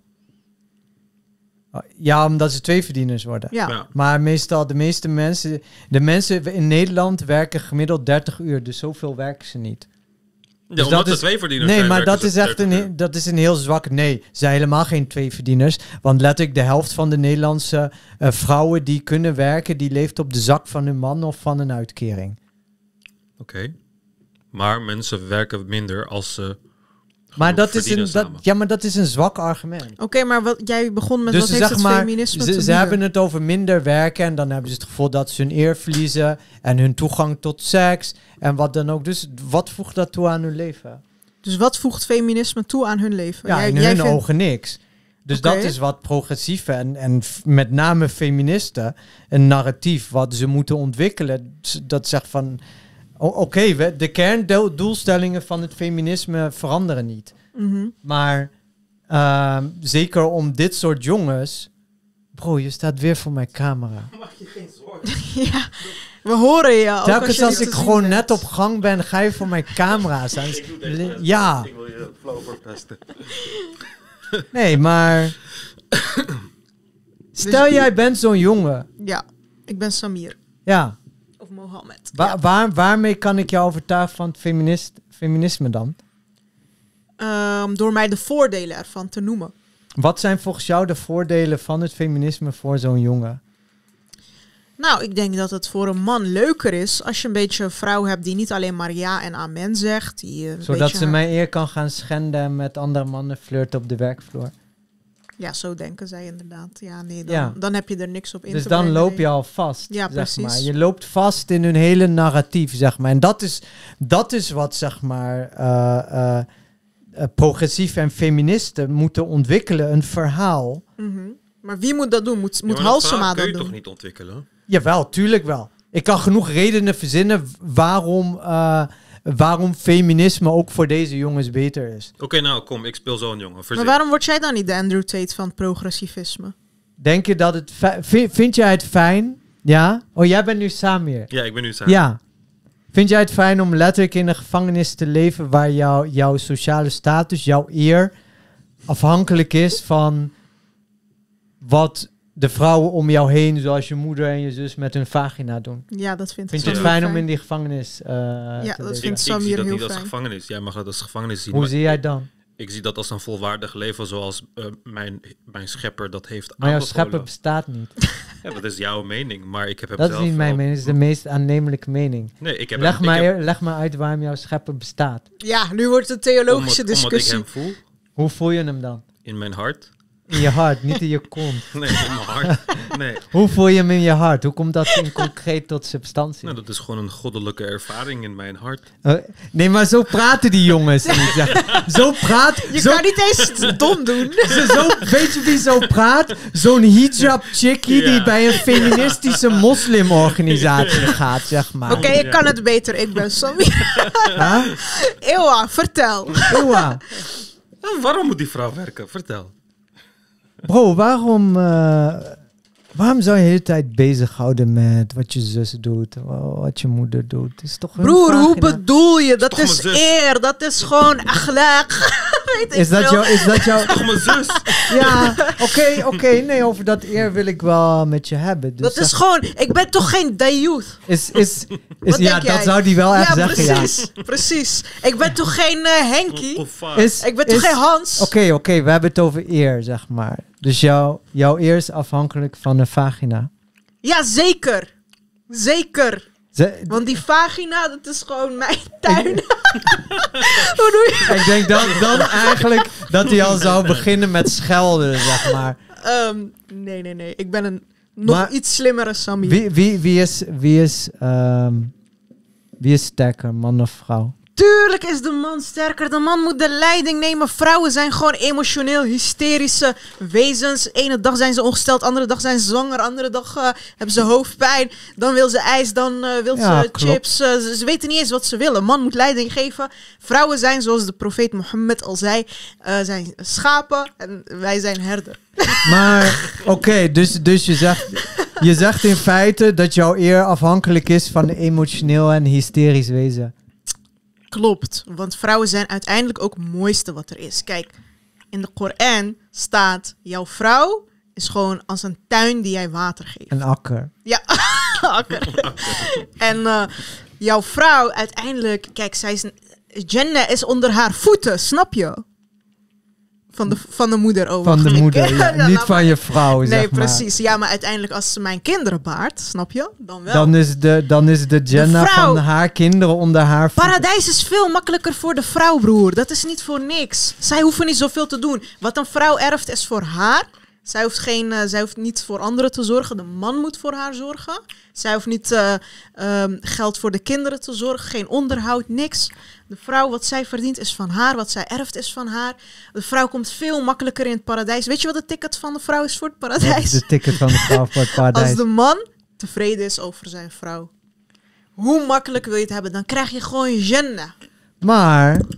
Ja, omdat ze tweeverdieners worden. Ja. Ja. Maar meestal, de mensen in Nederland werken gemiddeld 30 uur. Dus zoveel werken ze niet. Ja, Dus omdat dat er twee verdieners Nee, zijn, maar werken dat ze is echt 30 uur. dat is een heel zwak... Nee, ze zijn helemaal geen tweeverdieners. Want letterlijk de helft van de Nederlandse vrouwen die kunnen werken, die leeft op de zak van hun man of van een uitkering. Oké. Maar mensen werken minder als ze Maar dat is, verdienen samen. maar dat is een zwak argument. Oké, maar jij begon met Dus wat ze heeft zeg het maar, feminisme te ze bieden? hebben het over minder werken en dan hebben ze het gevoel dat ze hun eer verliezen en hun toegang tot seks en wat dan ook. Dus wat voegt dat toe aan hun leven? Dus wat voegt feminisme toe aan hun leven? Ja, in hun ogen niks. Dus Oké. dat is wat progressieve en met name feministen een narratief wat ze moeten ontwikkelen. Dat zegt van, oké, de kerndoelstellingen van het feminisme veranderen niet. Mhm. Maar zeker om dit soort jongens... Bro, je staat weer voor mijn camera. Maak je geen zorgen. Ja, we horen je. ook Telkens je als niet ik te zien gewoon bent. net op gang ben, ga je voor mijn camera staan. Ik doe deze Ja, Ik wil je flow verpesten. nee, maar... Stel jij bent zo'n jongen. Ja, ik ben Samir. Ja, Of Mohammed. waarmee kan ik jou overtuigen van het feminisme dan? Door mij de voordelen ervan te noemen. Wat zijn volgens jou de voordelen van het feminisme voor zo'n jongen? Nou, ik denk dat het voor een man leuker is als je een beetje een vrouw hebt die niet alleen maar ja en amen zegt. Die, een Zodat beetje ze mijn eer kan gaan schenden en met andere mannen flirten op de werkvloer. Ja, zo denken zij inderdaad. Ja, nee, Ja. dan heb je er niks op in Dus te dan brengen, loop nee. je al vast, Ja, zeg precies. maar. Je loopt vast in hun hele narratief, zeg maar. En dat is wat, zeg maar, progressief en feministen moeten ontwikkelen. Een verhaal. Mhm. Maar wie moet dat doen? Moet Ja, maar dat Halsema verhaal kun dat je doen? toch niet ontwikkelen? Jawel, tuurlijk wel. Ik kan genoeg redenen verzinnen waarom feminisme ook voor deze jongens beter is. Oké, nou kom, ik speel zo'n jongen. Maar waarom word jij dan niet de Andrew Tate van het progressivisme? Denk je dat het... Vind jij het fijn? Ja? Oh, jij bent nu Samir. Ja, ik ben nu Samir. Ja. Vind jij het fijn om letterlijk in een gevangenis te leven waar jouw sociale status, jouw eer, afhankelijk is van wat de vrouwen om jou heen, zoals je moeder en je zus, met hun vagina doen? Ja, dat vind ik je het fijn om in die gevangenis ja, te dat leven? vindt Ik Samir zie dat heel niet als fijn. gevangenis. Jij mag dat als gevangenis zien. Hoe maar zie jij het dan? Ik zie dat als een volwaardig leven zoals mijn schepper dat heeft Maar jouw aanbevolen. schepper bestaat niet. Ja, dat is jouw mening, maar ik heb hem Dat zelf is niet mijn wel- mening, dat is de meest aannemelijke mening. Nee, ik heb Leg hem, maar uit waarom jouw schepper bestaat. Ja, nu wordt het een theologische omdat ik discussie. hem voel, Hoe voel je hem dan? in mijn hart. In je hart, niet in je kont. Nee, in mijn hart. Nee. Hoe voel je hem in je hart? Hoe komt dat in concreet tot substantie? Nou, dat is gewoon een goddelijke ervaring in mijn hart. Nee, maar zo praten die jongens niet. Zeg. Zo praat... Je zo, kan niet eens dom doen. weet je wie zo praat? Zo'n hijab chickie die Ja. bij een feministische moslimorganisatie gaat, zeg maar. Oké, ik kan het beter. Ik ben Samir. Huh? Ewa, vertel. Ewa. Waarom moet die vrouw werken? Vertel. Bro, waarom zou je de hele tijd bezighouden met wat je zus doet, wat je moeder doet? Het is toch hun Broer, hoe vagina. bedoel je? Dat toch is mijn zus? eer. Dat is gewoon akhlaq. Weet ik Is dat veel. jouw... Toch mijn zus? Ja, oké, nee, over dat eer wil ik wel met je hebben. Dus Dat is gewoon... Ik ben toch geen dayouth? Wat ja, denk jij? dat zou die wel echt zeggen, ja. Precies. Ik ben toch geen Henkie? Of vaak? Ik ben toch geen Hans? Oké, we hebben het over eer, zeg maar. Dus jouw eer is afhankelijk van een vagina. Ja, zeker. Zeker. Want die vagina, dat is gewoon mijn tuin. Hoe doe je? Ik denk dan eigenlijk dat hij al zou beginnen met schelden, zeg maar. Nee. Ik ben een nog Maar iets slimmere Samir. Wie is sterker, man of vrouw? Tuurlijk is de man sterker. De man moet de leiding nemen. Vrouwen zijn gewoon emotioneel hysterische wezens. Ene dag zijn ze ongesteld, andere dag zijn ze zwanger, andere dag hebben ze hoofdpijn. Dan wil ze ijs, dan wil Ja, ze klopt. chips. Ze weten niet eens wat ze willen. Een man moet leiding geven. Vrouwen zijn, zoals de profeet Mohammed al zei, zijn schapen en wij zijn herder. Maar, oké, dus je zegt in feite dat jouw eer afhankelijk is van een emotioneel en hysterisch wezen. Klopt, want vrouwen zijn uiteindelijk ook het mooiste wat er is. Kijk, in de Koran staat, jouw vrouw is gewoon als een tuin die jij water geeft. Een akker. Ja, akker. En jouw vrouw uiteindelijk, kijk, Jannah is onder haar voeten, snap je? Van de moeder over. Van de moeder, ja. Ja, Niet laat van je vrouw, Nee, zeg maar. precies. Ja, maar uiteindelijk als ze mijn kinderen baart, snap je? Dan wel. Dan is de Jannah vrouw. van haar kinderen onder haar voeten. Paradijs is veel makkelijker voor de vrouw, broer. Dat is niet voor niks. Zij hoeven niet zoveel te doen. Wat een vrouw erft is voor haar. Zij hoeft niet voor anderen te zorgen. De man moet voor haar zorgen. Zij hoeft niet geld voor de kinderen te zorgen. Geen onderhoud, niks. De vrouw, wat zij verdient, is van haar. Wat zij erft, is van haar. De vrouw komt veel makkelijker in het paradijs. Weet je wat het ticket van de vrouw is voor het Wat is paradijs? de ticket van de vrouw voor het paradijs? Als de man tevreden is over zijn vrouw. Hoe makkelijk wil je het hebben? Dan krijg je gewoon Jannah. Maar, het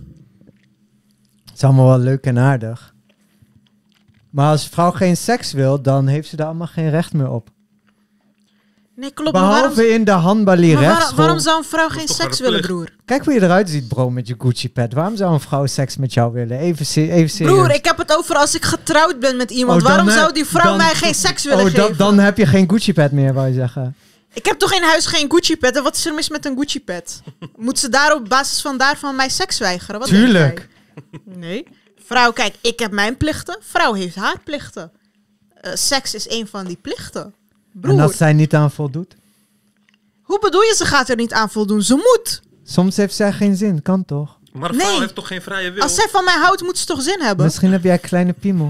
is allemaal wel leuk en aardig. Maar als een vrouw geen seks wil, dan heeft ze daar allemaal geen recht meer op. Nee, klopt. Behalve in de Hanbali rechtschool. waarom zou een vrouw Dat is geen toch seks haar willen, plicht? broer? Kijk hoe je eruit ziet, bro, met je Gucci-pad. Waarom zou een vrouw seks met jou willen? Even serieus. Broer, ik heb het over als ik getrouwd ben met iemand. Oh, dan, waarom zou die vrouw dan- mij geen seks willen geven? Dan heb je geen Gucci-pad meer, wou je zeggen. Ik heb toch in huis geen Gucci-pad? En wat is er mis met een Gucci-pad? Moet ze daar op basis van daarvan mij seks weigeren? Wat Tuurlijk. denk jij? Nee. Vrouw, kijk, ik heb mijn plichten. Vrouw heeft haar plichten. Seks is een van die plichten. Broer, En als zij niet aan voldoet? hoe bedoel je ze gaat er niet aan voldoen? Ze moet. Soms heeft zij geen zin, kan toch? Maar een vrouw Nee. heeft toch geen vrije wil? Als zij van mij houdt, moet ze toch zin hebben? Misschien heb jij een kleine piemel.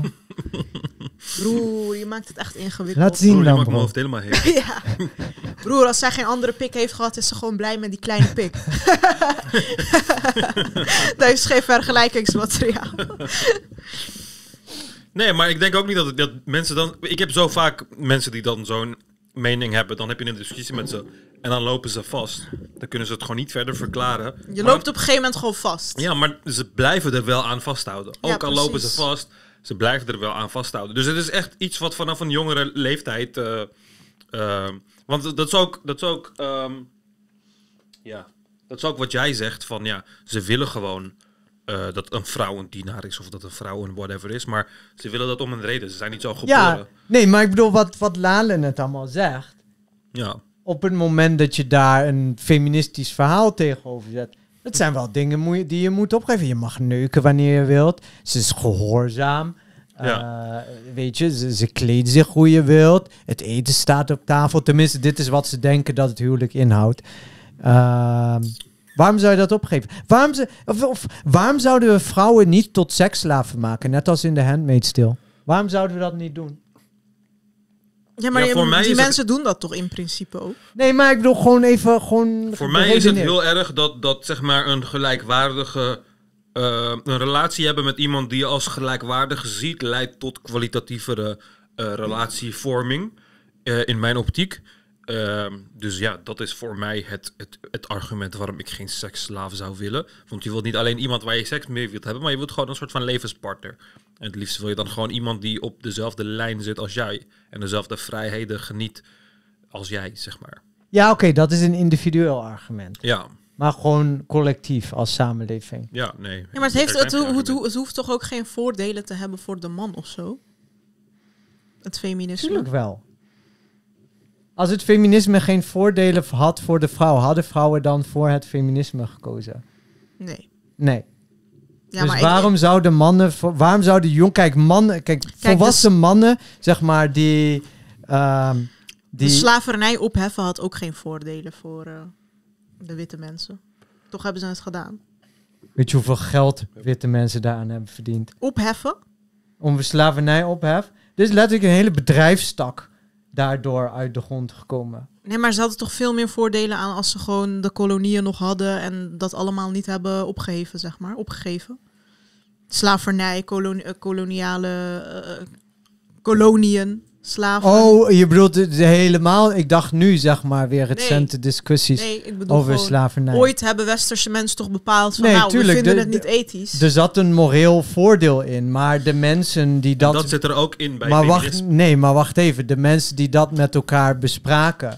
Broer, je maakt het echt ingewikkeld. Laat zien Broer, je dan, maakt mijn bro. hoofd helemaal heet. Ja. Broer, als zij geen andere pik heeft gehad, is ze gewoon blij met die kleine pik. Dat is geen vergelijkingsmateriaal. Nee, maar ik denk ook niet dat mensen dan... Ik heb zo vaak mensen die dan zo'n mening hebben. Dan heb je een discussie met ze. En dan lopen ze vast. Dan kunnen ze het gewoon niet verder verklaren. Je Maar- loopt op een gegeven moment gewoon vast. Ja, maar ze blijven er wel aan vasthouden. Ja, Ook al lopen ze precies. vast. ze blijven er wel aan vasthouden. Dus het is echt iets wat vanaf een jongere leeftijd... want dat is ook wat jij zegt van ze willen gewoon dat een vrouw een dienaar is of dat een vrouw een whatever is, maar ze willen dat om een reden. Ze zijn niet zo geboren. Ja, nee, maar ik bedoel wat Lale net allemaal zegt. Ja. Op het moment dat je daar een feministisch verhaal tegenover zet, dat zijn wel dingen die je moet opgeven. Je mag neuken wanneer je wilt. Ze is gehoorzaam. Weet je, ze kleden zich hoe je wilt. Het eten staat op tafel. Tenminste, dit is wat ze denken dat het huwelijk inhoudt. Waarom zou je dat opgeven? Waarom zouden we vrouwen niet tot seksslaven maken? Net als in The Handmaid's Tale. Waarom zouden we dat niet doen? Ja, maar voor mij die mensen doen dat toch in principe ook? Nee, maar ik bedoel gewoon even... Voor mij is het heel erg dat zeg maar een gelijkwaardige... een relatie hebben met iemand die je als gelijkwaardig ziet... leidt tot kwalitatievere relatievorming. In mijn optiek. Dus dat is voor mij het argument waarom ik geen seksslaaf zou willen. Want je wilt niet alleen iemand waar je seks mee wilt hebben... maar je wilt gewoon een soort van levenspartner. En het liefst wil je dan gewoon iemand die op dezelfde lijn zit als jij... en dezelfde vrijheden geniet als jij, zeg maar. Ja, oké, dat is een individueel argument. Ja. Maar gewoon collectief als samenleving. Ja, nee. Ja, maar het hoeft toch ook geen voordelen te hebben voor de man of zo? Het feminisme. Tuurlijk wel. Als het feminisme geen voordelen had voor de vrouw... hadden vrouwen dan voor het feminisme gekozen? Nee. Ja, dus waarom zouden mannen... Waarom zouden volwassen mannen, zeg maar, die... De slavernij opheffen had ook geen voordelen voor de witte mensen. Toch hebben ze het gedaan. Weet je hoeveel geld witte mensen daaraan hebben verdiend? Opheffen? Om de slavernij ophef. Dus letterlijk een hele bedrijfstak daardoor uit de grond gekomen. Nee, maar ze hadden toch veel meer voordelen aan als ze gewoon de kolonieën nog hadden en dat allemaal niet hebben opgeheven, zeg maar. Opgegeven. Slavernij, koloniën, slaven. Oh, je bedoelt helemaal... Ik dacht nu, zeg maar, weer recente discussies over slavernij. Ooit hebben westerse mensen toch bepaald van, we vinden het niet ethisch. Er zat een moreel voordeel in, maar de mensen die dat... Dat zit er ook in bij feminisme. Maar wacht even. De mensen die dat met elkaar bespraken,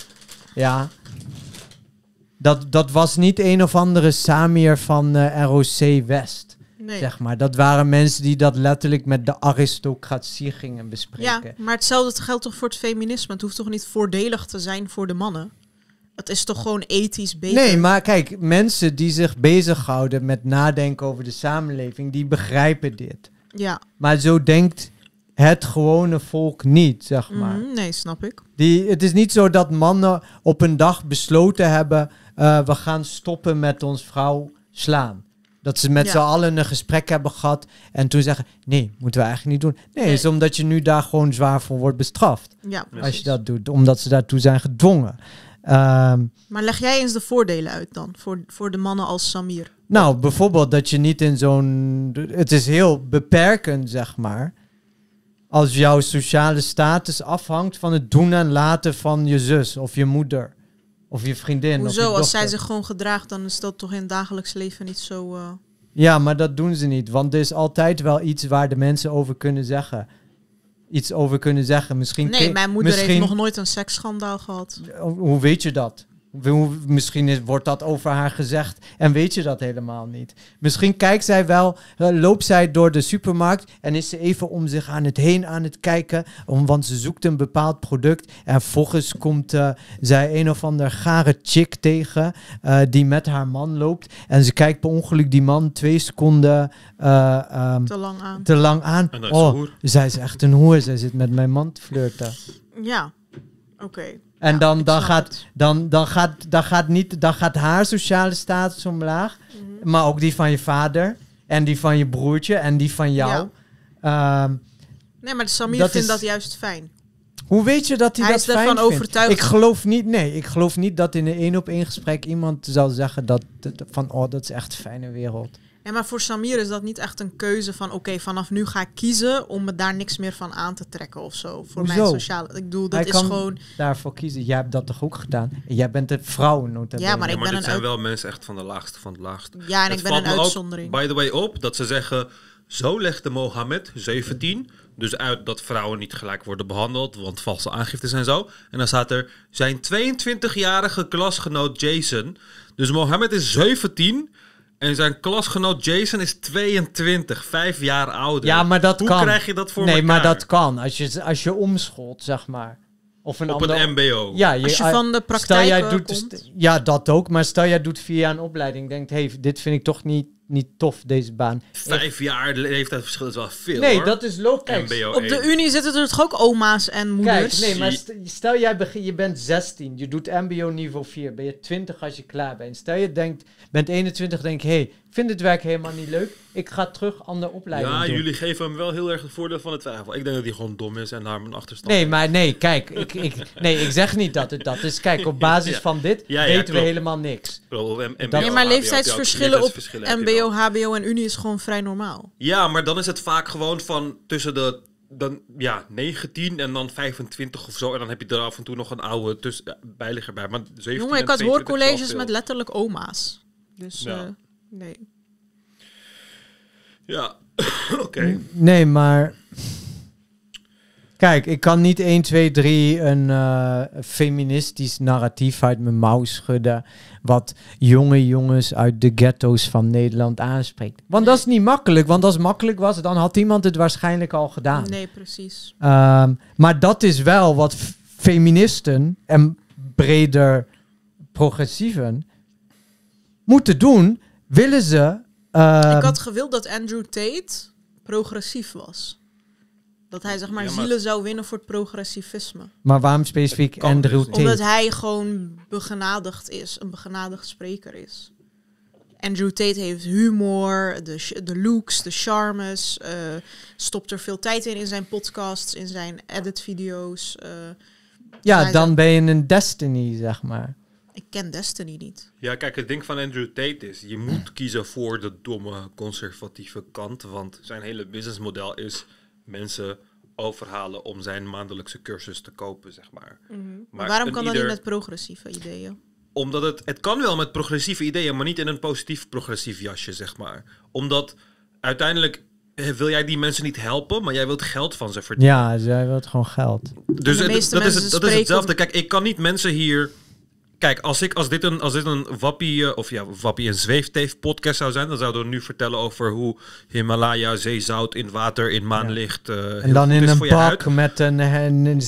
dat was niet een of andere Samir van ROC West. Nee. Zeg maar. Dat waren mensen die dat letterlijk met de aristocratie gingen bespreken. Ja, maar hetzelfde geldt toch voor het feminisme? Het hoeft toch niet voordelig te zijn voor de mannen? Het is toch gewoon ethisch beter? Nee, maar kijk, mensen die zich bezighouden met nadenken over de samenleving, die begrijpen dit. Ja. Maar zo denkt het gewone volk niet, zeg maar. Nee, snap ik. Het is niet zo dat mannen op een dag besloten hebben, we gaan stoppen met ons vrouw slaan. Dat ze met z'n allen een gesprek hebben gehad en toen zeggen, nee, moeten we eigenlijk niet doen. Nee, is omdat je nu daar gewoon zwaar voor wordt bestraft. Ja, als je dat doet, omdat ze daartoe zijn gedwongen. Maar leg jij eens de voordelen uit dan, voor de mannen als Samir? Nou, bijvoorbeeld dat je niet in zo'n... Het is heel beperkend, zeg maar. Als jouw sociale status afhangt van het doen en laten van je zus of je moeder. Of je vriendin. Hoezo? Of je als zij zich gewoon gedraagt, dan is dat toch in het dagelijks leven niet zo... Ja, maar dat doen ze niet. Want er is altijd wel iets waar de mensen over kunnen zeggen. Iets over kunnen zeggen. Misschien mijn moeder heeft nog nooit een seksschandaal gehad. Hoe weet je dat? Misschien wordt dat over haar gezegd en weet je dat helemaal niet. Misschien kijkt zij wel, loopt zij door de supermarkt en is ze even om zich aan het kijken, want ze zoekt een bepaald product en volgens komt zij een of ander gare chick tegen die met haar man loopt en ze kijkt per ongeluk die man 2 seconden te lang aan. Zij is echt een hoer, zij zit met mijn man te flirten. Ja, oké. En dan gaat haar sociale status omlaag. Mm-hmm. Maar ook die van je vader. En die van je broertje. En die van jou. Ja. Nee, maar Samir vindt dat juist fijn. Hoe weet je dat hij dat fijn vindt? Hij is ervan overtuigd. Ik geloof niet dat in een 1-op-1 gesprek iemand zal zeggen dat is echt een fijne wereld. Ja, maar voor Samir is dat niet echt een keuze van... Oké, vanaf nu ga ik kiezen om me daar niks meer van aan te trekken of zo. Voor mijn sociale... Ik bedoel, dat is gewoon... daarvoor kiezen. Jij hebt dat toch ook gedaan? En jij bent een vrouw, nota bene. Ja, maar dit zijn wel mensen echt van de laagste van de laagste. Ja, en ik ben een uitzondering. By the way op dat ze zeggen... Zo legde Mohammed, 17, dus uit dat vrouwen niet gelijk worden behandeld, want valse aangiftes en zo. En dan staat er zijn 22-jarige klasgenoot Jason. Dus Mohammed is 17 en zijn klasgenoot Jason is 22, 5 jaar ouder. Ja, maar dat Hoe kan. krijg je dat voor elkaar? Nee, maar dat kan. Als je omscholt, zeg maar. Of op een mbo. Ja, Als je van de praktijk komt. Ja, dat ook. Maar stel jij doet 4 jaar een opleiding. Denkt, dit vind ik toch niet tof, deze baan. 5 jaar leeftijdsverschil is wel veel, Nee, hoor. dat is logisch. MBO Op de unie zitten er toch ook oma's en moeders? Kijk, nee, maar stel je bent 16, je doet mbo niveau 4, ben je 20 als je klaar bent. Stel je bent 21, denk je, ik vind het werk helemaal niet leuk, ik ga terug andere opleiding doen. Jullie geven hem wel heel erg het voordeel van de twijfel. Ik denk dat hij gewoon dom is en daar een achterstand Kijk, ik zeg niet dat het dat is. Kijk, op basis van dit weten we helemaal niks. Nee, maar leeftijdsverschillen op mbo, hbo en unie is gewoon vrij normaal. Ja, maar dan is het vaak gewoon van tussen de 19 en dan 25 of zo. En dan heb je er af en toe nog een oude bijligger bij. Maar 17 Jongen, ik had hoorcolleges met letterlijk oma's. Dus nee. Ja, oké. Nee, maar... Kijk, ik kan niet 1, 2, 3 een feministisch narratief uit mijn mouw schudden, wat jonge jongens uit de ghetto's van Nederland aanspreekt. Want dat is niet makkelijk, want als het makkelijk was, dan had iemand het waarschijnlijk al gedaan. Nee, precies. Maar dat is wel wat feministen en breder progressieven moeten doen, willen ze... Ik had gewild dat Andrew Tate progressief was. Dat hij zeg maar zielen zou winnen voor het progressivisme. Maar waarom specifiek Andrew Tate? Omdat hij gewoon begenadigd is, een begenadigd spreker is. Andrew Tate heeft humor, de looks, de charmes, stopt er veel tijd in zijn podcasts, in zijn editvideo's. Dan ben je een Destiny, zeg maar. Ik ken Destiny niet. Ja, kijk, het ding van Andrew Tate is, je moet kiezen voor de domme conservatieve kant, want zijn hele businessmodel is mensen overhalen om zijn maandelijkse cursus te kopen, zeg maar. Mm-hmm. Maar waarom kan dat niet met progressieve ideeën? Omdat het kan wel met progressieve ideeën, maar niet in een positief progressief jasje, zeg maar. Omdat uiteindelijk wil jij die mensen niet helpen, maar jij wilt geld van ze verdienen. Ja, zij wilt gewoon geld. Dus dat is hetzelfde. Kijk, ik kan niet mensen hier... Kijk, als dit een Wappie en Zweefteef podcast zou zijn, dan zouden we nu vertellen over hoe Himalaya zeezout in water in maanlicht en dan in een bak met een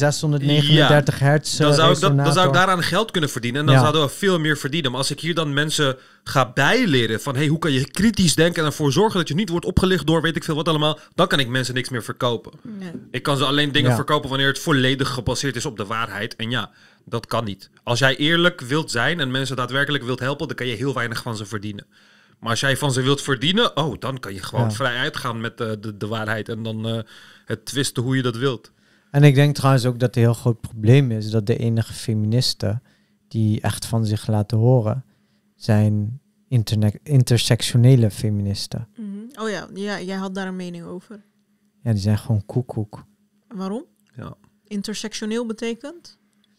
639 hertz dan zou ik daaraan geld kunnen verdienen en dan zouden we veel meer verdienen. Maar als ik hier dan mensen ga bijleren van hoe kan je kritisch denken en ervoor zorgen dat je niet wordt opgelicht door weet ik veel wat allemaal, dan kan ik mensen niks meer verkopen. Nee. Ik kan ze alleen dingen verkopen wanneer het volledig gebaseerd is op de waarheid. En dat kan niet. Als jij eerlijk wilt zijn en mensen daadwerkelijk wilt helpen, dan kan je heel weinig van ze verdienen. Maar als jij van ze wilt verdienen, dan kan je gewoon vrij uitgaan met de waarheid en dan het twisten hoe je dat wilt. En ik denk trouwens ook dat het een heel groot probleem is dat de enige feministen die echt van zich laten horen zijn intersectionele feministen. Mm-hmm. Oh ja, jij had daar een mening over. Ja, die zijn gewoon koekoek. Waarom? Ja. Intersectioneel betekent?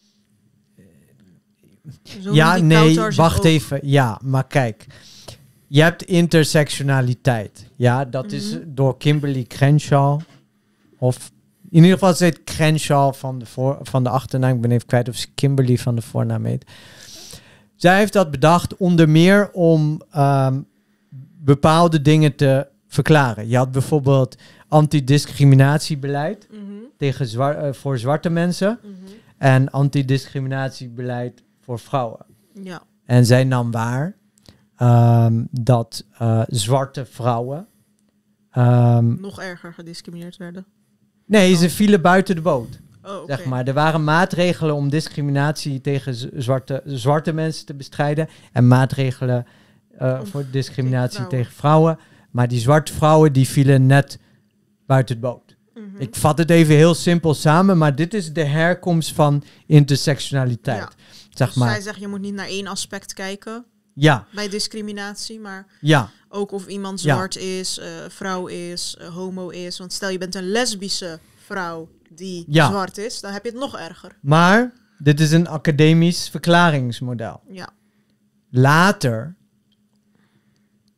Wacht even. Ja, maar kijk. Je hebt intersectionaliteit. Ja, dat is door Kimberly Crenshaw. Of in ieder geval ze heet Crenshaw van de achternaam. Ik ben even kwijt of ze Kimberly van de voornaam heet. Zij heeft dat bedacht onder meer om bepaalde dingen te verklaren. Je had bijvoorbeeld antidiscriminatiebeleid voor zwarte mensen. En antidiscriminatiebeleid voor vrouwen. Ja. En zij nam waar dat zwarte vrouwen... nog erger gediscrimineerd werden? Nee, ze vielen buiten de boot. Oh, okay. Zeg maar. Er waren maatregelen om discriminatie tegen zwarte mensen te bestrijden. En maatregelen voor discriminatie tegen vrouwen. Maar die zwarte vrouwen die vielen net buiten de boot. Mm-hmm. Ik vat het even heel simpel samen, maar dit is de herkomst van intersectionaliteit. Ja. Zeg dus maar. zij zegt, je moet niet naar één aspect kijken bij discriminatie, maar ook of iemand zwart is, vrouw is, homo is. Want stel je bent een lesbische vrouw die zwart is, dan heb je het nog erger. Maar dit is een academisch verklaringsmodel. Ja. Later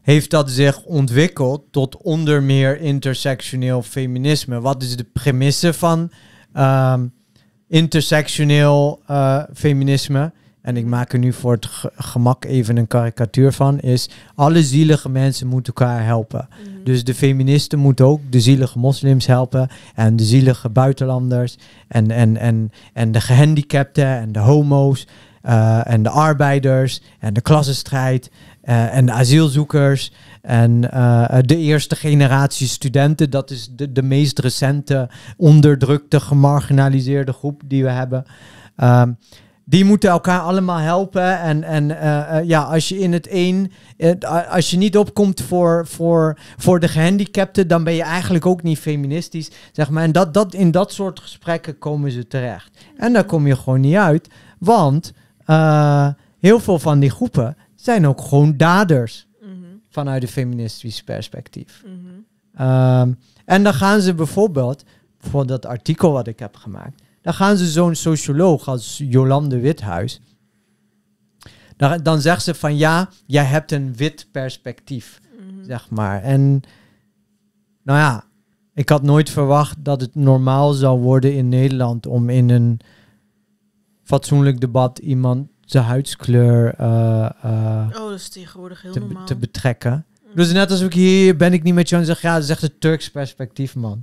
heeft dat zich ontwikkeld tot onder meer intersectioneel feminisme. Wat is de premisse van intersectioneel feminisme? En ik maak er nu voor het gemak even een karikatuur van, is alle zielige mensen moeten elkaar helpen. Dus de feministen moeten ook de zielige moslims helpen en de zielige buitenlanders en de gehandicapten en de homo's en de arbeiders en de klassenstrijd en de asielzoekers en de eerste generatie studenten. Dat is de meest recente onderdrukte, gemarginaliseerde groep die we hebben. Die moeten elkaar allemaal helpen. Als je in het als je niet opkomt voor de gehandicapten, dan ben je eigenlijk ook niet feministisch, zeg maar. En in dat soort gesprekken komen ze terecht. En daar kom je gewoon niet uit, want heel veel van die groepen zijn ook gewoon daders vanuit een feministisch perspectief. En dan gaan ze bijvoorbeeld, voor dat artikel wat ik heb gemaakt, dan gaan ze zo'n socioloog als Jolande Withuis, dan zegt ze van ja, jij hebt een wit perspectief, zeg maar. En nou ja, ik had nooit verwacht dat het normaal zou worden in Nederland om in een fatsoenlijk debat iemand zijn huidskleur dat is tegenwoordig heel normaal. te betrekken. Dus net als ik hier ben ik niet met jou en zeg, ja, dat is echt het Turks perspectief, man.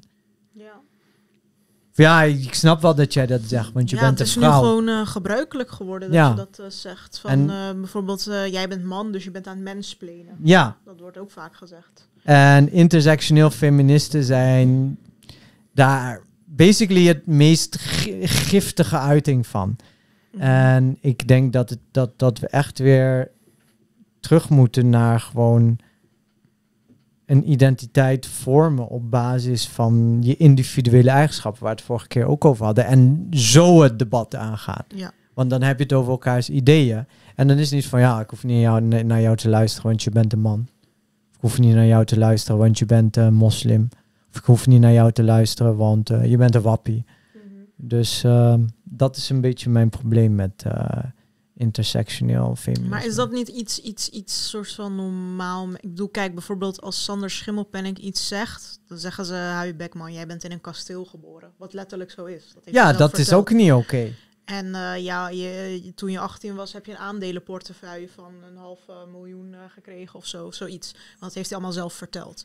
Ja, ik snap wel dat jij dat zegt, want je bent een vrouw. Het is nu gewoon gebruikelijk geworden dat je dat zegt. Van bijvoorbeeld, jij bent man, dus je bent aan het mansplainen. Ja. Dat wordt ook vaak gezegd. En intersectioneel feministen zijn daar basically het meest giftige uiting van. En ik denk dat we echt weer terug moeten naar gewoon een identiteit vormen op basis van je individuele eigenschappen, waar we het vorige keer ook over hadden. En zo het debat aangaan. Ja. Want dan heb je het over elkaars ideeën. En dan is het niet van, ja, ik hoef niet naar jou te luisteren, want je bent een man. Of ik hoef niet naar jou te luisteren, want je bent een moslim. Of ik hoef niet naar jou te luisteren, want je bent een wappie. Dus dat is een beetje mijn probleem met intersectioneel feminisme. Maar is dat niet iets soort van normaal? Ik bedoel, kijk, bijvoorbeeld als Sander Schimmelpenninck iets zegt, dan zeggen ze, hou je bek man, jij bent in een kasteel geboren. Wat letterlijk zo is. Dat is ook niet oké. En toen je 18 was, heb je een aandelenportefeuille van 500.000 gekregen of zo, zoiets. Want dat heeft hij allemaal zelf verteld.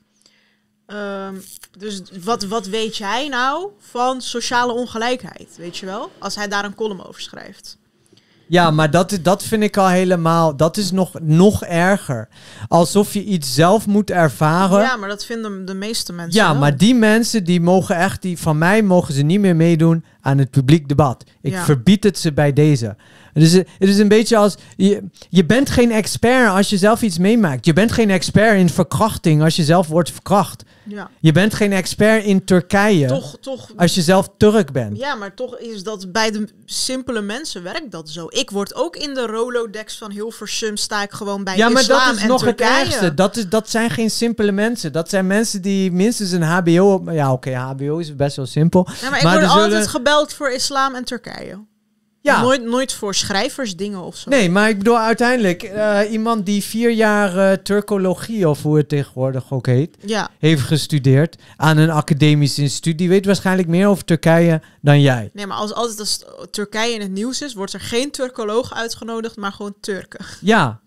Dus wat weet jij nou van sociale ongelijkheid, weet je wel? Als hij daar een column over schrijft. Ja, maar dat vind ik al helemaal, dat is nog erger. Alsof je iets zelf moet ervaren. Ja, maar dat vinden de meeste mensen Ja, wel. maar die mensen die mogen echt, van mij mogen ze niet meer meedoen aan het publiek debat. Ik verbied het ze bij deze. Dus het is een beetje als, je bent geen expert als je zelf iets meemaakt. Je bent geen expert in verkrachting als je zelf wordt verkracht. Ja. Je bent geen expert in Turkije toch, als je zelf Turk bent. Ja, maar toch is dat bij de simpele mensen werkt dat zo. Ik word ook in de Rolodex van Hilversum, sta ik gewoon bij islam en Turkije. Ja, maar dat is nog Turkije. Het ergste. Dat zijn geen simpele mensen. Dat zijn mensen die minstens een hbo... Ja, oké, hbo is best wel simpel. Ja, maar ik word altijd gebeld voor islam en Turkije. Ja. Nooit voor schrijversdingen of zo. Nee, maar ik bedoel uiteindelijk iemand die 4 jaar Turkologie, of hoe het tegenwoordig ook heet, heeft gestudeerd aan een academisch instituut. Die weet waarschijnlijk meer over Turkije dan jij. Nee, maar als Turkije in het nieuws is, wordt er geen Turkoloog uitgenodigd, maar gewoon Turken. Ja.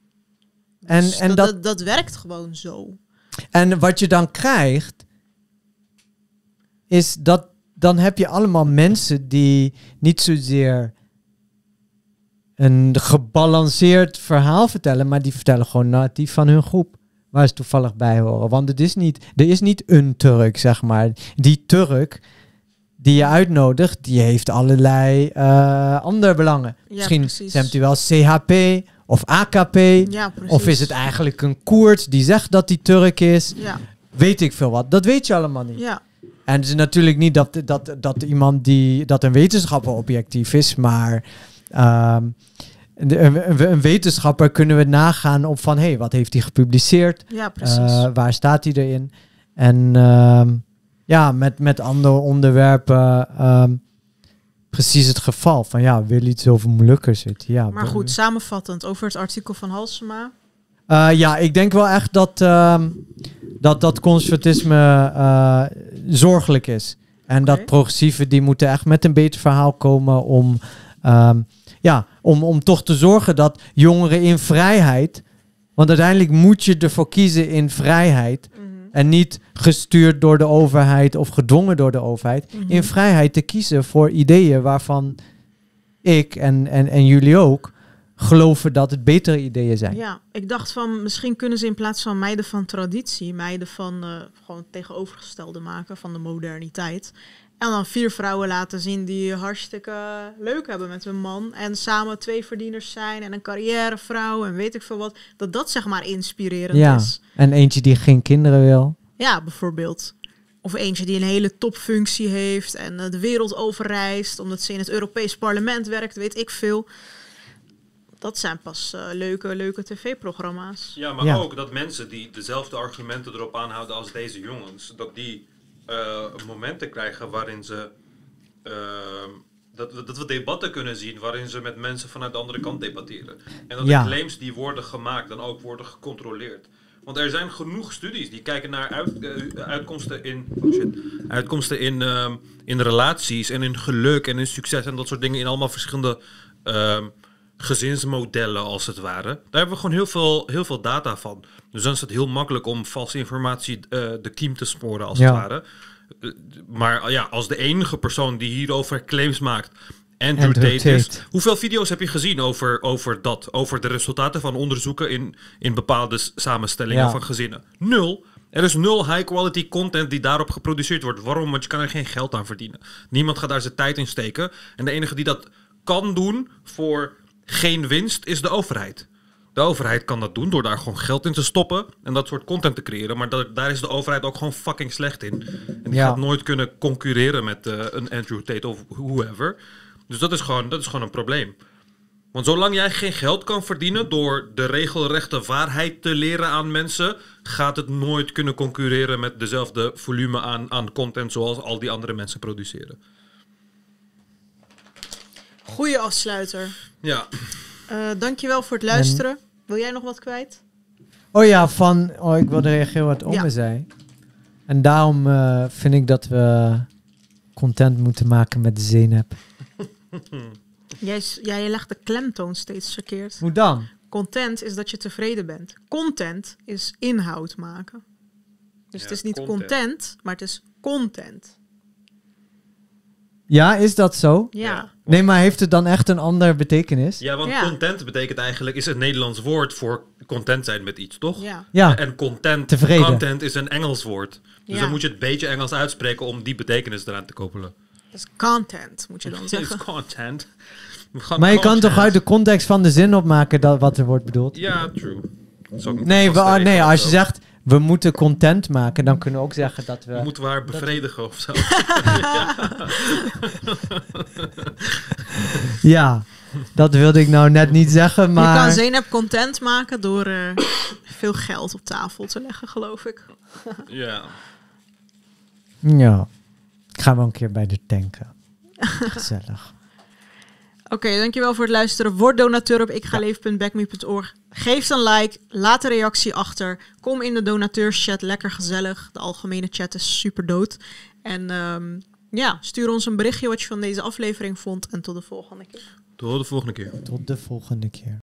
Dus dat werkt gewoon zo. En wat je dan krijgt, is dat dan heb je allemaal mensen die niet zozeer een gebalanceerd verhaal vertellen, maar die vertellen gewoon narratief van hun groep, waar ze toevallig bij horen. Want er is niet een Turk, zeg maar. Die Turk die je uitnodigt, die heeft allerlei andere belangen. Ja, misschien stemt hij wel CHP of AKP. Ja, of is het eigenlijk een Koerd die zegt dat hij Turk is. Ja. Weet ik veel wat. Dat weet je allemaal niet. Ja. En het is natuurlijk niet dat iemand dat een wetenschapper objectief is, maar een wetenschapper kunnen we nagaan op van, wat heeft hij gepubliceerd? Ja, precies. Waar staat hij erin? En met andere onderwerpen precies het geval van, wil iets over Molukkers zitten. Ja, maar goed, samenvattend over het artikel van Halsema. Ja, ik denk wel echt dat conservatisme zorgelijk is. En dat progressieven die moeten echt met een beter verhaal komen om toch te zorgen dat jongeren in vrijheid... Want uiteindelijk moet je ervoor kiezen in vrijheid... En niet gestuurd door de overheid of gedwongen door de overheid. In vrijheid te kiezen voor ideeën waarvan ik en jullie ook geloven dat het betere ideeën zijn. Ja, ik dacht van misschien kunnen ze in plaats van meiden van traditie, meiden van gewoon tegenovergestelde maken van de moderniteit. En dan 4 vrouwen laten zien die hartstikke leuk hebben met hun man. En samen 2 verdieners zijn en een carrièrevrouw en weet ik veel wat. Dat zeg maar inspirerend is. En eentje die geen kinderen wil. Ja, bijvoorbeeld. Of eentje die een hele topfunctie heeft en de wereld overreist. Omdat ze in het Europees Parlement werkt, weet ik veel. Dat zijn pas leuke tv-programma's. Ja, maar ook dat mensen die dezelfde argumenten erop aanhouden als deze jongens, dat die momenten krijgen waarin ze dat we debatten kunnen zien waarin ze met mensen vanuit de andere kant debatteren. En dat de claims die worden gemaakt dan ook worden gecontroleerd. Want er zijn genoeg studies die kijken naar uitkomsten in relaties en in geluk en in succes en dat soort dingen in allemaal verschillende gezinsmodellen als het ware. Daar hebben we gewoon heel veel data van. Dus dan is het heel makkelijk om valse informatie de kiem te sporen als het ware. Maar ja, als de enige persoon die hierover claims maakt Andrew Tate is. Hoeveel video's heb je gezien over dat? Over de resultaten van onderzoeken in bepaalde samenstellingen van gezinnen? 0. Er is 0 high-quality content die daarop geproduceerd wordt. Waarom? Want je kan er geen geld aan verdienen. Niemand gaat daar zijn tijd in steken. En de enige die dat kan doen voor geen winst is de overheid. De overheid kan dat doen door daar gewoon geld in te stoppen en dat soort content te creëren. Maar daar is de overheid ook gewoon fucking slecht in. En die gaat nooit kunnen concurreren met een Andrew Tate of whoever. Dus dat is gewoon een probleem. Want zolang jij geen geld kan verdienen door de regelrechte waarheid te leren aan mensen, gaat het nooit kunnen concurreren met dezelfde volume aan content zoals al die andere mensen produceren. Goeie afsluiter. Ja. Dankjewel voor het luisteren. Wil jij nog wat kwijt? Ik wilde reageren wat Ome zei. En daarom vind ik dat we content moeten maken met Zeynep. Jij legt de klemtoon steeds verkeerd. Hoe dan? Content is dat je tevreden bent. Content is inhoud maken. Dus het is niet content, maar het is content. Ja, is dat zo? Ja. Nee, maar heeft het dan echt een andere betekenis? Ja, want content betekent eigenlijk, is het Nederlands woord voor content zijn met iets, toch? Ja. En content is een Engels woord. Dus dan moet je het beetje Engels uitspreken om die betekenis eraan te koppelen. Dat is content, moet je dan zeggen. Content. Maar je kan toch uit de context van de zin opmaken wat er wordt bedoeld? Ja, true. Nee, als je zegt, we moeten content maken, dan kunnen we ook zeggen dat we moeten haar bevredigen of zo. Ja, dat wilde ik nou net niet zeggen, maar... Je kan Zeynep content maken door veel geld op tafel te leggen, geloof ik. Ja. Ja. Ik ga wel een keer bij de tanken. Gezellig. Oké, dankjewel voor het luisteren. Word donateur op ikgaleven.backme.org. Geef een like, laat een reactie achter. Kom in de donateurschat, lekker gezellig. De algemene chat is super dood. En stuur ons een berichtje wat je van deze aflevering vond. En tot de volgende keer. Tot de volgende keer. Tot de volgende keer.